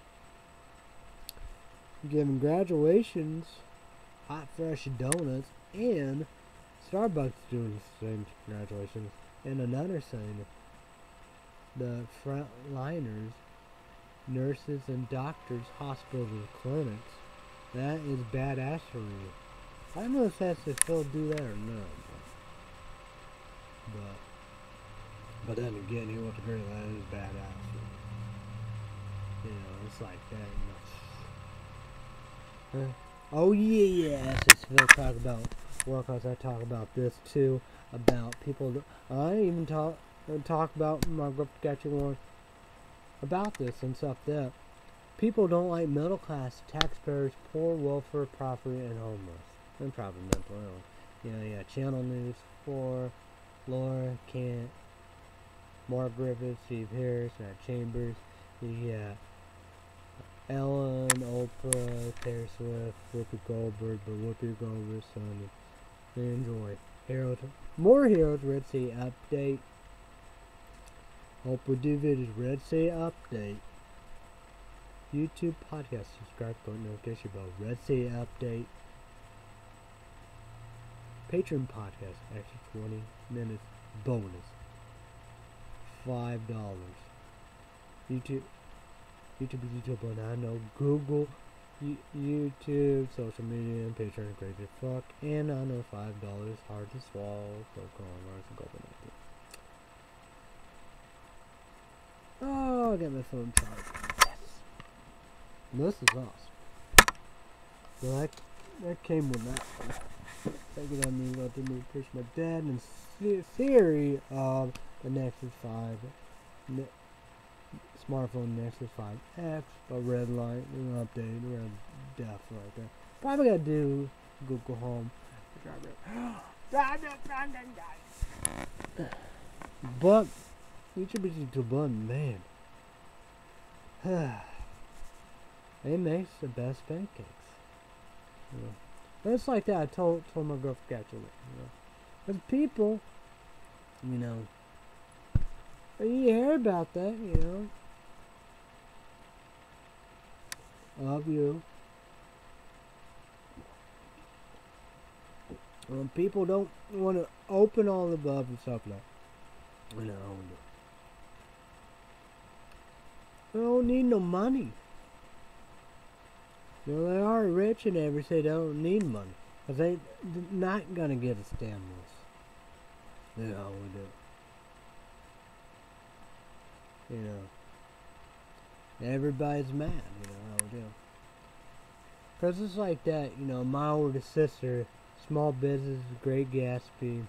Giving graduations, hot fresh donuts, and Starbucks doing the same graduations. And another saying, the frontliners, nurses and doctors, hospitals and clinics, that is badassery. I don't know if that's if they'll do that or not. But then again, he wants to agree that is badassery. You know, it's like that, you know. Oh yeah, so we'll talk about workouts. I talk about this too, about people. I even talk about my group one about this and stuff that people don't like middle class, taxpayers, poor, welfare, property, and homeless, and probably mental illness. You know, yeah, Channel News 4, Laura Kent, Mark Griffith, Steve Harris, Matt Chambers, yeah. Ellen, Oprah, Taylor Swift, Whoopi Goldberg, but Whoopi Goldberg's son. Enjoy. Harold, more Harold Red Sea update. Oprah do videos, Red Sea update. YouTube podcast, subscribe, click notification bell, Red Sea update. Patreon podcast, extra 20 minutes bonus. $5. YouTube is YouTube, but I know Google, YouTube, social media, and Patreon, crazy fuck, and I know $5 hard to swallow. Oh, I got my phone charged. Yes, this is awesome. So that came with that one. Thank you, that means I didn't appreciate my dad and theory of the Nexus 5. Smartphone Nexus 5X, a red light, update, red death right there. Probably gotta do Google Home. But YouTube is to button, man. It makes the best pancakes. You know. But it's like that. I told my girlfriend actually. You know. There's people, you know. You hear about that, you know. Of you. People don't want to open all the above and stuff like that. They don't need no money. They are rich and everything. They don't need money. Because they're not going to get a stimulus. We do. Everybody's mad, how we do. Because it's like that, my older sister, small business, Great Gatsby,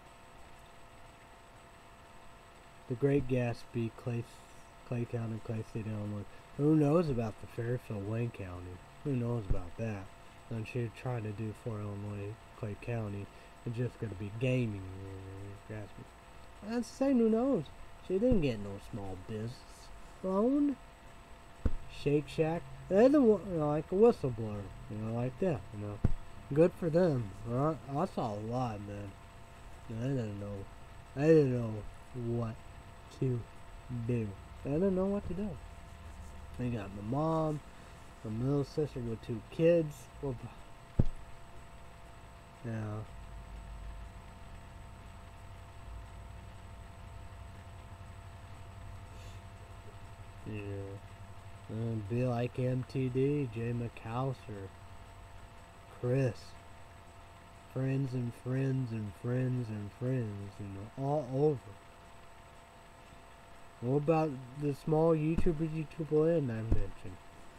the Great Gatsby, Clay County, Clay State, Illinois. Who knows about the Fairfield, Wayne County? Who knows about that? And she tried to do for Illinois, Clay County. It's just going to be gaming. Gatsby. That's the same, who knows? She didn't get no small business loan. Shake Shack. They're the one, like a whistleblower, like that, Good for them. I saw a lot, man. I didn't know what to do. I didn't know what to do. I got my mom, my middle sister with 2 kids. Well, be like MTD, Jay McAllister, Chris, friends and friends and friends and friends, all over. What about the small YouTubers I mentioned?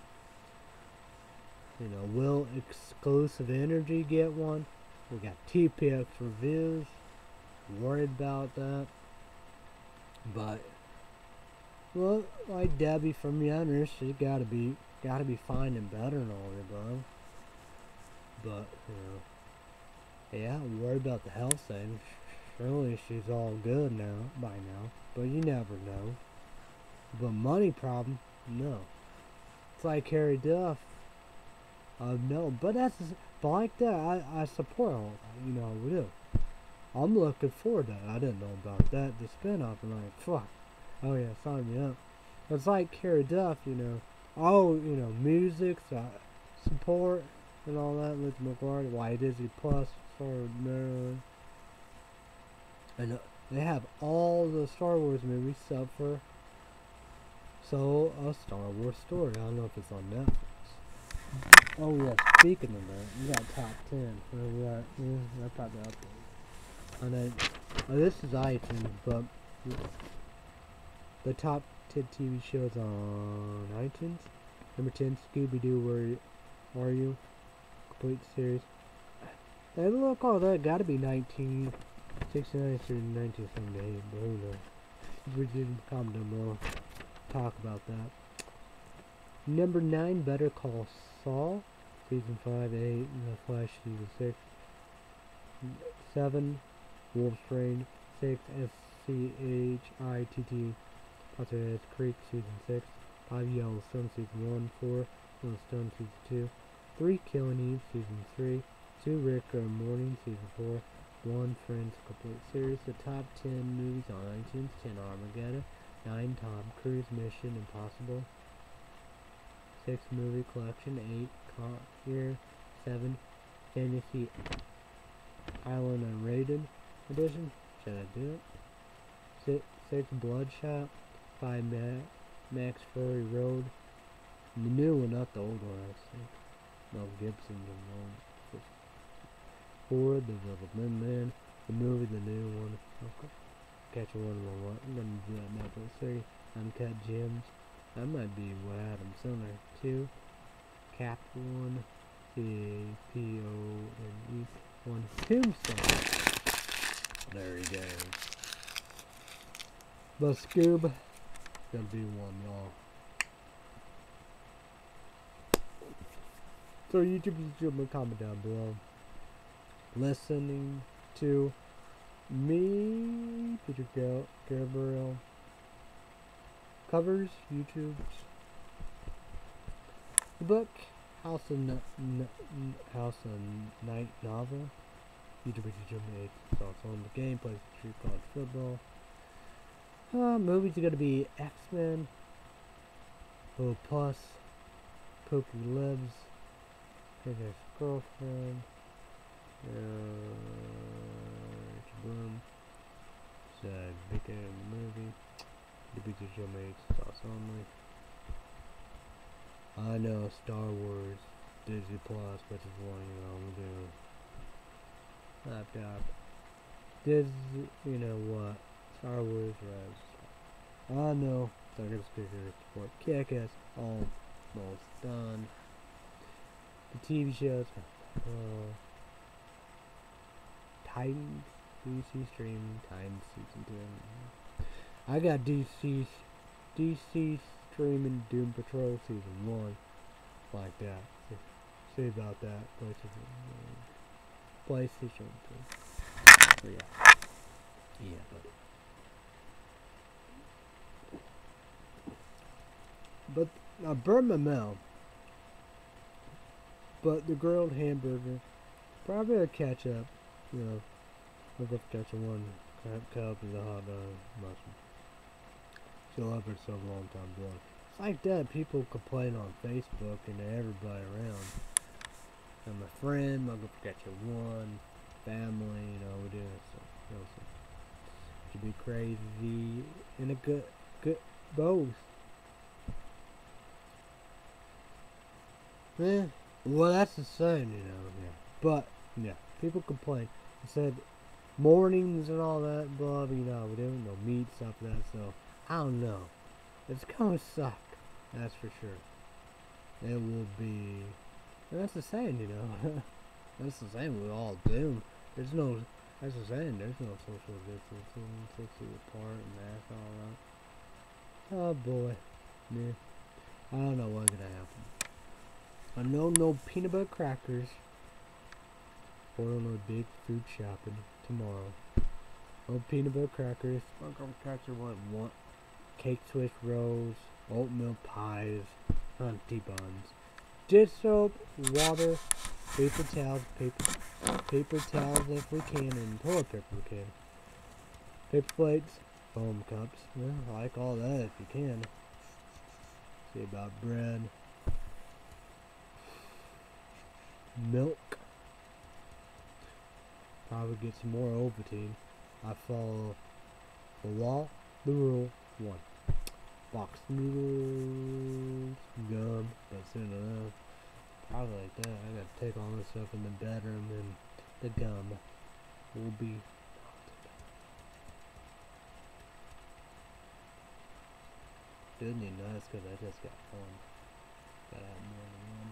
Will Exclusive Energy get one? We got TPX Reviews. Worried about that. But well, like Debbie from Yenners, she gotta be finding better and all the above. But yeah, worried about the health thing. Surely she's all good by now. But you never know. But money problem, no. It's like Harry Duff. No, but like that. I support all that. We do. I'm looking forward to that. I didn't know about that. The spin-off, and like, fuck. Oh yeah, sign me up. It's like Carrie Duff, music, support, and all that. Liz McGuire, Why Disney Plus, Star Maryland. And they have all the Star Wars movies sub for. So, a Star Wars story. I don't know if it's on Netflix. Oh yeah, speaking of that, we got top 10. That's probably up there. And then, this is iTunes, but the top 10 TV shows on iTunes. Number 10, Scooby-Doo, Where Are You? Complete series. Hey, look, all that gotta be 1969 through 1978, but who knows? We didn't comment down below. Talk about that. Number 9, Better Call Saul, season 5, 8, The Flash, season 6, 7, Wolf's Rain, 6, SCHITT, Potterhead Creek, season 6, 5, Yellowstone, season 1, 4, Yellowstone, season 2, 3, Killing Eve, season 3, 2, Rick and Morty, season 4, 1, Friends, complete series. The top 10 movies on iTunes: 10, Armageddon, 9, Tom Cruise, Mission Impossible, 6, Movie Collection, 8, Conquer, 7, Fantasy Island Unrated Edition, should I do it? 6, Bloodshot, 5, Max Fury Road, the new one, not the old one, I think. Mel Gibson, the one. 4, The Development Man, the movie, the new one. Okay. Catch one. I'm gonna do that Netflix 3. Uncut Gems. That might be what Adam Sandler. 2. Cap 1. CAPONE 1. Tombstone. There he goes. But Scoob. Gonna be one, y'all. So YouTube, comment down below. Listening to me, Peter Gabriel, covers YouTube's the book House of Night novel. YouTube made thoughts on the game, plays Street College Football. Movies are gonna be X-Men, Little Plus, Pokey Lives, His Girlfriend, Boom. Said bigger in the movie. The digital mates sauce only. I know Star Wars, Disney Plus, which is one, we'll do laptop. Disney, you know what? Star Wars, Res. I know. Second speaker support. Kick-Ass, almost done. The TV shows. Titans, DC streaming, Titans season 2. I got DC streaming Doom Patrol season 1. Like that. See about that. PlayStation 2. Yeah. Yeah, but I burned my mouth. But the grilled hamburger, probably a ketchup, I'll go for ketchup one cup of the hot dog mushroom. She'll have herself a long time blood. It's like that, people complain on Facebook and everybody around. I'm a friend, I'll go for ketchup one, family, we do it, so, it could be crazy in a good, both. Yeah. Well, that's the same, yeah. But, yeah, people complain. They said mornings and all that, blah, we don't no meat, stuff like that, so, I don't know. It's gonna suck, that's for sure. It will be, that's the same, That's the same with all doom. That's the same, there's no social distancing, 6 feet apart, and mask, all that. Oh, boy. Yeah. I don't know what's gonna happen. I know no peanut butter crackers or no big food shopping tomorrow. No peanut butter crackers. I'm gonna catch what? Cake Swiss rolls, oatmeal pies, hunty buns, dish soap, water, paper towels if we can, and toilet paper if we can. Paper plates, foam cups. Yeah, I like all that if you can. See about bread. Milk. Probably get some more Ovaltine. I follow the law, the rule, 1. Box noodles, gum, that's soon enough. Probably like that. I gotta take all this stuff in the bedroom and the gum will be good and nice because I just got one. Gotta have more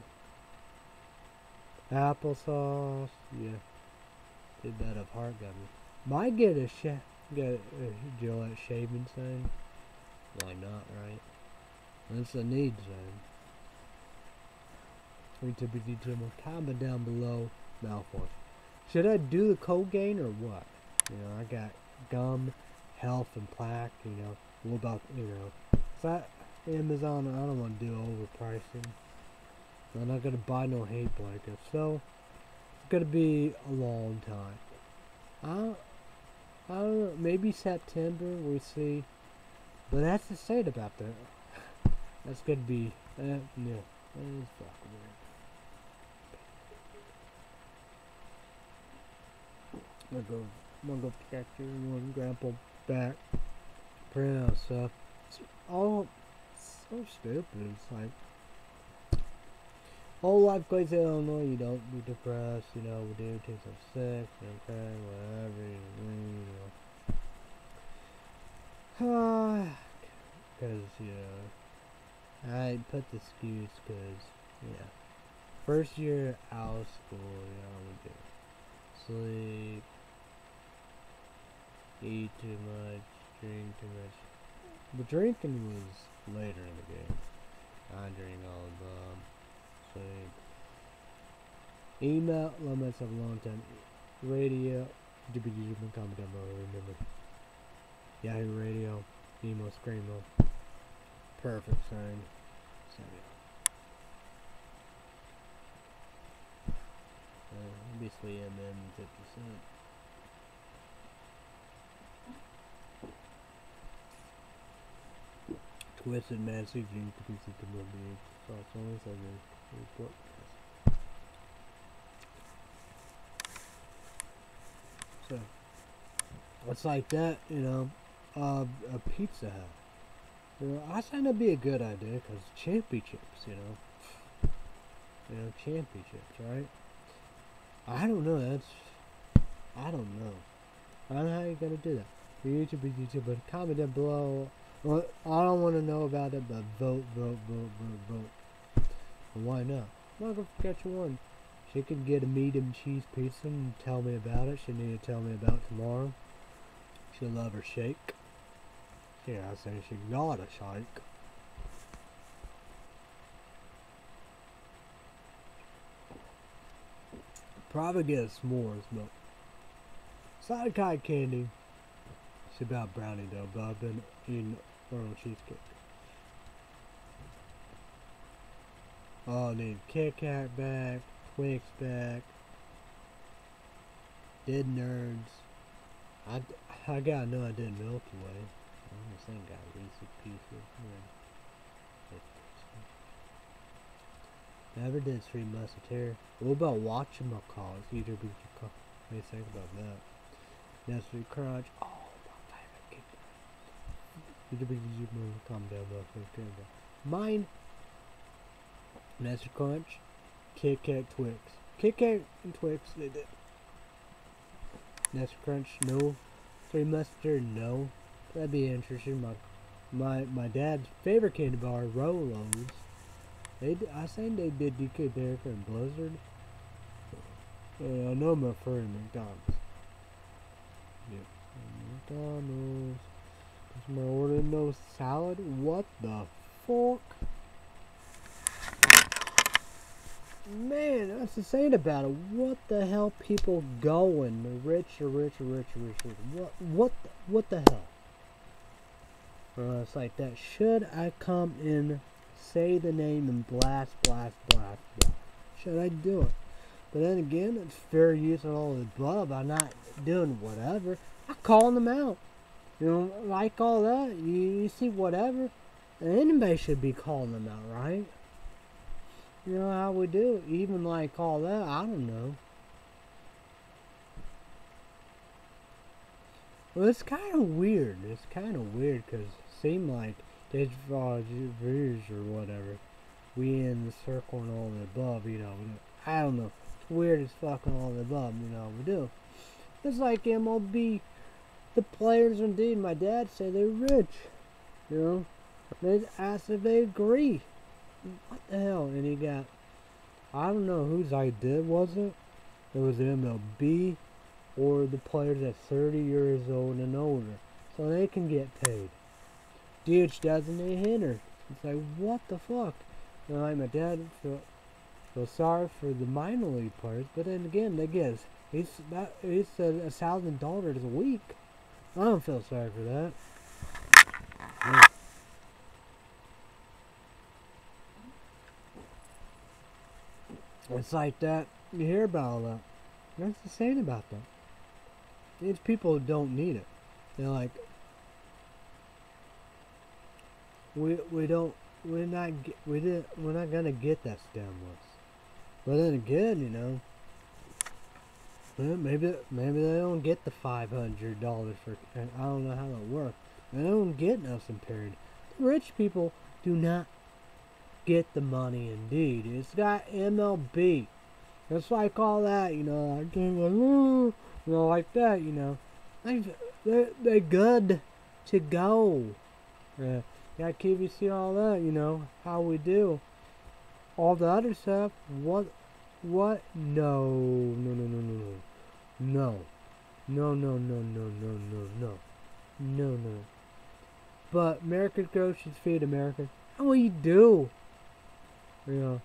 than one. Applesauce, yeah. Did that up heart got me. Might get a Gillette shaving thing. Why not, right? That's a need zone. Comment down below. Mouthwash. Should I do the Colgate or what? I got gum, health, and plaque. What about Is that Amazon? I don't want to do overpricing. I'm not gonna buy no hate blankets, so it's gonna be a long time. I don't know. Maybe September. We see. But that's the state about that. That's gonna be, yeah, that is fucking weird. I'm gonna go check your one grandpa back. Print out stuff. It's all so stupid. It's like, whole life goes in Illinois, you don't be depressed, we do take some sick, okay, whatever, because, I put the excuse because, first year out of school, we do sleep, eat too much, drink too much. But drinking was later in the game. I drink all of them. Sleep. Email, love myself a long time. Radio, comment down below, remember. Yahoo Radio, emo, screamo. Perfect sign. Basically MM 50 cents. Twisted Mad Seasoning to piece of the movie. Sauce only, so report. So it's like that, you know. A Pizza Hut. You know, I think that'd be a good idea because championships, you know, championships, right? I don't know. I don't know. I don't know how you're gonna do that. But comment down below. Well, I don't want to know about it, but vote. And why not? I'm not gonna forget you one. She could get a medium cheese pizza and tell me about it. She need to tell me about it tomorrow. She'll love her shake. Yeah, I say she got a shake. Probably get a s'mores, but side cotton candy. It's about brownie though, but I've been eating Oreo cheesecake. Oh, I need Kit Kat back, Twix back, Dead Nerds. I gotta know I did Milky Way. I almost ain't got Reese's Pieces. Never did Three Musketeers. What about whatchamacallit? Either be what do you think about that? Nestle Crunch. Oh, my favorite cake. Calm down, mine. Nestle Crunch, Kit Kat, Twix. Kit Kat and Twix, they did. Nestle Crunch, no. Three Musketeers, no. That'd be interesting. My dad's favorite candy bar, Rolos. I think they did DK Baker and Blizzard. I know I'm referring to McDonald's. Yeah, McDonald's. Is my order no salad? What the fuck? Man, that's insane about it. What the hell, people going rich. What the hell? It's like that. Should I come in, say the name, and blast? Should I do it? But then again, it's fair use of all the above. I'm not doing whatever. I'm calling them out. You know, like all that. You see whatever. Anybody should be calling them out, right? You know how we do it. Even like all that, I don't know. Well, it's kind of weird. It's kind of weird because it seemed like they views or whatever. We in the circle and all the above, you know. I don't know. It's weird as fuck and all the above, you know. We do. It's like MLB. The players, indeed, my dad said they're rich. You know. They asked if they agree. What the hell? And he got, I don't know whose idea was it. It was MLB or the players at 30 years old and older. So they can get paid. DH designated hitter. It's like, what the fuck? And like my dad feel sorry for the minor league players, but then again, they get, he said $1,000 a week. I don't feel sorry for that. Yeah. It's like that. You hear about all that. That's insane about that. These people don't need it. They're like, we're not gonna get that stimulus. But then again, you know, well, maybe they don't get the $500 for. I don't know how that works. They don't get nothing period. The rich people do not get the money. Indeed, it's got MLB. It's like all that, you know. I can't, you know, like that, you know. They're good to go. Yeah, QVC, all that, you know. How we do. All the other stuff. What? No. But America's groceries feed Americans. How we do? You know.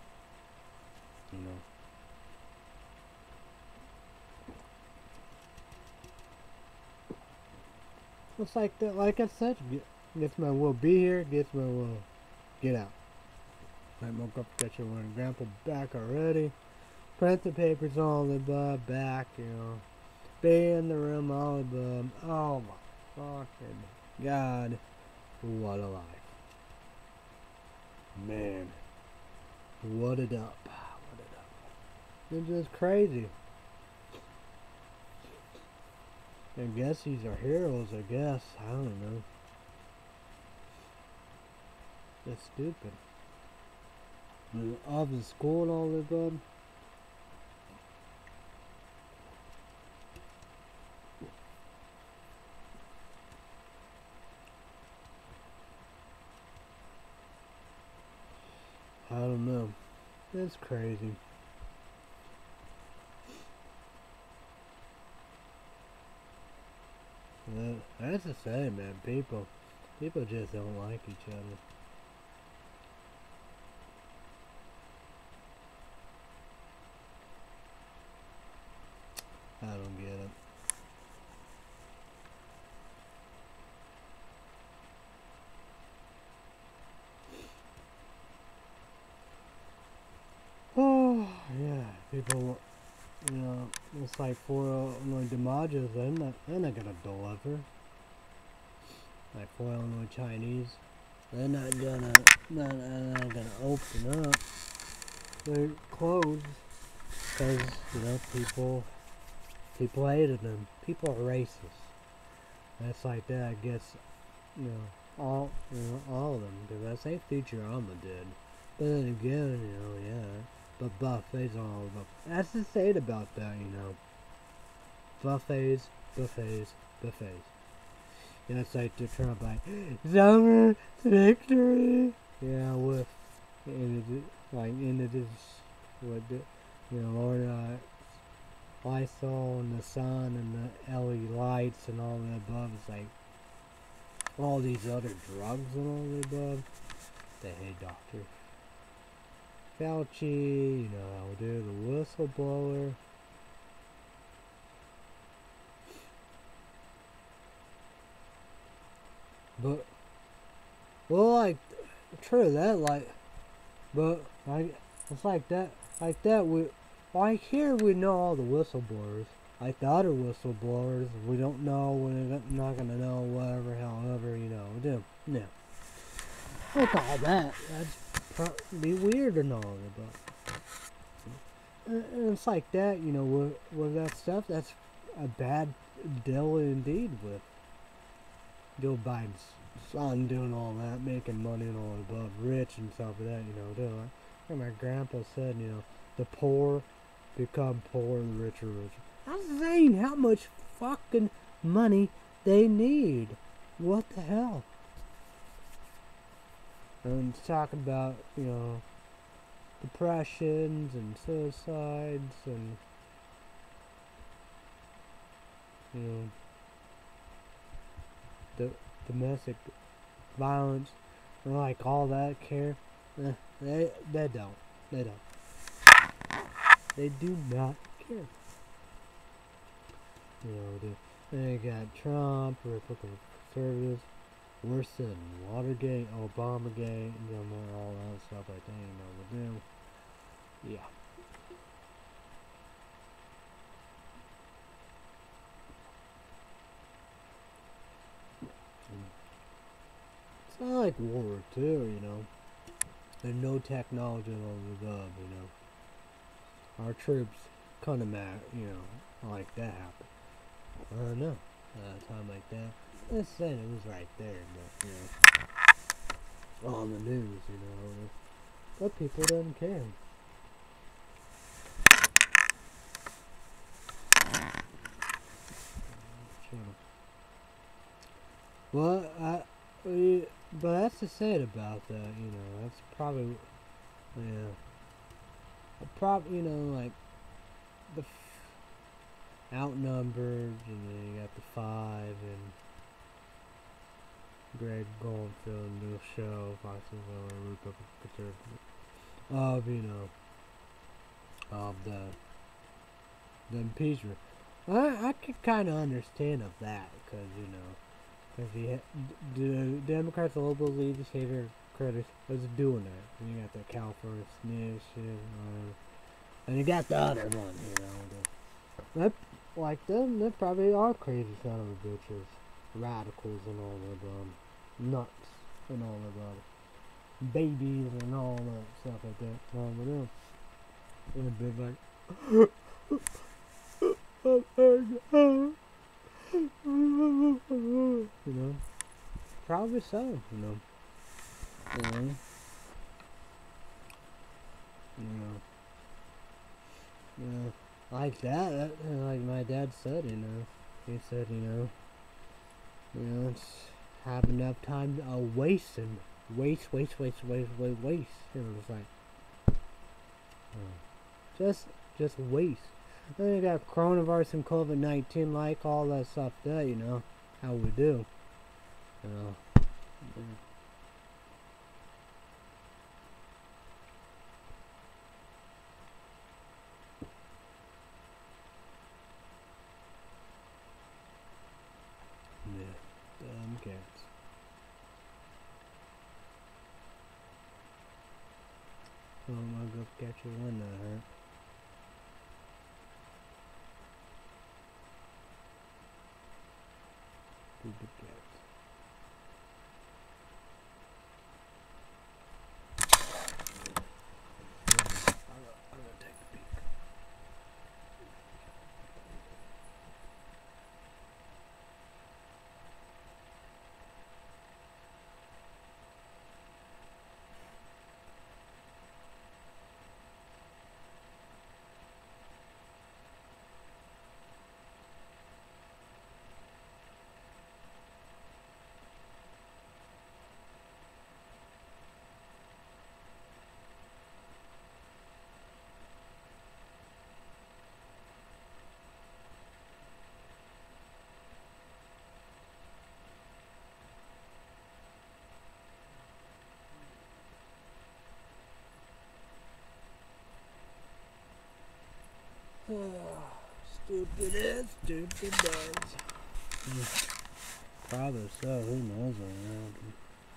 It's like that. Like I said, gets my will be here. Gets my will get out. I woke up, got your one grandpa back already. Print the papers, all the above, back, you know. Be in the room, all above. Oh my fucking God. What a life. Man. What it up. It's just crazy. I guess these are heroes, I guess. I don't know. That's stupid. Off in school and all that, bud. I don't know. That's crazy. That's the same, man. People just don't like each other. I don't get it. Oh, yeah. People, it's like for Illinois DiMaggio, they're not gonna deliver. Like for Illinois Chinese, they're not gonna open up. They're closed because people hated them. People are racist. That's like that. I guess all of them. Because I say Futurama did, but then again, yeah. But buffets all about. That's the saying about that, buffets. It's like they're trying to like summer victory. Yeah, with and it is what Lord Lysol and the sun and the LED lights and all the above. It's like all these other drugs and all the above. They hate Dr. Fauci, the whistleblower. But, well, like, true that, but, it's like that, here we know all the whistleblowers. Like the other whistleblowers, we don't know, we're not gonna know, whatever, however, no. Look at all that, that's probably weird and all, but, and it's like that, with that stuff, that's a bad deal indeed with Joe Biden's son doing all that, making money and all above, rich and stuff like that, doing like my grandpa said, the poor become poor, the rich are richer. I'm saying how much fucking money they need. What the hell? And talking about, depressions and suicides and, the domestic violence, and like all that care. They don't. They do not care. They got Trump, Republican conservatives, worse than Watergate, Obamagate, all that stuff like that, they do. Yeah. It's not like World War II, There's no technology on the above, Our troops couldn't like that happen. I don't know. At a time like that. Let's say it was right there, but, on the news, but people didn't care. Well, but that's the sad about that, that's probably, like, the outnumbered, and then you got the 5, and Greg Goldfield and the show, Fox and Republican Conservative, of the impeachment. I could kind of understand of that, because, because the Democrats, local legislative critics, was doing that. And you got the California snitch shit, and you got the other one, like them, they probably are crazy son of a bitches, radicals and all of them, nuts and all of them, babies and all that stuff like that, wrong with them. And a bit like, You know, probably so. You know, you know, you know, like that. Like my dad said. You know, he said, you know, it's have enough time wasting, waste. You know, it's like, just waste. Then you got coronavirus and COVID-19, like all that stuff there, you know, how we do, you know. Yeah, damn cats. Oh, I'm gonna go catch you one that hurt. Stupid cats. I'm gonna take a peek. Stupid is, stupid does. Probably so, who knows what happened.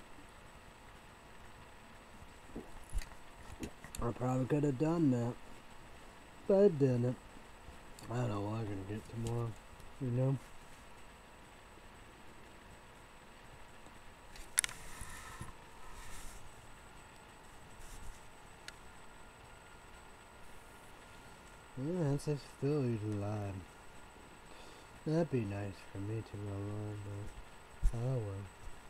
I probably could have done that, but I didn't. I don't know what I'm gonna get tomorrow, you know? Yeah, that's just Philly's alive. That'd be nice for me to go on, but oh well.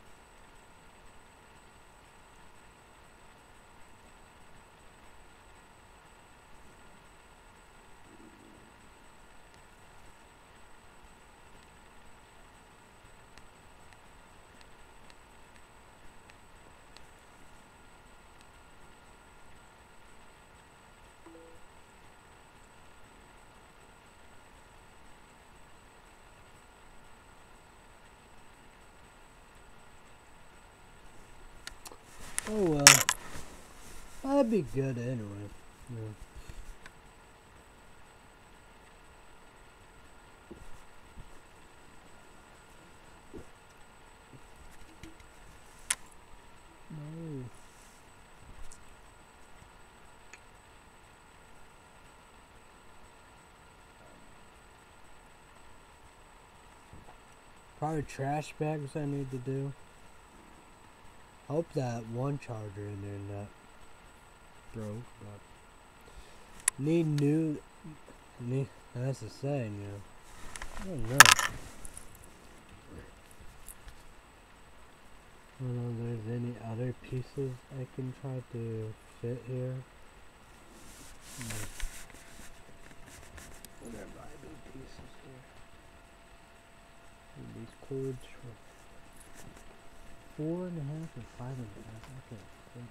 Oh well. That'd be good anyway. Yeah. No. Probably trash bags I need to do. Hope that one charger in there not broke, but that's the saying, you know. I don't know. I don't know if there's any other pieces I can try to fit here. There might be pieces here. And these cords for 4.5 or 5.5. Okay.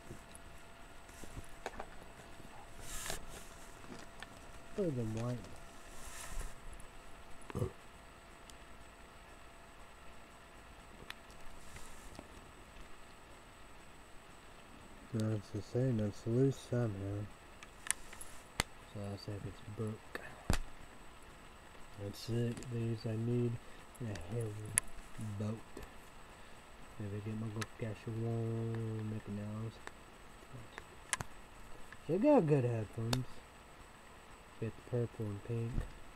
Look at them white. No, it's the same. It's loose somehow. So I'll say if it's broke. That's it. These I need a heavy boat. Maybe get my good cash one, make a nose. They got good headphones. Get the purple and pink.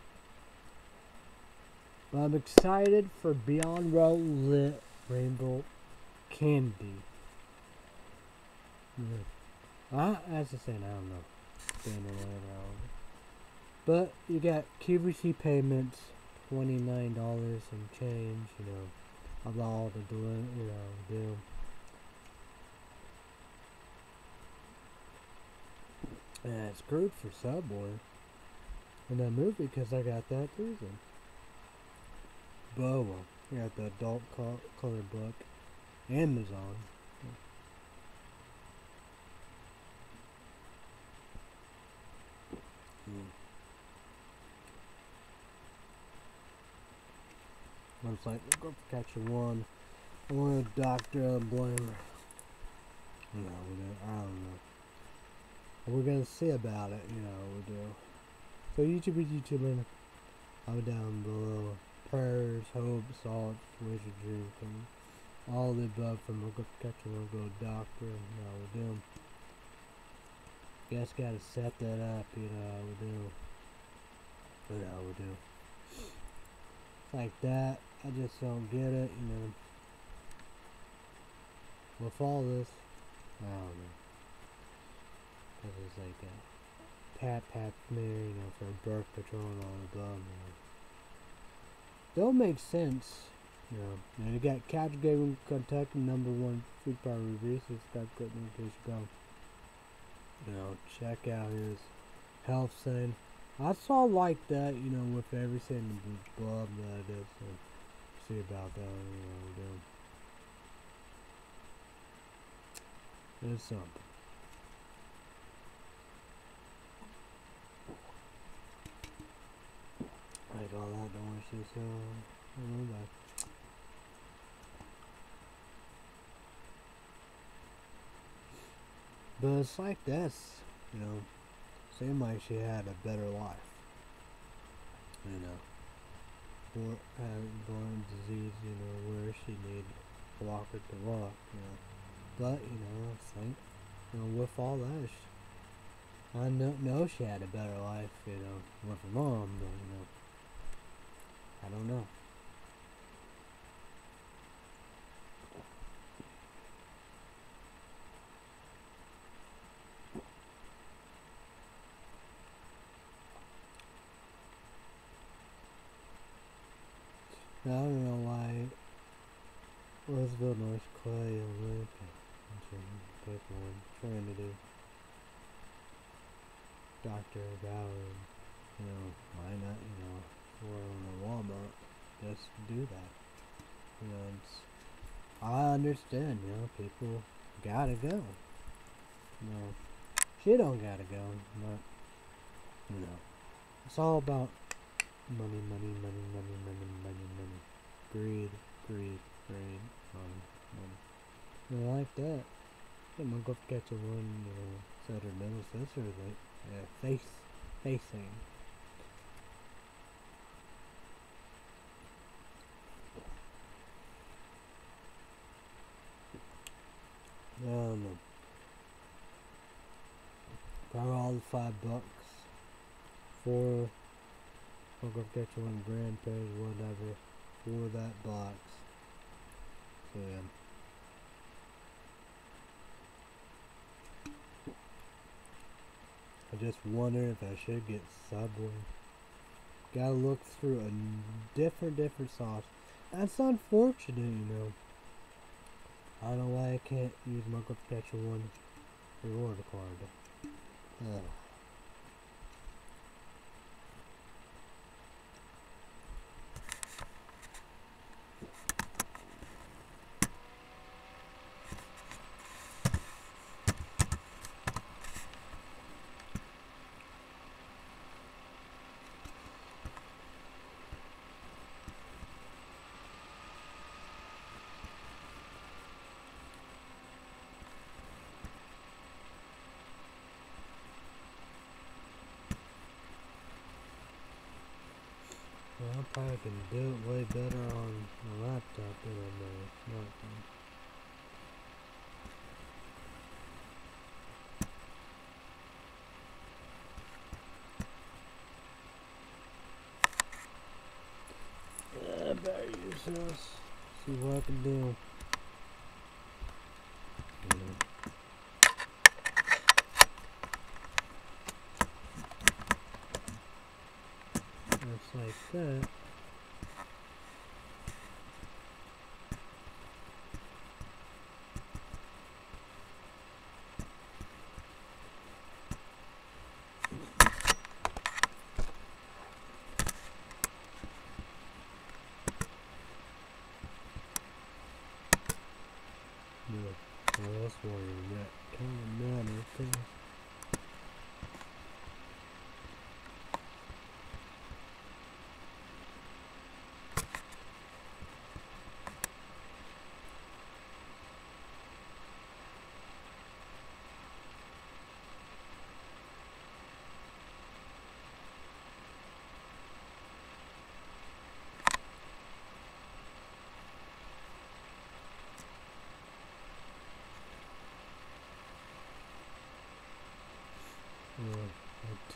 But I'm excited for Beyond Lit Rainbow Candy. As I said, I don't know. But you got QVC payments, $29 and change, of all the do. And I screwed for Subway in that movie because I got that reason. Boa, I got the adult color book, Amazon. I was like, we'll go for Catcher One. I want a Dr. Blame. No, I don't know. We're gonna see about it, we do. So YouTuber, I'll down below. Prayers, hope, salt, wizard drink, and all the above from We'll go for Catcher One, go Doctor, we do. Guess gotta set that up, we do. We do. Like that, I just don't get it, With all this, I don't know. Cause it's like a pat smear, for birth control and all the above, Don't make sense, And you got Catch Game Kentucky #1 food power reviews. It's got good notification go. Check out his health sign. I saw like that, with everything above that I did, so see about that, It's something. Like all that, don't want to see, so, I don't know that. But it's like this, seemed like she had a better life, born disease, where she needed a walker to walk, But, I think, with all that, I know she had a better life, with her mom, but, I don't know. I don't know why Elizabeth North Clay Olympic pick one trying to do Dr. Bauer, why not, or on a Walmart, just do that. I understand, people gotta go. She don't gotta go, but, it's all about money. Greed, money. I like that. I'm gonna go catch a one, said her middle sister, like, facing. I don't know. Probably all the $5 for I'll go catch one grand page, whatever, for that box. So yeah. I just wonder if I should get Subway. Gotta look through a different sauce. That's unfortunate, I don't know why I can't use my Go Catch One reward card. Ugh. I probably can do it way better on the laptop than on my smartphone. I better use this. See what I can do. Just like that.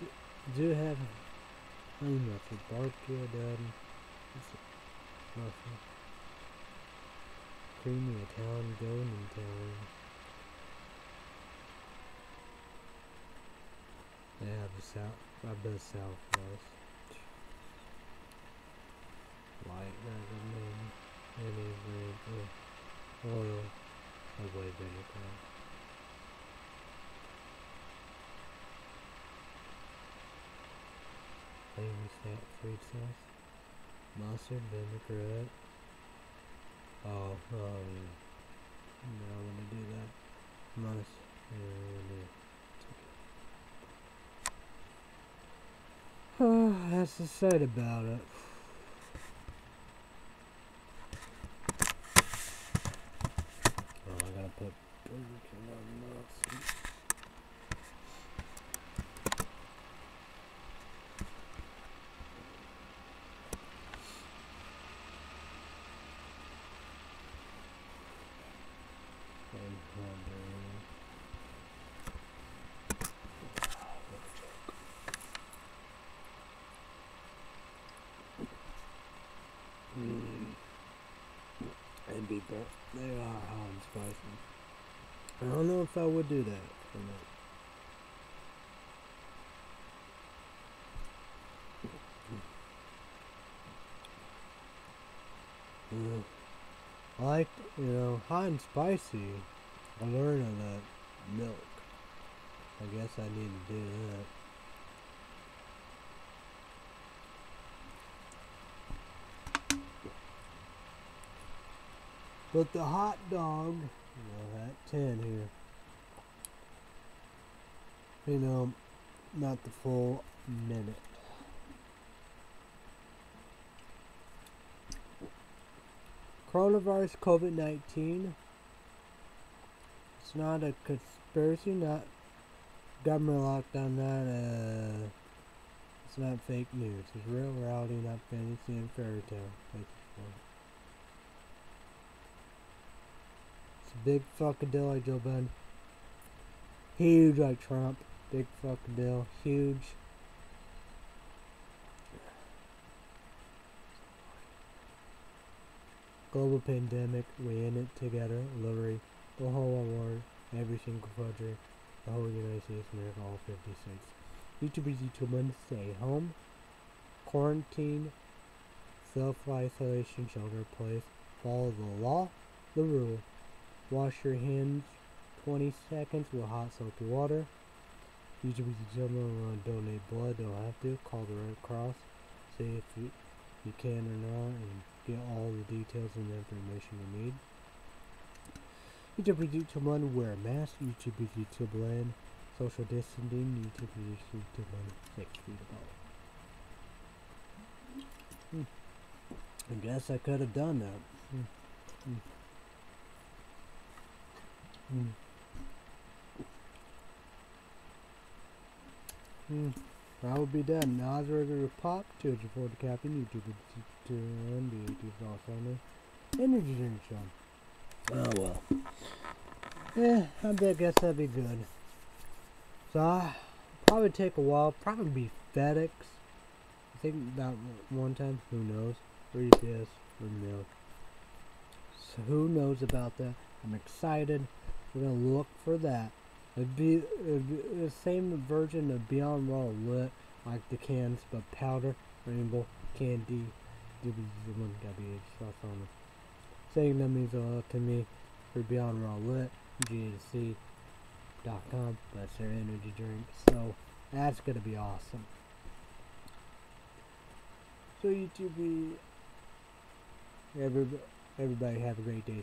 do have honey mustard, barbecue done, creamy Italian, golden Italian. They have the Southwest. Light recommend any red oil or white vinegar. Flavor sweet sauce, mustard, vinaigrette. Oh, yeah. No, I want to do that. Mustard. Oh, that's the sad about it. Oh, I gotta put Burger King on mustard. And be burnt. They are hot and spicy. I don't know if I would do that or not. I like, hot and spicy. I learned of that milk. I guess I need to do that. But the hot dog, that 10 here, not the full minute. Coronavirus COVID-19. It's not a conspiracy, not government lockdown, it's not fake news. It's real reality, not fantasy and fairy tale. It's a big fucking deal like Joe Biden. Huge like Trump. Big fucking deal. Huge. Global pandemic. We in it together. Literally. The whole world. Every single country. The whole United States, America, all 50 states. YouTubers, stay home. Quarantine. Self-isolation, shelter-in-place. Follow the law. The rule. Wash your hands 20 seconds with hot soapy water. YouTubers, want to donate blood. Don't have to. Call the Red Cross. See if you can or not, and get all the details and the information you need. YouTube Land, wear a mask. YouTube Land, social distancing. YouTube Land, 6 feet apart. I guess I could have done that. I will be done. Nas regular pop, children for the captain, YouTube to run the YouTube also energy drink show. Oh well. Yeah, I guess that'd be good. So I'll probably take a while, probably be FedEx. I think about one time, who knows? Or UPS or mail. So who knows about that? I'm excited. We're gonna look for that. It'd be the same version of Beyond Raw Lit, like the cans, but powder, rainbow, candy, one WH sauce on it. Saying that means a lot to me for Beyond Raw Lit, GNC.com. That's their energy drink. So that's gonna be awesome. So YouTube, everybody have a great day.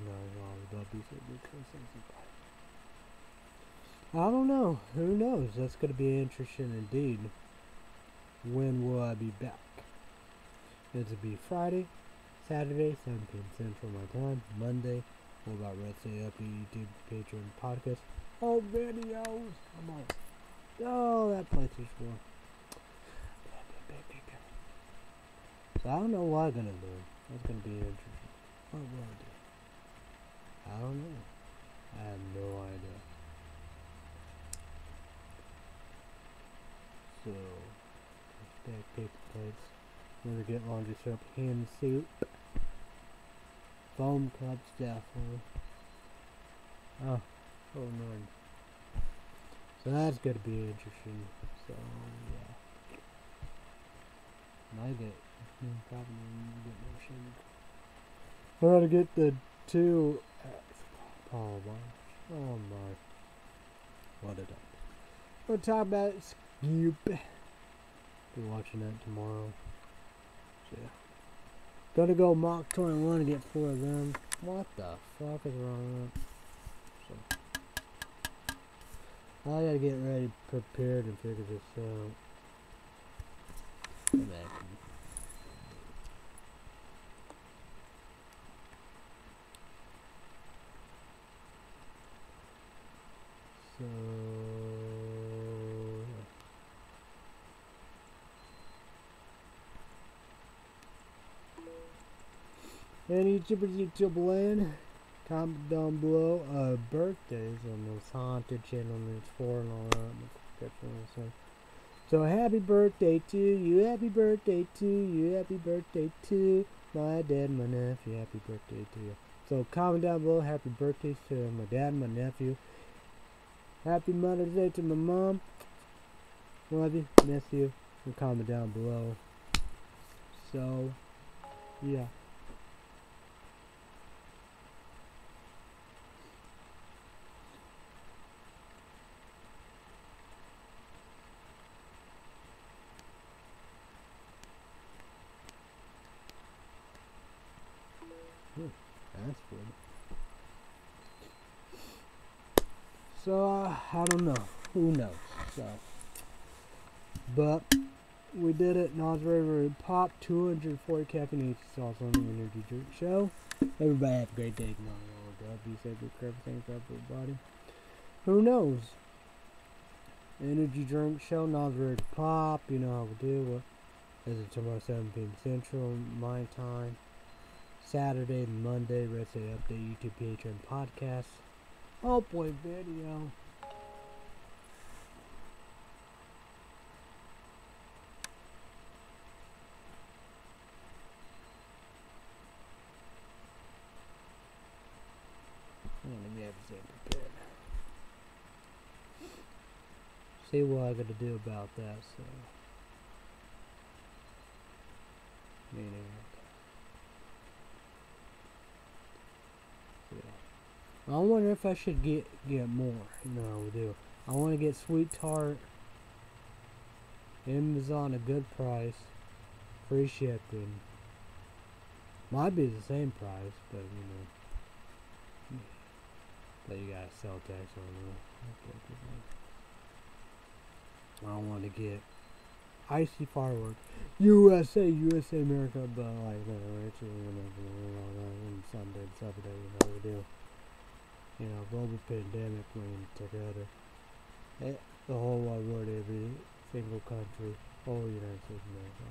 I don't know. Who knows? That's going to be interesting indeed. When will I be back? It'll be Friday, Saturday, 7 p.m. Central my time. Monday, what about Red Stay Up, YouTube, Patreon, podcast. Oh, videos. Come on. Oh, that place is full. So I don't know what I'm going to do. That's going to be interesting. What will I do? I don't know. I have no idea. So plates. Never get laundry soap, hand soup, foam cups, definitely. Oh, annoying. So that's gonna be interesting. So yeah, might get probably get more shade. I'm gonna get the two. Oh my! Oh my! What a dump. We'll talk about Scoop. Be watching that tomorrow. So yeah. Gotta go Mach 21 to get 4 of them. What the fuck is wrong with that? So, I gotta get ready, prepared, and figure this out. Come back. So... Any YouTube land? Comment down below. Birthdays on this haunted channel and it's 4 and all that. So happy birthday to you, happy birthday to you, happy birthday to my dad and my nephew, happy birthday to you. So comment down below, happy birthdays to my dad and my nephew. Happy Mother's Day to my mom. Love you, miss you. And comment down below. So, yeah. That's good. So, I don't know. Who knows? So, but we did it. Nas River popped 240 caffeine sauce on the energy drink show. Everybody have a great day. Be safe, be careful, thanks for everybody. Who knows? Energy drink show. Nas River pop. You know how we do. Is it tomorrow 7 p.m. Central, my time? Saturday, Monday, Red State Update, YouTube, Patreon, podcast. Oh boy, video. Let me have to prepared. See what I gotta do about that, so. Meaning. I wonder if I should get more. No, we do. I want to get Sweet Tart. Amazon a good price. Free shipping. Might be the same price, but you know. But you gotta sell tax on it. I want to get Icy Fireworks. USA, America, but like it's Sunday, Saturday, you know we do. You know, global pandemic when together. The whole wide world, every single country, whole United States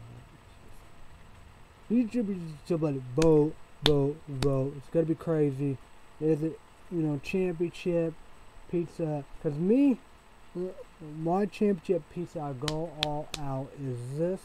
of America. YouTube is somebody vote. It's gonna be crazy. Is it, you know, championship pizza? Cause me, my championship pizza I go all out is this.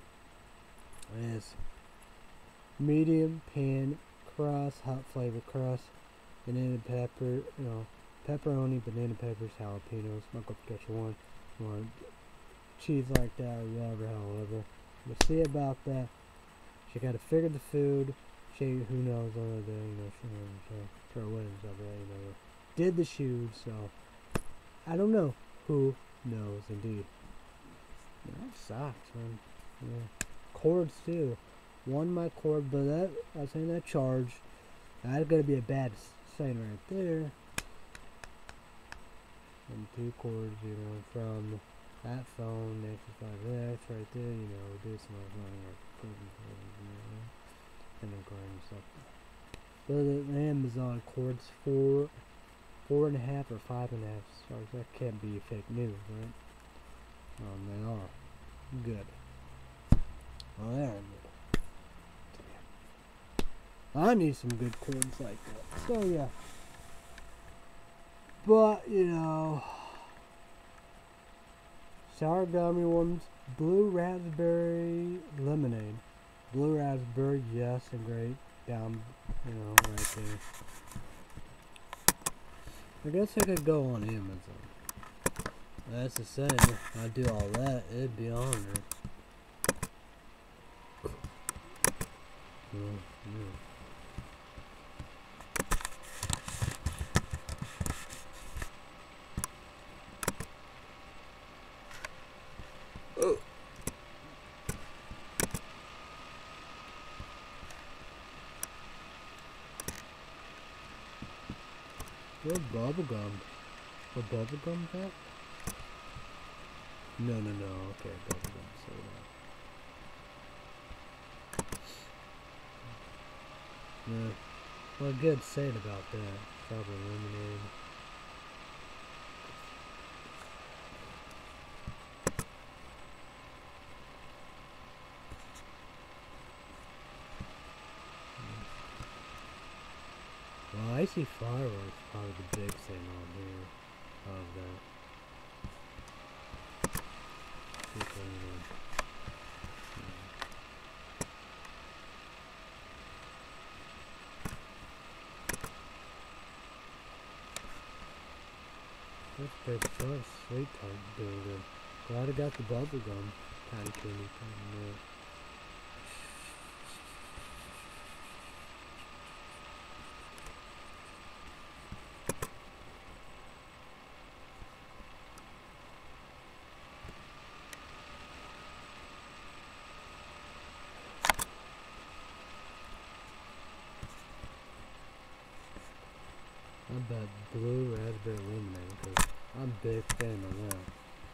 Is medium pan crust, hot flavor crust. Banana pepper, you know, pepperoni, banana peppers, jalapenos, Michael Ketchup one, cheese like that, or whatever, however. But see about that. She gotta figure the food. She, who knows, over there, you know, she her weddings over there, you know, did the shoes, so I don't know. Who knows, indeed. Yeah, that sucks, man. Yeah. Cords too. One my cord, but that I was saying that charged. That's gonna be a bad sign right there. And 2 cords, you know, from that phone, Nexus 5X right there, you know, do some and then cord and stuff. But the Amazon cords 4.5 or 5.5 stars. That can't be fake news, right? They are good. Oh, they are good. I need some good cords like that. So yeah. But, you know, sour gummy worms, blue raspberry lemonade. Blue raspberry, yes, and grape down, right there. I guess I could go on Amazon. That's the same. If I do all that, it'd be on there. What bubblegum? A bubblegum pack? No. Okay, bubblegum soda. Yeah. Well, good said about that. Strawberry lemonade. Well, I see fireworks, probably the big thing on here of that. That's pretty fun. Sweet time doing good. Glad I got the bubble gum. Kind of candy. I bet blue raspberry lemonade because I'm a big fan of that.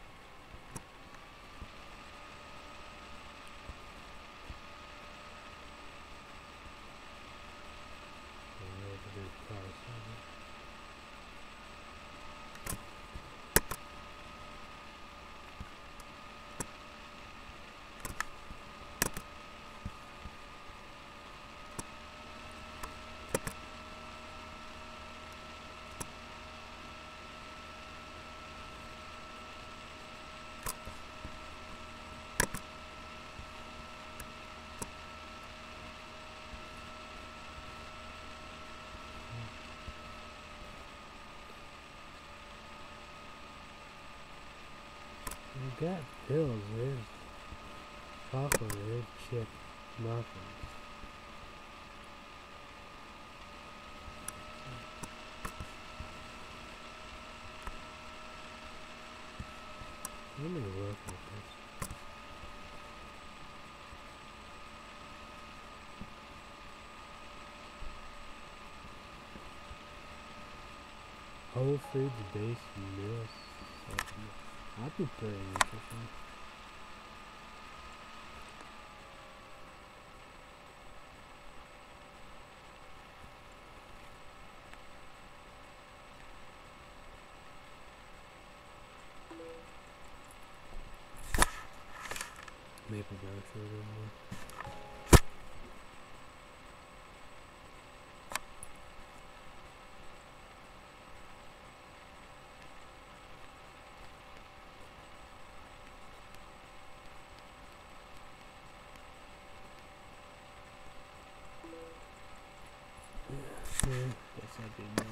We got pills. There's chocolate red chip muffins. Let me look at this. Whole Foods based meal supplement. That'd be pretty interesting. Maple brown sugar. Guess that'd be more.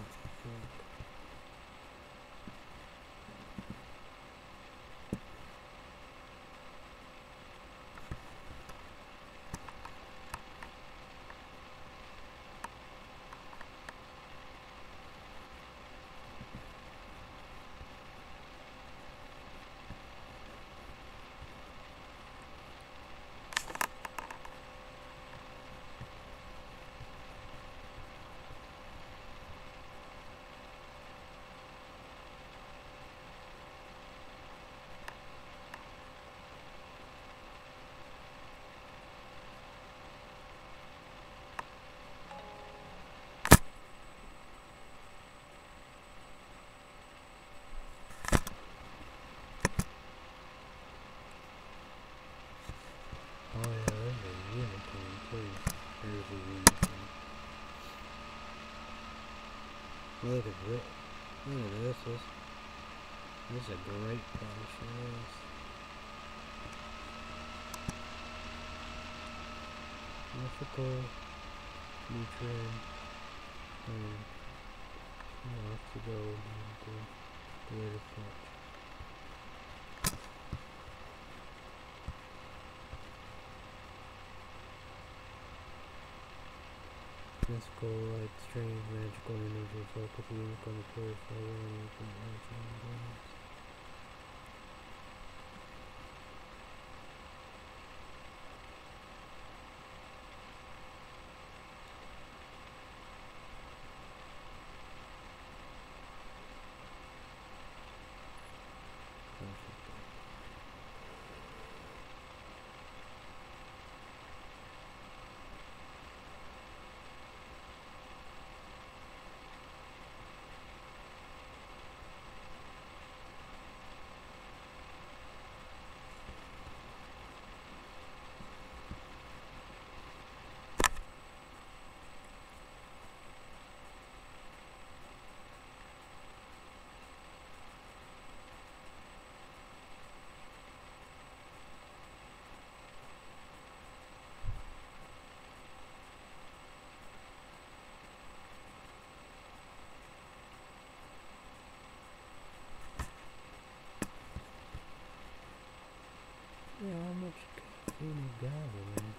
Oh yeah, there's a unicorn too. There's a unicorn. Look at this. Look at this. This is a great price for this. ethical, nutrient, and wants to go into the later part. Mystical, light, strange, magical energy, focus, unique on the purify, and open energy. Yeah, how much caffeine you got, man?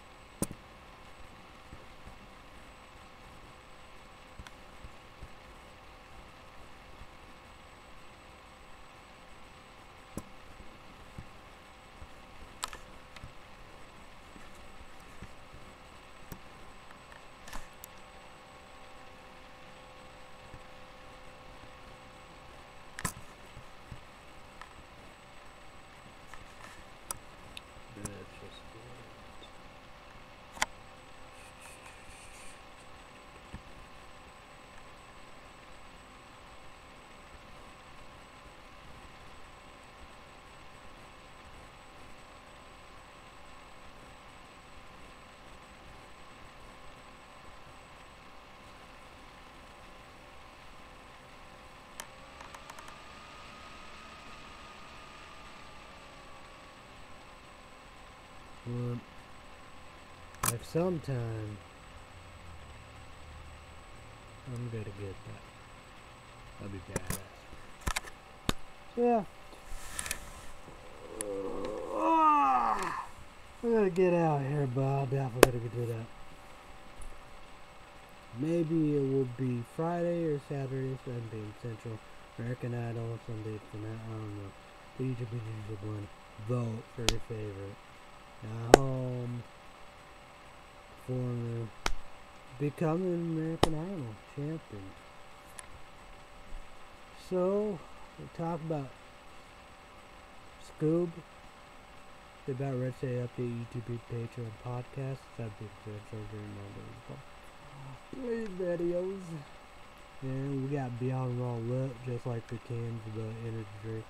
Well, like sometime I'm gonna get that. That'd be badass. So yeah. I gotta get out here, but I'll definitely gotta do that. Maybe it will be Friday or Saturday, Sunday in Central American Idol, Sunday from that. I don't know. But you should one. Vote for your favorite. For becoming an American Idol champion. So, we'll talk about Scoob, about Red State Update, YouTube, Patreon, podcast. That'd be good. So very videos. And we got Beyond Raw Lit, just like the cans of the energy drink.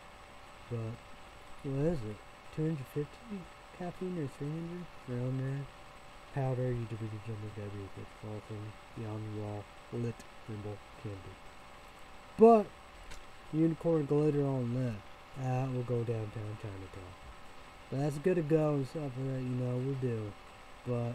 But, what is it? 250 caffeine or 300? Around there. Powder, YouTube, Jumbo, Gabby, Fulton, Beyond Raw Lit, Nimble, Candy. But, Unicorn Glitter on that. That will go downtown Chinatown. But that's good to go and stuff that, you know, we do. But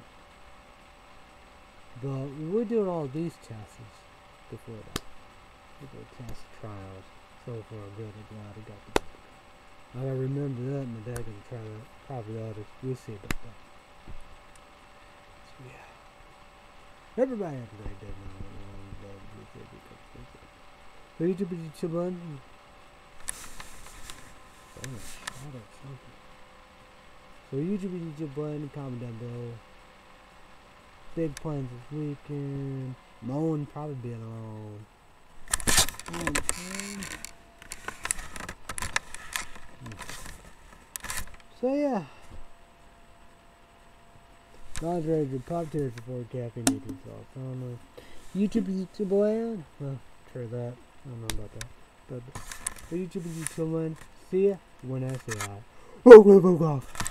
we're doing all these tests before that. We're going to test trials. So far, good. I'm glad I got the. I gotta remember that, my dad gonna try that. Probably others. We'll see about that. So, yeah. Everybody have a great day. So, YouTube one. Oh, shot at something. So, YouTube one. Comment down below. Big plans this weekend. Mowing probably being alone. So yeah. God's ready pop tiers before caffeine eating sauce. I don't know. YouTube land. Well, try that. I don't know about that. But YouTube land. See ya when I say hi.